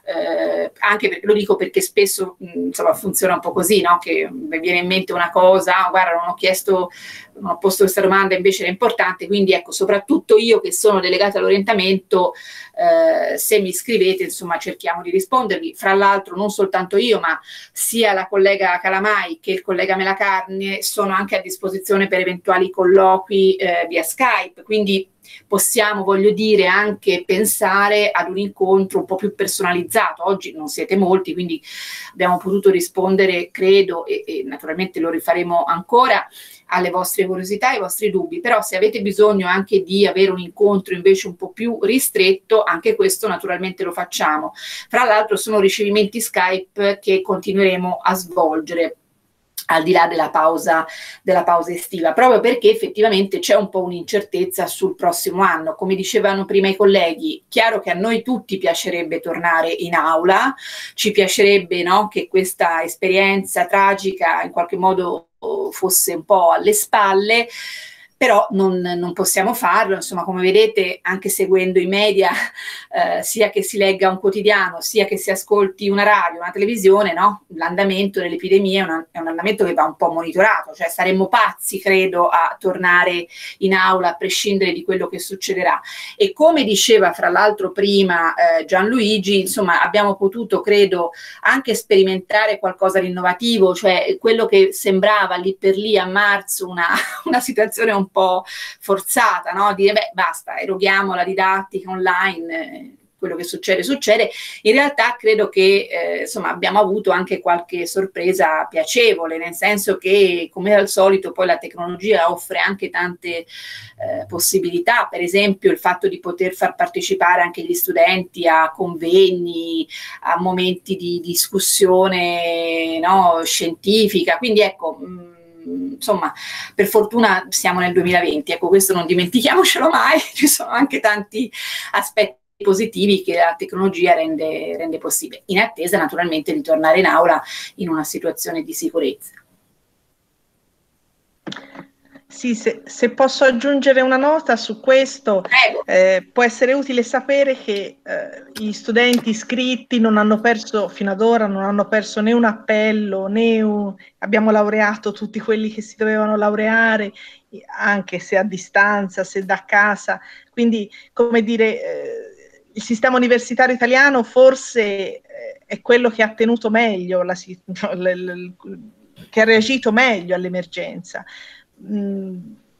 Eh, anche perché lo dico perché spesso mh, insomma funziona un po' così, no? Che mi viene in mente una cosa, oh, guarda non ho chiesto, non ho posto questa domanda, invece era importante, quindi ecco, soprattutto io che sono delegata all'orientamento, eh, se mi scrivete insomma cerchiamo di rispondervi. Fra l'altro non soltanto io, ma sia la collega Calamai che il collega Melacarne sono anche a disposizione per eventuali colloqui eh, via Skype, quindi possiamo, voglio dire, anche pensare ad un incontro un po' più personalizzato. Oggi non siete molti, quindi abbiamo potuto rispondere, credo, e, e naturalmente lo rifaremo ancora, alle vostre curiosità, ai vostri dubbi, però se avete bisogno anche di avere un incontro invece un po' più ristretto, anche questo naturalmente lo facciamo. Fra l'altro sono ricevimenti Skype che continueremo a svolgere al di là della pausa, della pausa estiva, proprio perché effettivamente c'è un po' un'incertezza sul prossimo anno. Come dicevano prima i colleghi, chiaro che a noi tutti piacerebbe tornare in aula, ci piacerebbe, no, che questa esperienza tragica in qualche modo fosse un po' alle spalle, però non, non possiamo farlo, insomma, come vedete, anche seguendo i media, eh, sia che si legga un quotidiano, sia che si ascolti una radio, una televisione, no? L'andamento dell'epidemia è, una, è un andamento che va un po' monitorato, cioè saremmo pazzi, credo, a tornare in aula a prescindere di quello che succederà. E come diceva, fra l'altro, prima eh, Gianluigi, insomma, abbiamo potuto, credo, anche sperimentare qualcosa di innovativo, cioè quello che sembrava lì per lì a marzo una, una situazione un po' forzata, no? Dire beh basta, eroghiamo la didattica online, eh, quello che succede succede. In realtà credo che eh, insomma abbiamo avuto anche qualche sorpresa piacevole, nel senso che come al solito poi la tecnologia offre anche tante eh, possibilità, per esempio il fatto di poter far partecipare anche gli studenti a convegni, a momenti di discussione, no, scientifica, quindi ecco mh, insomma, per fortuna siamo nel duemilaventi, ecco, questo non dimentichiamocelo mai, ci sono anche tanti aspetti positivi che la tecnologia rende, rende possibile, in attesa naturalmente di tornare in aula in una situazione di sicurezza. Sì, se, se posso aggiungere una nota su questo, eh, può essere utile sapere che eh, gli studenti iscritti non hanno perso, fino ad ora, non hanno perso né un appello, né un, abbiamo laureato tutti quelli che si dovevano laureare, anche se a distanza, se da casa, quindi come dire, eh, il sistema universitario italiano forse eh, è quello che ha tenuto meglio, la, che ha reagito meglio all'emergenza.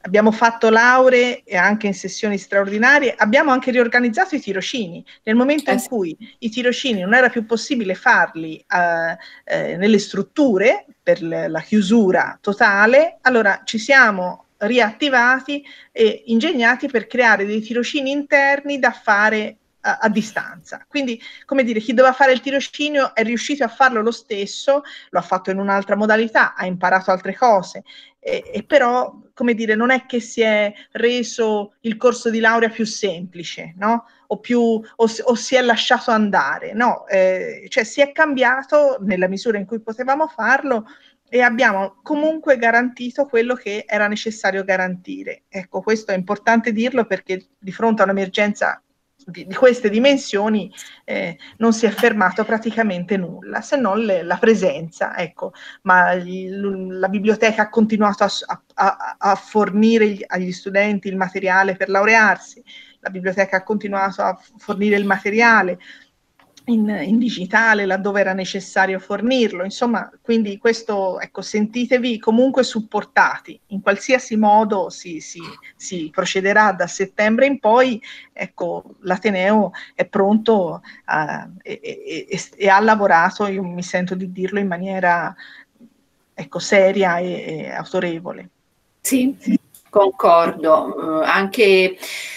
abbiamo fatto lauree e anche in sessioni straordinarie, abbiamo anche riorganizzato i tirocini. Nel momento in cui i tirocini non era più possibile farli eh, eh, nelle strutture per la chiusura totale, allora ci siamo riattivati e ingegnati per creare dei tirocini interni da fare a, a distanza. Quindi, come dire, chi doveva fare il tirocinio è riuscito a farlo lo stesso, lo ha fatto in un'altra modalità, ha imparato altre cose, e, e però, come dire, non è che si è reso il corso di laurea più semplice, no? O, più, o, o si è lasciato andare, no? Eh, cioè si è cambiato nella misura in cui potevamo farlo, e abbiamo comunque garantito quello che era necessario garantire. Ecco, questo è importante dirlo, perché di fronte a un'emergenza di, di queste dimensioni eh, non si è fermato praticamente nulla, se non le, la presenza, ecco. Ma il, la biblioteca ha continuato a, a, a fornire gli, agli studenti il materiale per laurearsi, la biblioteca ha continuato a fornire il materiale In, in digitale laddove era necessario fornirlo, insomma, quindi questo, ecco, sentitevi comunque supportati, in qualsiasi modo si, si, si procederà da settembre in poi, ecco, l'Ateneo è pronto uh, e, e, e, e ha lavorato, io mi sento di dirlo, in maniera, ecco, seria e, e autorevole. Sì, concordo, uh, anche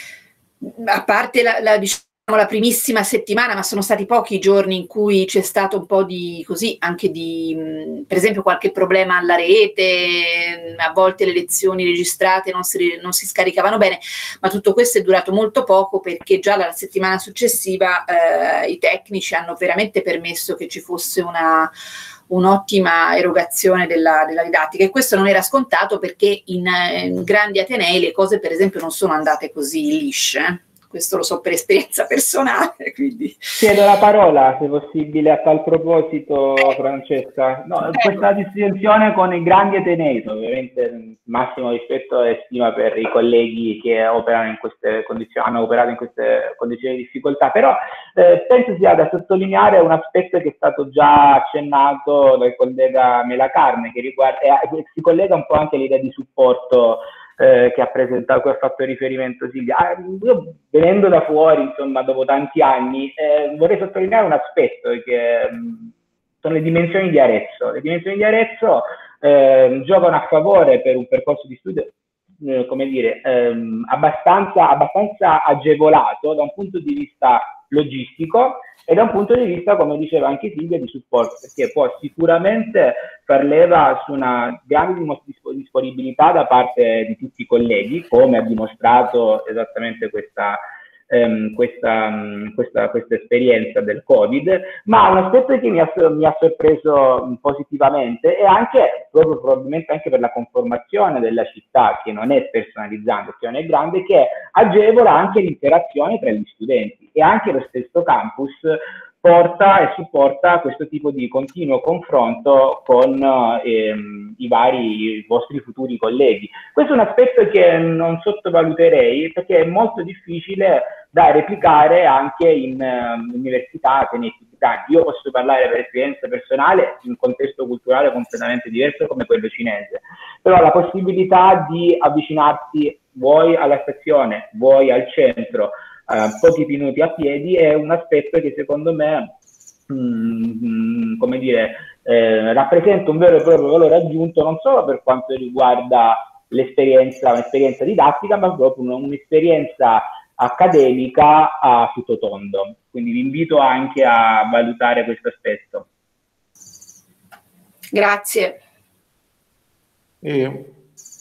a parte la, la diciamo, la primissima settimana, ma sono stati pochi i giorni in cui c'è stato un po' di così, anche di mh, per esempio qualche problema alla rete, a volte le lezioni registrate non si, non si scaricavano bene, ma tutto questo è durato molto poco, perché già la settimana successiva eh, i tecnici hanno veramente permesso che ci fosse una un'ottima erogazione della, della didattica, e questo non era scontato, perché in, in grandi atenei le cose per esempio non sono andate così lisce. Questo lo so per esperienza personale, quindi. Chiedo la parola, se possibile, a tal proposito, Francesca. No, questa distinzione con i grandi atenei, ovviamente massimo rispetto e stima per i colleghi che operano in queste condizioni, hanno operato in queste condizioni di difficoltà, però eh, penso sia da sottolineare un aspetto che è stato già accennato dal collega Melacarne, che riguarda, eh, si collega un po' anche all'idea di supporto Eh, che ha presentato, cui ha fatto riferimento Silvia. Ah, io, venendo da fuori, insomma, dopo tanti anni, eh, vorrei sottolineare un aspetto, che mh, sono le dimensioni di Arezzo. Le dimensioni di Arezzo eh, giocano a favore per un percorso di studio, eh, come dire, ehm, abbastanza, abbastanza agevolato da un punto di vista logistico e da un punto di vista, come diceva anche Silvia, di supporto, perché può sicuramente far leva su una grande disponibilità da parte di tutti i colleghi, come ha dimostrato esattamente questa, ehm, questa, questa, questa esperienza del Covid, ma un aspetto che mi ha, mi ha sorpreso positivamente è anche, proprio probabilmente anche per la conformazione della città, che non è personalizzante, che non è grande, che agevola anche l'interazione tra gli studenti, e anche lo stesso campus porta e supporta questo tipo di continuo confronto con ehm, i vari i vostri futuri colleghi. Questo è un aspetto che non sottovaluterei, perché è molto difficile da replicare anche in uh, università, atenei più grandi. Io posso parlare per esperienza personale in un contesto culturale completamente diverso come quello cinese, però la possibilità di avvicinarsi vuoi alla stazione, vuoi al centro, Uh, pochi minuti a piedi, è un aspetto che secondo me mh, come dire, eh, rappresenta un vero e proprio valore aggiunto, non solo per quanto riguarda l'esperienza, un'esperienza didattica, ma proprio un'esperienza accademica a tutto tondo. Quindi vi invito anche a valutare questo aspetto. Grazie. E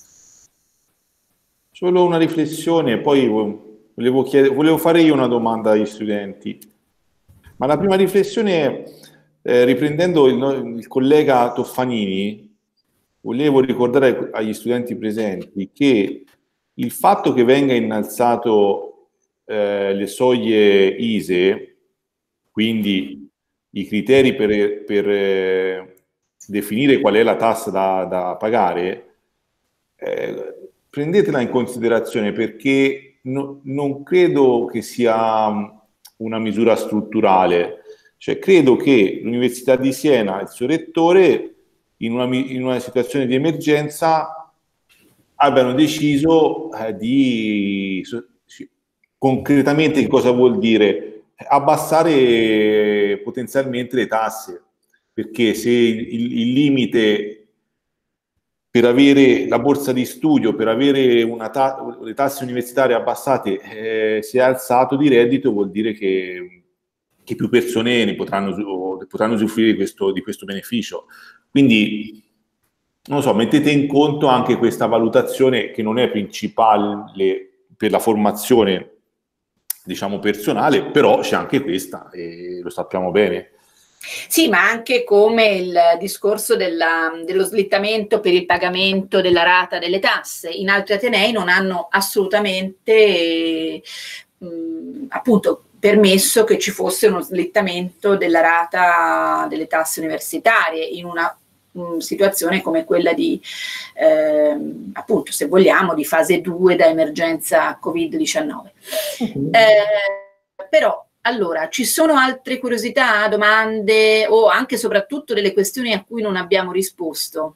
solo una riflessione, poi Volevo, chiedere, volevo fare io una domanda agli studenti, ma la prima riflessione è, eh, riprendendo il, il collega Toffanini, volevo ricordare agli studenti presenti che il fatto che venga innalzato eh, le soglie I S E E, quindi i criteri per, per eh, definire qual è la tassa da, da pagare, eh, prendetela in considerazione, perché No, non credo che sia una misura strutturale, cioè credo che l'Università di Siena, il suo rettore, in una, in una situazione di emergenza abbiano deciso eh, di concretamente che cosa vuol dire? Abbassare potenzialmente le tasse, perché se il, il limite per avere la borsa di studio, per avere una ta- le tasse universitarie abbassate eh, si è alzato di reddito, vuol dire che, che più persone ne potranno, potranno usufruire di questo, di questo beneficio. Quindi, non so, mettete in conto anche questa valutazione che non è principale per la formazione, diciamo, personale, però c'è anche questa e lo sappiamo bene. Sì, ma anche come il discorso della, dello slittamento per il pagamento della rata delle tasse. In altri atenei non hanno assolutamente mh, appunto permesso che ci fosse uno slittamento della rata delle tasse universitarie in una mh, situazione come quella di, eh, appunto, se vogliamo, di fase due da emergenza covid diciannove. Uh-huh. Eh, però allora, ci sono altre curiosità, domande o anche e soprattutto delle questioni a cui non abbiamo risposto?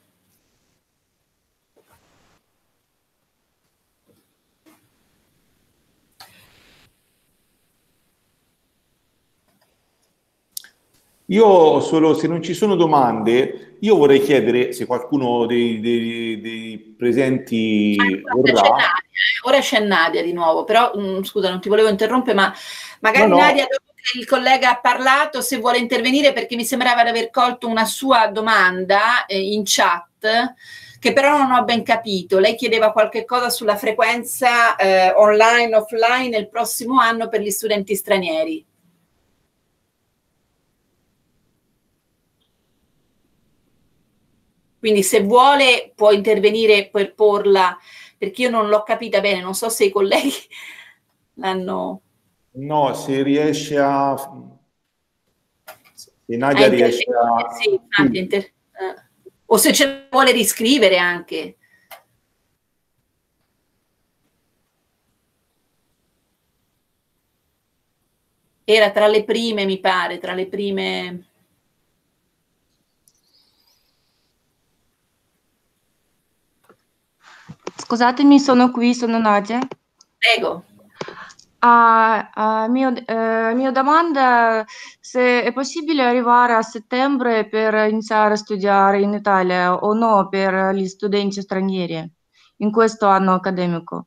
Io solo, se non ci sono domande, io vorrei chiedere se qualcuno dei, dei, dei presenti ah, vorrà... C'è Nadia, eh? Ora c'è Nadia di nuovo, però mh, scusa, non ti volevo interrompere, ma magari no, no. Nadia, dopo che il collega ha parlato, se vuole intervenire, perché mi sembrava di aver colto una sua domanda eh, in chat, che però non ho ben capito. Lei chiedeva qualche cosa sulla frequenza eh, online, offline nel prossimo anno per gli studenti stranieri. Quindi se vuole può intervenire per porla, perché io non l'ho capita bene, non so se i colleghi l'hanno... No, se riesce a... Se Nadia a riesce a... Sì, infatti, inter... uh, o se ce la vuole riscrivere anche. Era tra le prime, mi pare, tra le prime... Scusatemi, sono qui, sono Nadia. Prego. Uh, uh, mio, uh, mia domanda, se è possibile arrivare a settembre per iniziare a studiare in Italia o no per gli studenti stranieri in questo anno accademico?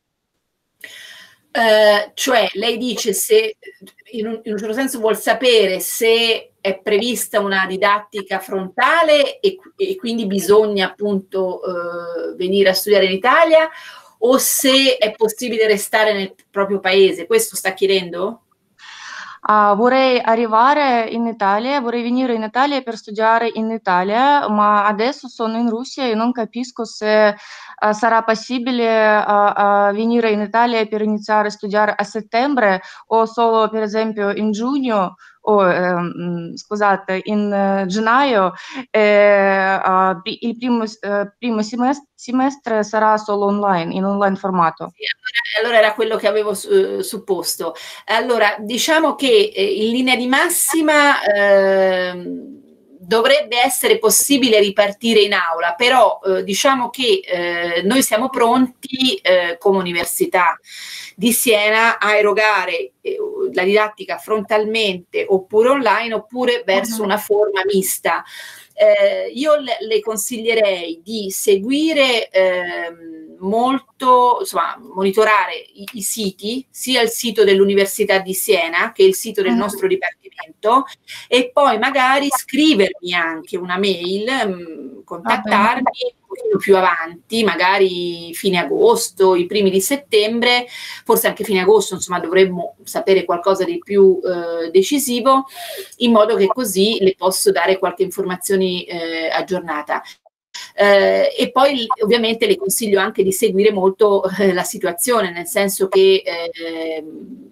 Uh, cioè, lei dice se, in un, in un certo senso vuol sapere se è prevista una didattica frontale e, e quindi bisogna appunto uh, venire a studiare in Italia, o se è possibile restare nel proprio paese. Questo sta chiedendo? Uh, vorrei arrivare in Italia, vorrei venire in Italia per studiare in Italia, ma adesso sono in Russia e non capisco se uh, sarà possibile uh, uh, venire in Italia per iniziare a studiare a settembre o solo per esempio in giugno o ehm, scusate in uh, gennaio eh, uh, il primo, uh, primo semestre, semestre sarà solo online, in online formato. Sì, allora, allora era quello che avevo uh, supposto. Allora, diciamo che eh, in linea di massima eh, dovrebbe essere possibile ripartire in aula, però eh, diciamo che eh, noi siamo pronti eh, come Università di Siena a erogare eh, la didattica frontalmente oppure online oppure verso una forma mista. Eh, io le, le consiglierei di seguire eh, molto, insomma, monitorare i, i siti, sia il sito dell'Università di Siena che il sito del nostro Dipartimento, e poi magari scrivermi anche una mail, mh, contattarmi un pochino più avanti, magari fine agosto, i primi di settembre, forse anche fine agosto, insomma dovremmo sapere qualcosa di più eh, decisivo, in modo che così le posso dare qualche informazione eh, aggiornata. Eh, e poi ovviamente le consiglio anche di seguire molto eh, la situazione, nel senso che eh,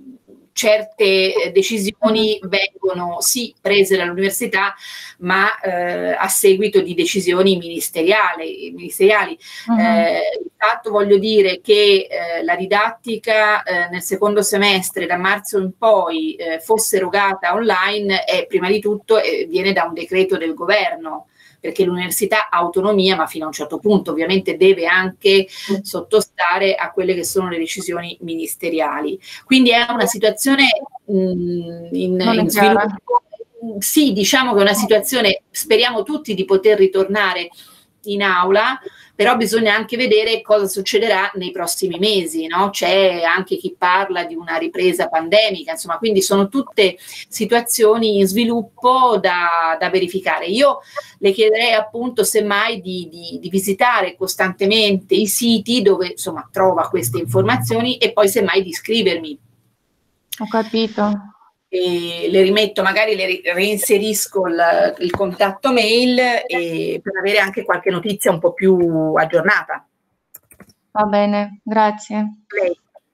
certe decisioni vengono sì prese dall'università, ma eh, a seguito di decisioni ministeriali. ministeriali. Uh-huh. Eh, intanto voglio dire che eh, la didattica eh, nel secondo semestre, da marzo in poi, eh, fosse erogata online, è prima di tutto eh, viene da un decreto del governo. perché l'università ha autonomia, ma fino a un certo punto ovviamente deve anche sottostare a quelle che sono le decisioni ministeriali. Quindi è una situazione mh, in, in sviluppo. Sì, diciamo che è una situazione, speriamo tutti di poter ritornare in aula, però bisogna anche vedere cosa succederà nei prossimi mesi, no? C'è anche chi parla di una ripresa pandemica, insomma, quindi sono tutte situazioni in sviluppo da, da verificare. Io le chiederei appunto semmai di, di, di visitare costantemente i siti dove insomma trova queste informazioni e poi semmai di iscrivermi. Ho capito. E le rimetto, magari le reinserisco il, il contatto mail e per avere anche qualche notizia un po' più aggiornata. Va bene, grazie. Lei.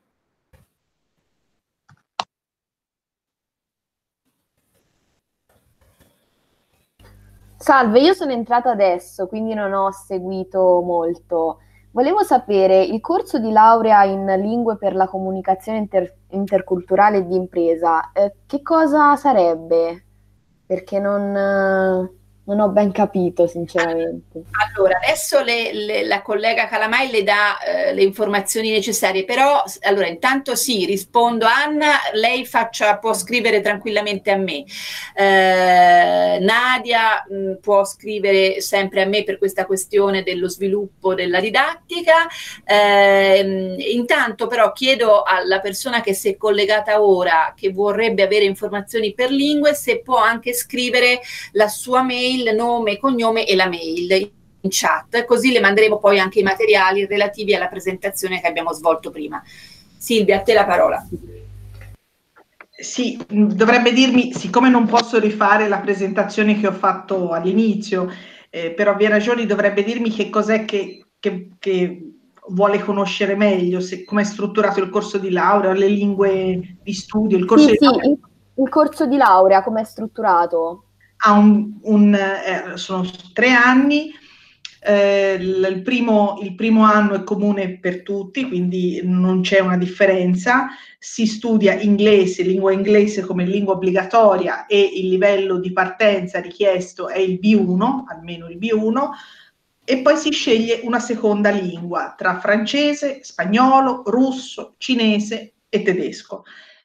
Salve, io sono entrata adesso, quindi non ho seguito molto. Volevo sapere, il corso di laurea in lingue per la comunicazione inter- interculturale e di impresa, eh, che cosa sarebbe? Perché non, eh, non ho ben capito, sinceramente. Allora, adesso le, le, la collega Calamai le dà eh, le informazioni necessarie, però allora intanto sì, rispondo Anna, lei faccia, può scrivere tranquillamente a me. Eh, Nadia mh, può scrivere sempre a me per questa questione dello sviluppo della didattica. Eh, intanto però chiedo alla persona che si è collegata ora, che vorrebbe avere informazioni per lingue, se può anche scrivere la sua mail, nome, cognome e la mail in chat, così le manderemo poi anche i materiali relativi alla presentazione che abbiamo svolto prima. Silvia, a te la parola. Sì, dovrebbe dirmi, siccome non posso rifare la presentazione che ho fatto all'inizio, eh, per ovvie ragioni dovrebbe dirmi che cos'è che, che, che vuole conoscere meglio, come è strutturato il corso di laurea, le lingue di studio, il corso Sì, di sì, laurea. il, il corso di laurea, come è strutturato? Ha un, un, eh, sono tre anni. Eh, il, primo, il primo anno è comune per tutti, quindi non c'è una differenza. Si studia inglese, lingua inglese come lingua obbligatoria e il livello di partenza richiesto è il B uno, almeno il B uno, e poi si sceglie una seconda lingua tra francese, spagnolo, russo, cinese e tedesco.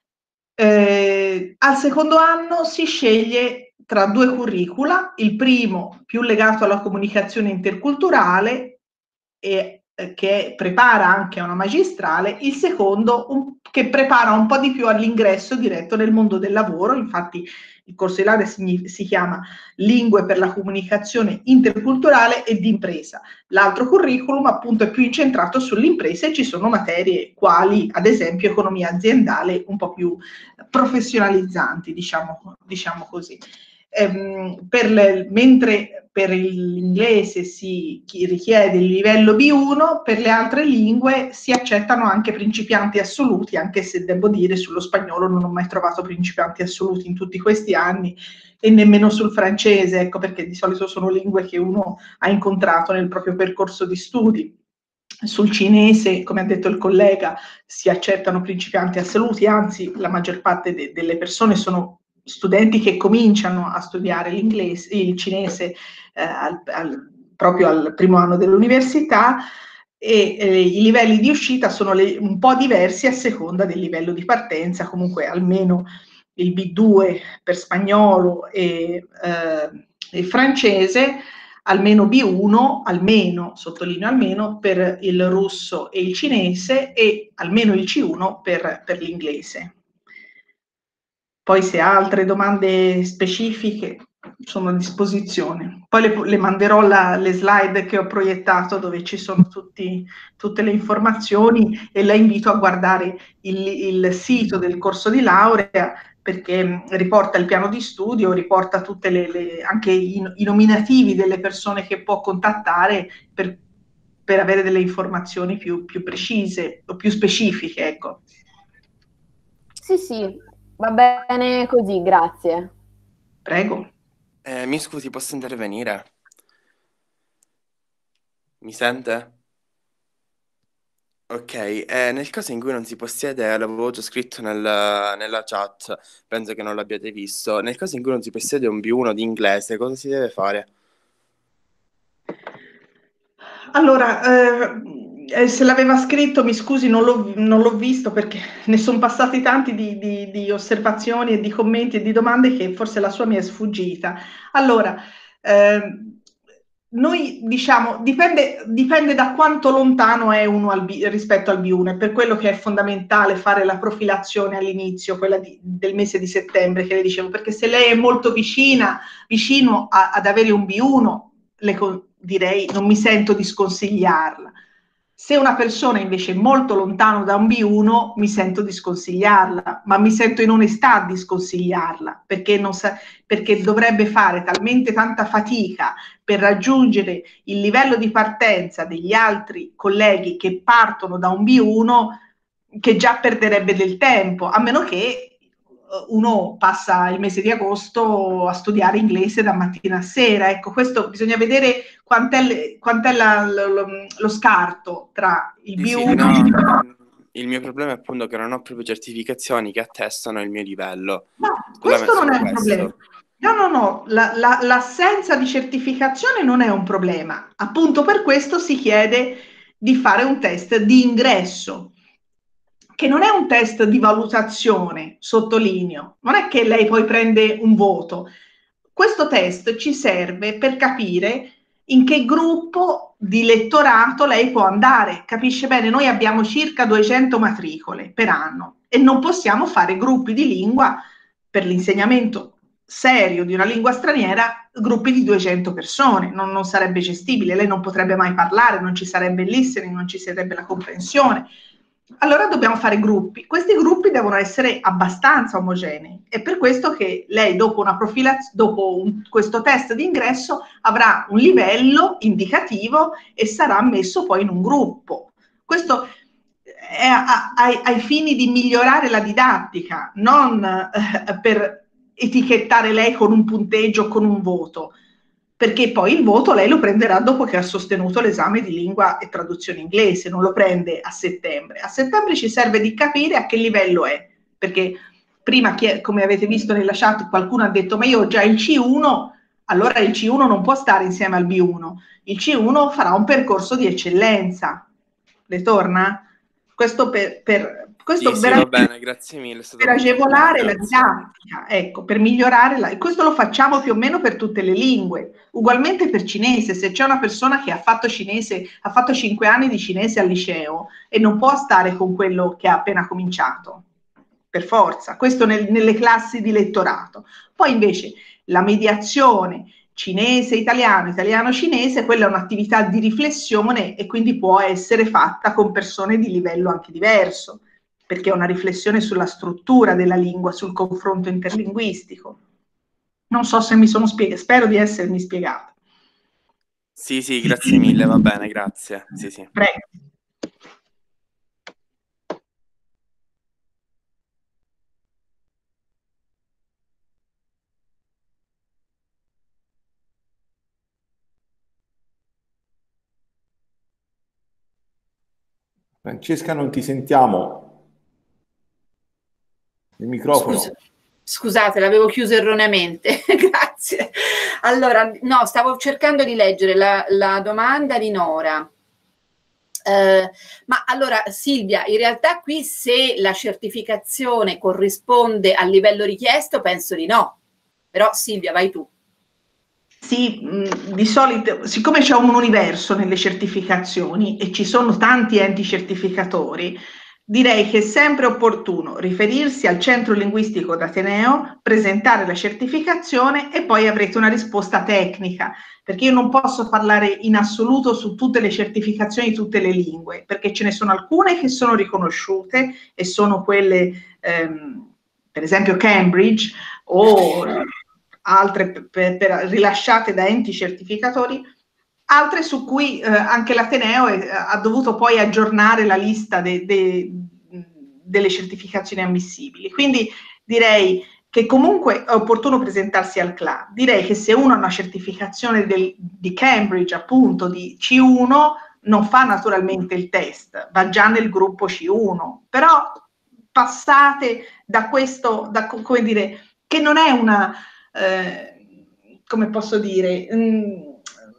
Eh, al secondo anno si sceglie tra due curricula, il primo più legato alla comunicazione interculturale e eh, che prepara anche a una magistrale, il secondo un, che prepara un po' di più all'ingresso diretto nel mondo del lavoro. Infatti il corso di laurea si, si chiama Lingue per la comunicazione interculturale e di impresa. L'altro curriculum appunto è più incentrato sull'impresa e ci sono materie quali ad esempio economia aziendale un po' più professionalizzanti, diciamo, diciamo così. Ehm, per le, mentre per l'inglese si richiede il livello B uno, per le altre lingue si accettano anche principianti assoluti, anche se devo dire sullo spagnolo non ho mai trovato principianti assoluti in tutti questi anni e nemmeno sul francese, ecco, perché di solito sono lingue che uno ha incontrato nel proprio percorso di studi. Sul cinese, come ha detto il collega, si accettano principianti assoluti, anzi la maggior parte de- delle persone sono studenti che cominciano a studiare l'inglese, il cinese eh, al, al, proprio al primo anno dell'università e eh, i livelli di uscita sono le, un po' diversi a seconda del livello di partenza, comunque almeno il B due per spagnolo e, eh, e francese, almeno B uno, almeno, sottolineo almeno, per il russo e il cinese e almeno il C uno per, per l'inglese. Poi se ha altre domande specifiche sono a disposizione. Poi le, le manderò la, le slide che ho proiettato dove ci sono tutti, tutte le informazioni e la invito a guardare il, il sito del corso di laurea perché riporta il piano di studio, riporta tutte le, le, anche i, i nominativi delle persone che può contattare per, per avere delle informazioni più, più precise o più specifiche, ecco. Sì, sì. Va bene così, grazie. Prego. Eh, mi scusi, posso intervenire? Mi sente? Ok, eh, nel caso in cui non si possiede, l'avevo già scritto nel, nella chat, penso che non l'abbiate visto. Nel caso in cui non si possiede un B uno di inglese, cosa si deve fare? Allora, eh, se l'aveva scritto, mi scusi, non l'ho, non l'ho visto perché ne sono passati tanti di, di, di osservazioni e di commenti e di domande che forse la sua mi è sfuggita. Allora, eh, noi diciamo, dipende, dipende da quanto lontano è uno al B, rispetto al B uno, è per quello che è fondamentale fare la profilazione all'inizio, quella di, del mese di settembre che le dicevo, perché se lei è molto vicina, vicino a, ad avere un B uno, le direi non mi sento di sconsigliarla. Se una persona invece è molto lontano da un B uno, mi sento di sconsigliarla, ma mi sento in onestà di sconsigliarla, perché, non sa, perché dovrebbe fare talmente tanta fatica per raggiungere il livello di partenza degli altri colleghi che partono da un B uno, che già perderebbe del tempo, a meno che uno passa il mese di agosto a studiare inglese da mattina a sera. Ecco, questo bisogna vedere quant'è, quant'è la, lo, lo scarto tra il Sì, B uno sì, e no, il... il mio problema è appunto che non ho proprio certificazioni che attestano il mio livello. No, Scusami, questo non solo è un questo. problema. No, no, no, la, la, l'assenza di certificazione non è un problema. Appunto per questo si chiede di fare un test di ingresso, che non è un test di valutazione, sottolineo, non è che lei poi prende un voto. Questo test ci serve per capire in che gruppo di lettorato lei può andare. Capisce bene? Noi abbiamo circa duecento matricole per anno e non possiamo fare gruppi di lingua per l'insegnamento serio di una lingua straniera, gruppi di duecento persone, non, non sarebbe gestibile, lei non potrebbe mai parlare, non ci sarebbe il listening, non ci sarebbe la comprensione. Allora dobbiamo fare gruppi. Questi gruppi devono essere abbastanza omogenei. È per questo che lei dopo una profilazione, dopo un, questo test di ingresso avrà un livello indicativo e sarà messo poi in un gruppo. Questo è a, a, ai, ai fini di migliorare la didattica, non eh, per etichettare lei con un punteggio o con un voto, perché poi il voto lei lo prenderà dopo che ha sostenuto l'esame di lingua e traduzione inglese, non lo prende a settembre. A settembre ci serve di capire a che livello è, perché prima, come avete visto nella chat, qualcuno ha detto ma io ho già il C uno, allora il C uno non può stare insieme al B uno, il C uno farà un percorso di eccellenza. Le torna? Questo per... per questo sì, sì, va bene, grazie mille. Per agevolare la didattica, ecco, per migliorare la... Questo lo facciamo più o meno per tutte le lingue, ugualmente per cinese. Se c'è una persona che ha fatto cinese, ha fatto cinque anni di cinese al liceo e non può stare con quello che ha appena cominciato, per forza, questo nel, nelle classi di lettorato. Poi invece la mediazione cinese-italiano, italiano-cinese, quella è un'attività di riflessione e quindi può essere fatta con persone di livello anche diverso, perché è una riflessione sulla struttura della lingua, sul confronto interlinguistico. Non so se mi sono spiegata, spero di essermi spiegata. Sì, sì, grazie mille, va bene, grazie. Sì, sì. Prego. Francesca, non ti sentiamo. Il microfono. Scusa, scusate, l'avevo chiuso erroneamente. Grazie. Allora, no, stavo cercando di leggere la, la domanda di Nora. Eh, ma allora, Silvia, in realtà qui se la certificazione corrisponde al livello richiesto, penso di no. Però Silvia, vai tu. Sì, mh, di solito, siccome c'è un universo nelle certificazioni e ci sono tanti enti certificatori, direi che è sempre opportuno riferirsi al centro linguistico d'Ateneo, presentare la certificazione e poi avrete una risposta tecnica, perché io non posso parlare in assoluto su tutte le certificazioni di tutte le lingue, perché ce ne sono alcune che sono riconosciute e sono quelle, ehm, per esempio Cambridge o altre per, per, rilasciate da enti certificatori, altre su cui eh, anche l'Ateneo è, ha dovuto poi aggiornare la lista de, de, delle certificazioni ammissibili. Quindi direi che comunque è opportuno presentarsi al C L A. Direi che se uno ha una certificazione del, di Cambridge, appunto, di C uno, non fa naturalmente il test, va già nel gruppo C uno, però passate da questo, da, come dire, che non è una... Eh, come posso dire, mh,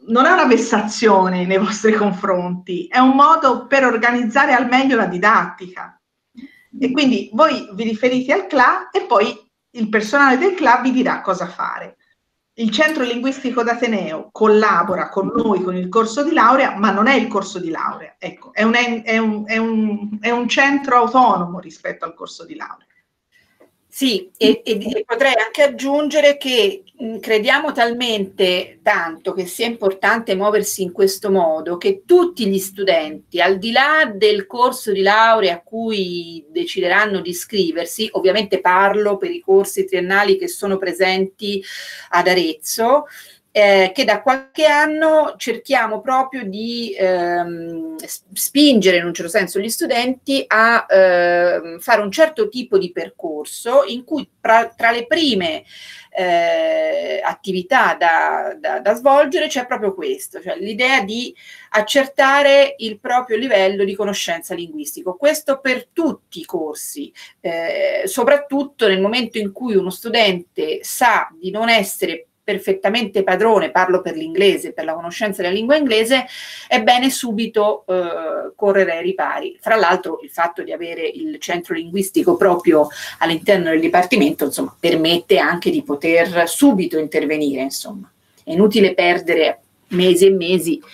non è una vessazione nei vostri confronti, è un modo per organizzare al meglio la didattica. E quindi voi vi riferite al C L A e poi il personale del C L A vi dirà cosa fare. Il Centro Linguistico d'Ateneo collabora con noi con il corso di laurea, ma non è il corso di laurea, ecco, è un, è un, è un, è un centro autonomo rispetto al corso di laurea. Sì, e, e, e potrei anche aggiungere che mh, crediamo talmente tanto che sia importante muoversi in questo modo che tutti gli studenti, al di là del corso di laurea a cui decideranno di iscriversi, ovviamente parlo per i corsi triennali che sono presenti ad Arezzo, Eh, che da qualche anno cerchiamo proprio di ehm, spingere in un certo senso gli studenti a ehm, fare un certo tipo di percorso in cui tra, tra le prime eh, attività da, da, da svolgere c'è proprio questo, cioè l'idea di accertare il proprio livello di conoscenza linguistico. Questo per tutti i corsi, eh, soprattutto nel momento in cui uno studente sa di non essere perfettamente padrone, parlo per l'inglese, per la conoscenza della lingua inglese, è bene subito eh, correre ai ripari. Fra l'altro il fatto di avere il centro linguistico proprio all'interno del dipartimento, insomma, permette anche di poter subito intervenire, insomma. È inutile perdere mesi e mesi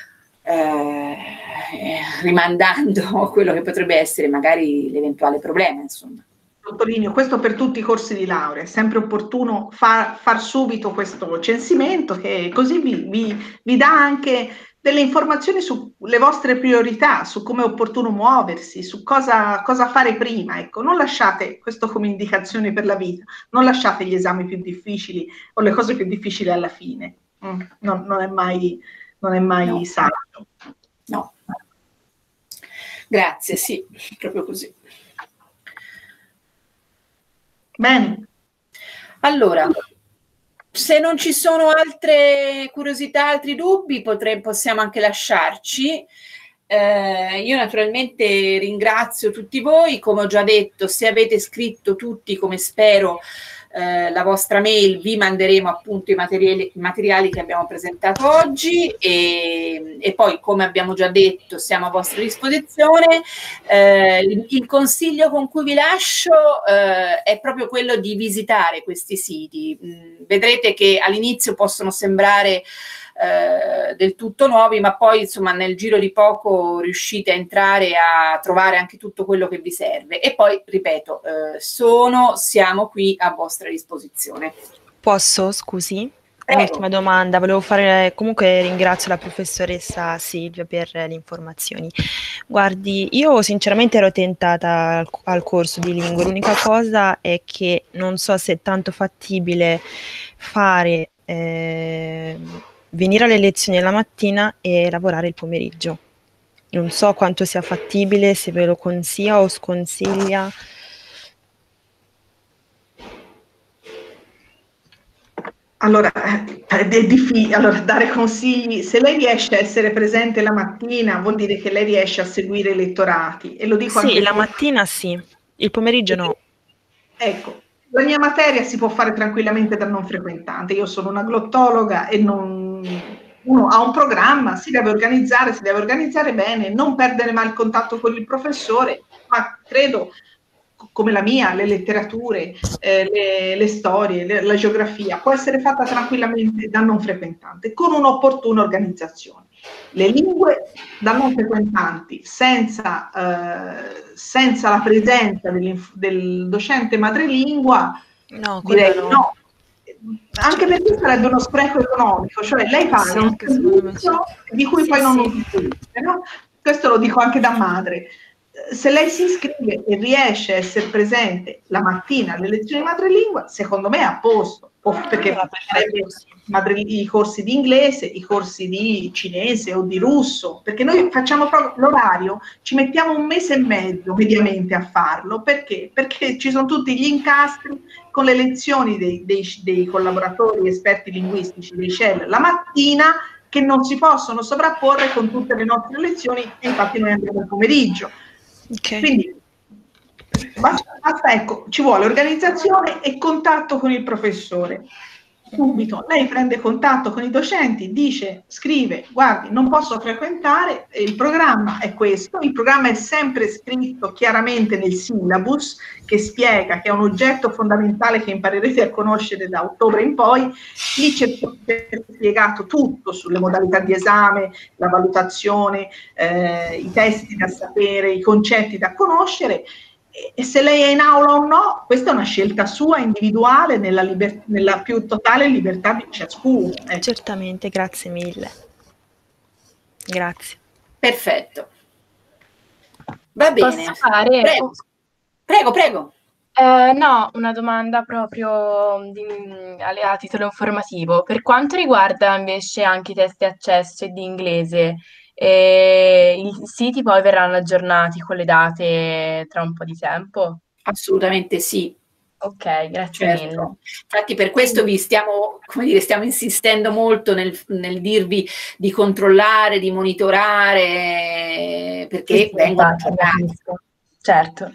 eh, rimandando quello che potrebbe essere magari l'eventuale problema, insomma. Sottolineo, questo per tutti i corsi di laurea, è sempre opportuno far, far subito questo censimento che così vi, vi, vi dà anche delle informazioni sulle vostre priorità, su come è opportuno muoversi, su cosa, cosa fare prima. Ecco, non lasciate questo come indicazione per la vita, non lasciate gli esami più difficili o le cose più difficili alla fine, mm, non, non è mai, non è mai no. saggio. No. Grazie, sì, proprio così. Bene, allora, se non ci sono altre curiosità, altri dubbi, potrei, possiamo anche lasciarci. Eh, io naturalmente ringrazio tutti voi, come ho già detto, se avete scritto tutti, come spero, eh, la vostra mail, vi manderemo appunto i materiali, i materiali che abbiamo presentato oggi e, e poi, come abbiamo già detto, siamo a vostra disposizione. Eh, il, il consiglio con cui vi lascio eh, è proprio quello di visitare questi siti. Mm, vedrete che all'inizio possono sembrare Eh, del tutto nuovi, ma poi insomma nel giro di poco riuscite a entrare a trovare anche tutto quello che vi serve e poi ripeto eh, sono siamo qui a vostra disposizione. Posso, scusi? Prego. Un'ultima domanda, volevo fare, comunque ringrazio la professoressa Silvia per le informazioni. Guardi, io sinceramente ero tentata al, al corso di lingue, l'unica cosa è che non so se è tanto fattibile fare eh, venire alle lezioni la mattina e lavorare il pomeriggio. Non so quanto sia fattibile, se ve lo consiglia o sconsiglia. Allora, è difficile, allora, dare consigli, se lei riesce a essere presente la mattina vuol dire che lei riesce a seguire i lettorati e lo dico sì, anche la per... mattina sì, il pomeriggio no. Ecco, la mia materia si può fare tranquillamente da non frequentante, io sono una glottologa e non... uno ha un programma, si deve organizzare, si deve organizzare bene, non perdere mai il contatto con il professore, ma credo, come la mia, le letterature, eh, le, le storie, le, la geografia, può essere fatta tranquillamente da non frequentante, con un'opportuna organizzazione. Le lingue da non frequentanti, senza, eh, senza la presenza del, del docente madrelingua, no, direi no. no. Anche perché sarebbe uno spreco economico, cioè lei paga sì, un servizio di cui sì, poi non usufruisce, no? Questo lo dico anche da madre. Se lei si iscrive e riesce a essere presente la mattina alle lezioni di madrelingua, secondo me è a posto, perché farebbe i corsi di inglese, i corsi di cinese o di russo, perché noi facciamo proprio l'orario, ci mettiamo un mese e mezzo mediamente a farlo, perché? Perché ci sono tutti gli incastri con le lezioni dei, dei, dei collaboratori esperti linguistici dei C E L la mattina, che non si possono sovrapporre con tutte le nostre lezioni, e infatti noi andiamo al pomeriggio. Okay. Quindi basta, basta, ecco, ci vuole organizzazione e contatto con il professore. subito, lei prende contatto con i docenti, dice, scrive, guardi, non posso frequentare, il programma è questo, il programma è sempre scritto chiaramente nel syllabus, che spiega che è un oggetto fondamentale che imparerete a conoscere da ottobre in poi, lì c'è spiegato tutto sulle modalità di esame, la valutazione, eh, i testi da sapere, i concetti da conoscere, e se lei è in aula o no, questa è una scelta sua individuale nella, liber- nella più totale libertà di ciascuno. Eh. Certamente, grazie mille. Grazie. Perfetto. Va bene. Posso fare? Prego, prego. prego. Eh, no, una domanda proprio di, a, a titolo informativo. Per quanto riguarda invece anche i test di accesso e di inglese, e i siti poi verranno aggiornati con le date tra un po' di tempo? Assolutamente sì. Ok, grazie certo. mille. Infatti per questo vi stiamo, come dire, stiamo insistendo molto nel, nel dirvi di controllare, di monitorare, perché Sì, vengono infatti, aggiornati. Certo.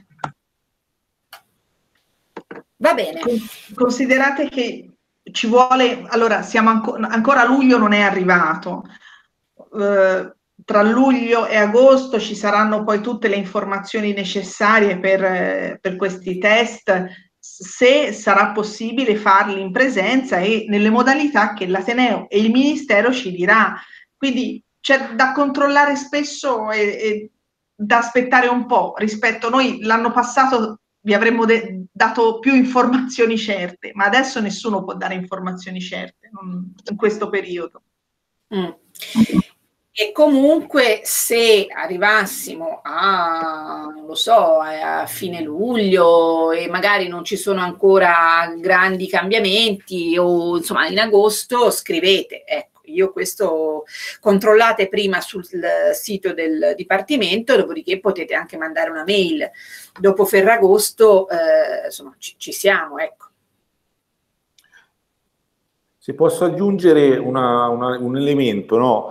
Va bene. Considerate che ci vuole, allora siamo anco, ancora luglio non è arrivato. Uh, tra luglio e agosto ci saranno poi tutte le informazioni necessarie per, eh, per questi test, se sarà possibile farli in presenza e nelle modalità che l'Ateneo e il Ministero ci dirà. Quindi c'è da controllare spesso e, e da aspettare un po' rispetto a noi. L'anno passato vi avremmo dato più informazioni certe, ma adesso nessuno può dare informazioni certe non, in questo periodo. Mm. E comunque se arrivassimo a, non lo so, a fine luglio e magari non ci sono ancora grandi cambiamenti o insomma in agosto scrivete, ecco, io questo controllate prima sul sito del Dipartimento, dopodiché potete anche mandare una mail. Dopo Ferragosto eh, insomma ci, ci siamo, ecco. Se posso aggiungere una, una, un elemento, no?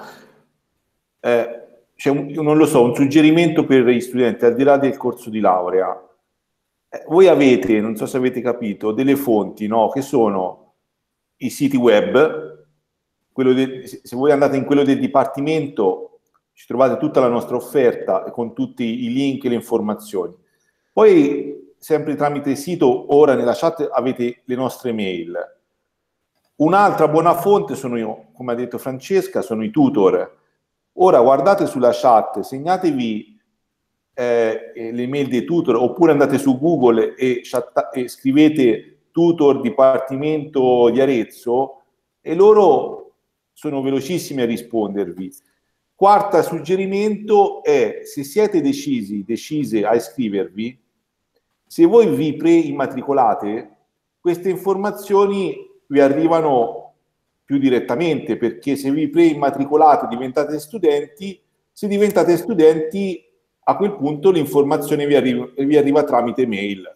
Eh, c'è un, non lo so, un suggerimento per gli studenti, al di là del corso di laurea. Eh, voi avete, non so se avete capito, delle fonti, no? Che sono i siti web, quello de, se voi andate in quello del Dipartimento ci trovate tutta la nostra offerta con tutti i link e le informazioni. Poi, sempre tramite il sito, ora nella chat avete le nostre mail. Un'altra buona fonte sono io, come ha detto Francesca, sono i tutor. Ora guardate sulla chat, segnatevi eh, le mail dei tutor, oppure andate su Google e, chat, e scrivete tutor Dipartimento di Arezzo e loro sono velocissimi a rispondervi. Quarto suggerimento è, se siete decisi, decise a iscrivervi, se voi vi pre-immatricolate, queste informazioni vi arrivano più direttamente, perché se vi pre-immatricolate diventate studenti, se diventate studenti a quel punto l'informazione vi arriva, vi arriva tramite mail,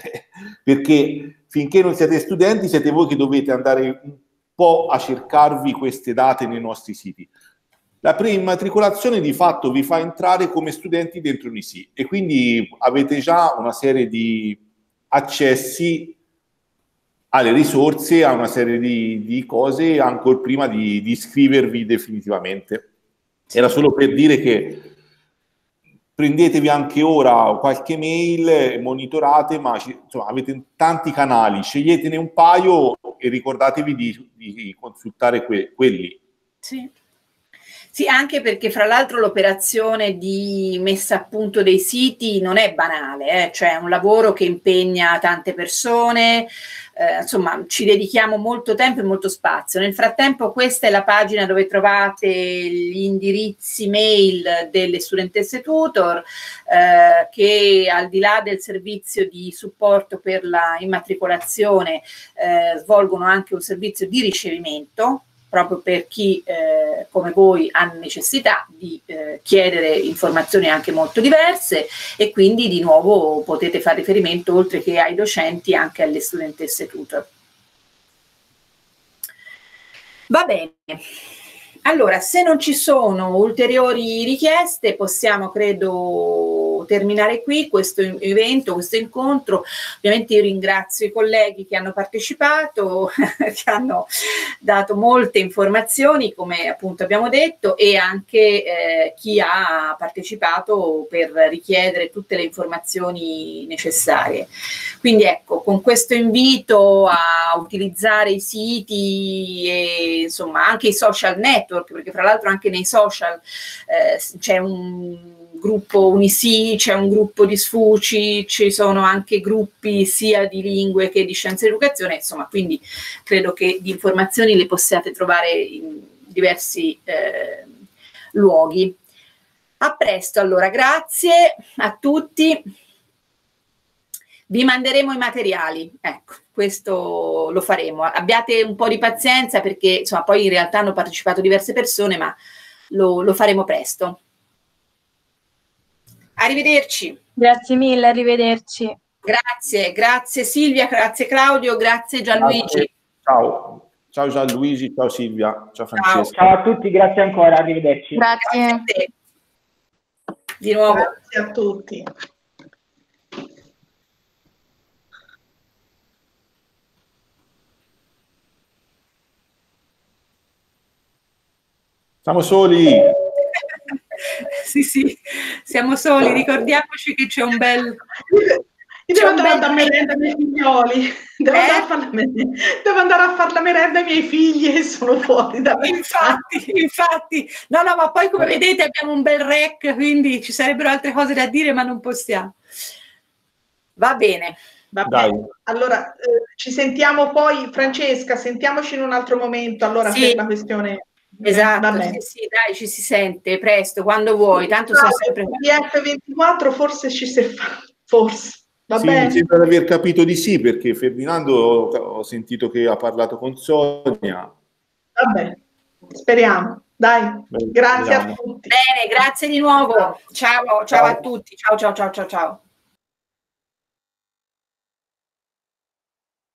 perché finché non siete studenti siete voi che dovete andare un po' a cercarvi queste date nei nostri siti. La pre-immatricolazione di fatto vi fa entrare come studenti dentro un I S I e quindi avete già una serie di accessi alle risorse, a una serie di, di cose ancora prima di, di iscrivervi definitivamente. Era solo per dire che prendetevi anche ora qualche mail, monitorate, ma insomma, avete tanti canali, sceglietene un paio e ricordatevi di, di consultare que, quelli. Sì. Sì, anche perché fra l'altro l'operazione di messa a punto dei siti non è banale, eh? Cioè è un lavoro che impegna tante persone, eh, insomma ci dedichiamo molto tempo e molto spazio. Nel frattempo questa è la pagina dove trovate gli indirizzi mail delle studentesse tutor, eh, che al di là del servizio di supporto per la immatricolazione eh, svolgono anche un servizio di ricevimento, proprio per chi eh, come voi ha necessità di eh, chiedere informazioni anche molto diverse, e quindi di nuovo potete fare riferimento oltre che ai docenti anche alle studentesse tutor. Va bene, allora se non ci sono ulteriori richieste possiamo credo devo terminare qui questo evento, questo incontro. Ovviamente io ringrazio i colleghi che hanno partecipato, che hanno dato molte informazioni, come appunto abbiamo detto, e anche eh, chi ha partecipato per richiedere tutte le informazioni necessarie. Quindi ecco, con questo invito a utilizzare i siti e insomma anche i social network, perché fra l'altro anche nei social eh, c'è un gruppo Unisi, c'è un gruppo di Sfuci, ci sono anche gruppi sia di lingue che di scienze dell'educazione, insomma, quindi credo che di informazioni le possiate trovare in diversi eh, luoghi. A presto, allora, grazie a tutti. Vi manderemo i materiali, ecco, questo lo faremo. Abbiate un po' di pazienza perché insomma poi in realtà hanno partecipato diverse persone, ma lo, lo faremo presto. Arrivederci. Grazie mille, arrivederci. Grazie, grazie Silvia, grazie Claudio, grazie Gianluigi. Grazie. Ciao, ciao Gianluigi, ciao Silvia, ciao Francesca. Ciao a tutti, grazie ancora, arrivederci. Grazie. Grazie a te. Di nuovo. Grazie a tutti. Siamo soli. Sì, sì, siamo soli, ricordiamoci che c'è un bel... Io devo andare a fare la merenda ai miei figlioli, devo, eh? andare a far la merenda, devo andare a fare la merenda ai miei figli e sono fuori da me. Infatti, infatti, no, no, ma poi come vedete abbiamo un bel rec, quindi ci sarebbero altre cose da dire, ma non possiamo. Va bene. Va bene. Allora, eh, ci sentiamo poi, Francesca, sentiamoci in un altro momento, allora, sì. per la questione... Esatto, sì, sì, dai, ci si sente, presto, quando vuoi, tanto sono sempre... P F ventiquattro forse ci si fa, forse. Va sì, bene. mi sembra di aver capito di sì, perché Ferdinando ho sentito che ha parlato con Sonia. Vabbè, speriamo. Dai, Beh, grazie speriamo. a tutti. Bene, grazie di nuovo. Ciao, ciao, ciao a tutti. Ciao, ciao, ciao, ciao, ciao.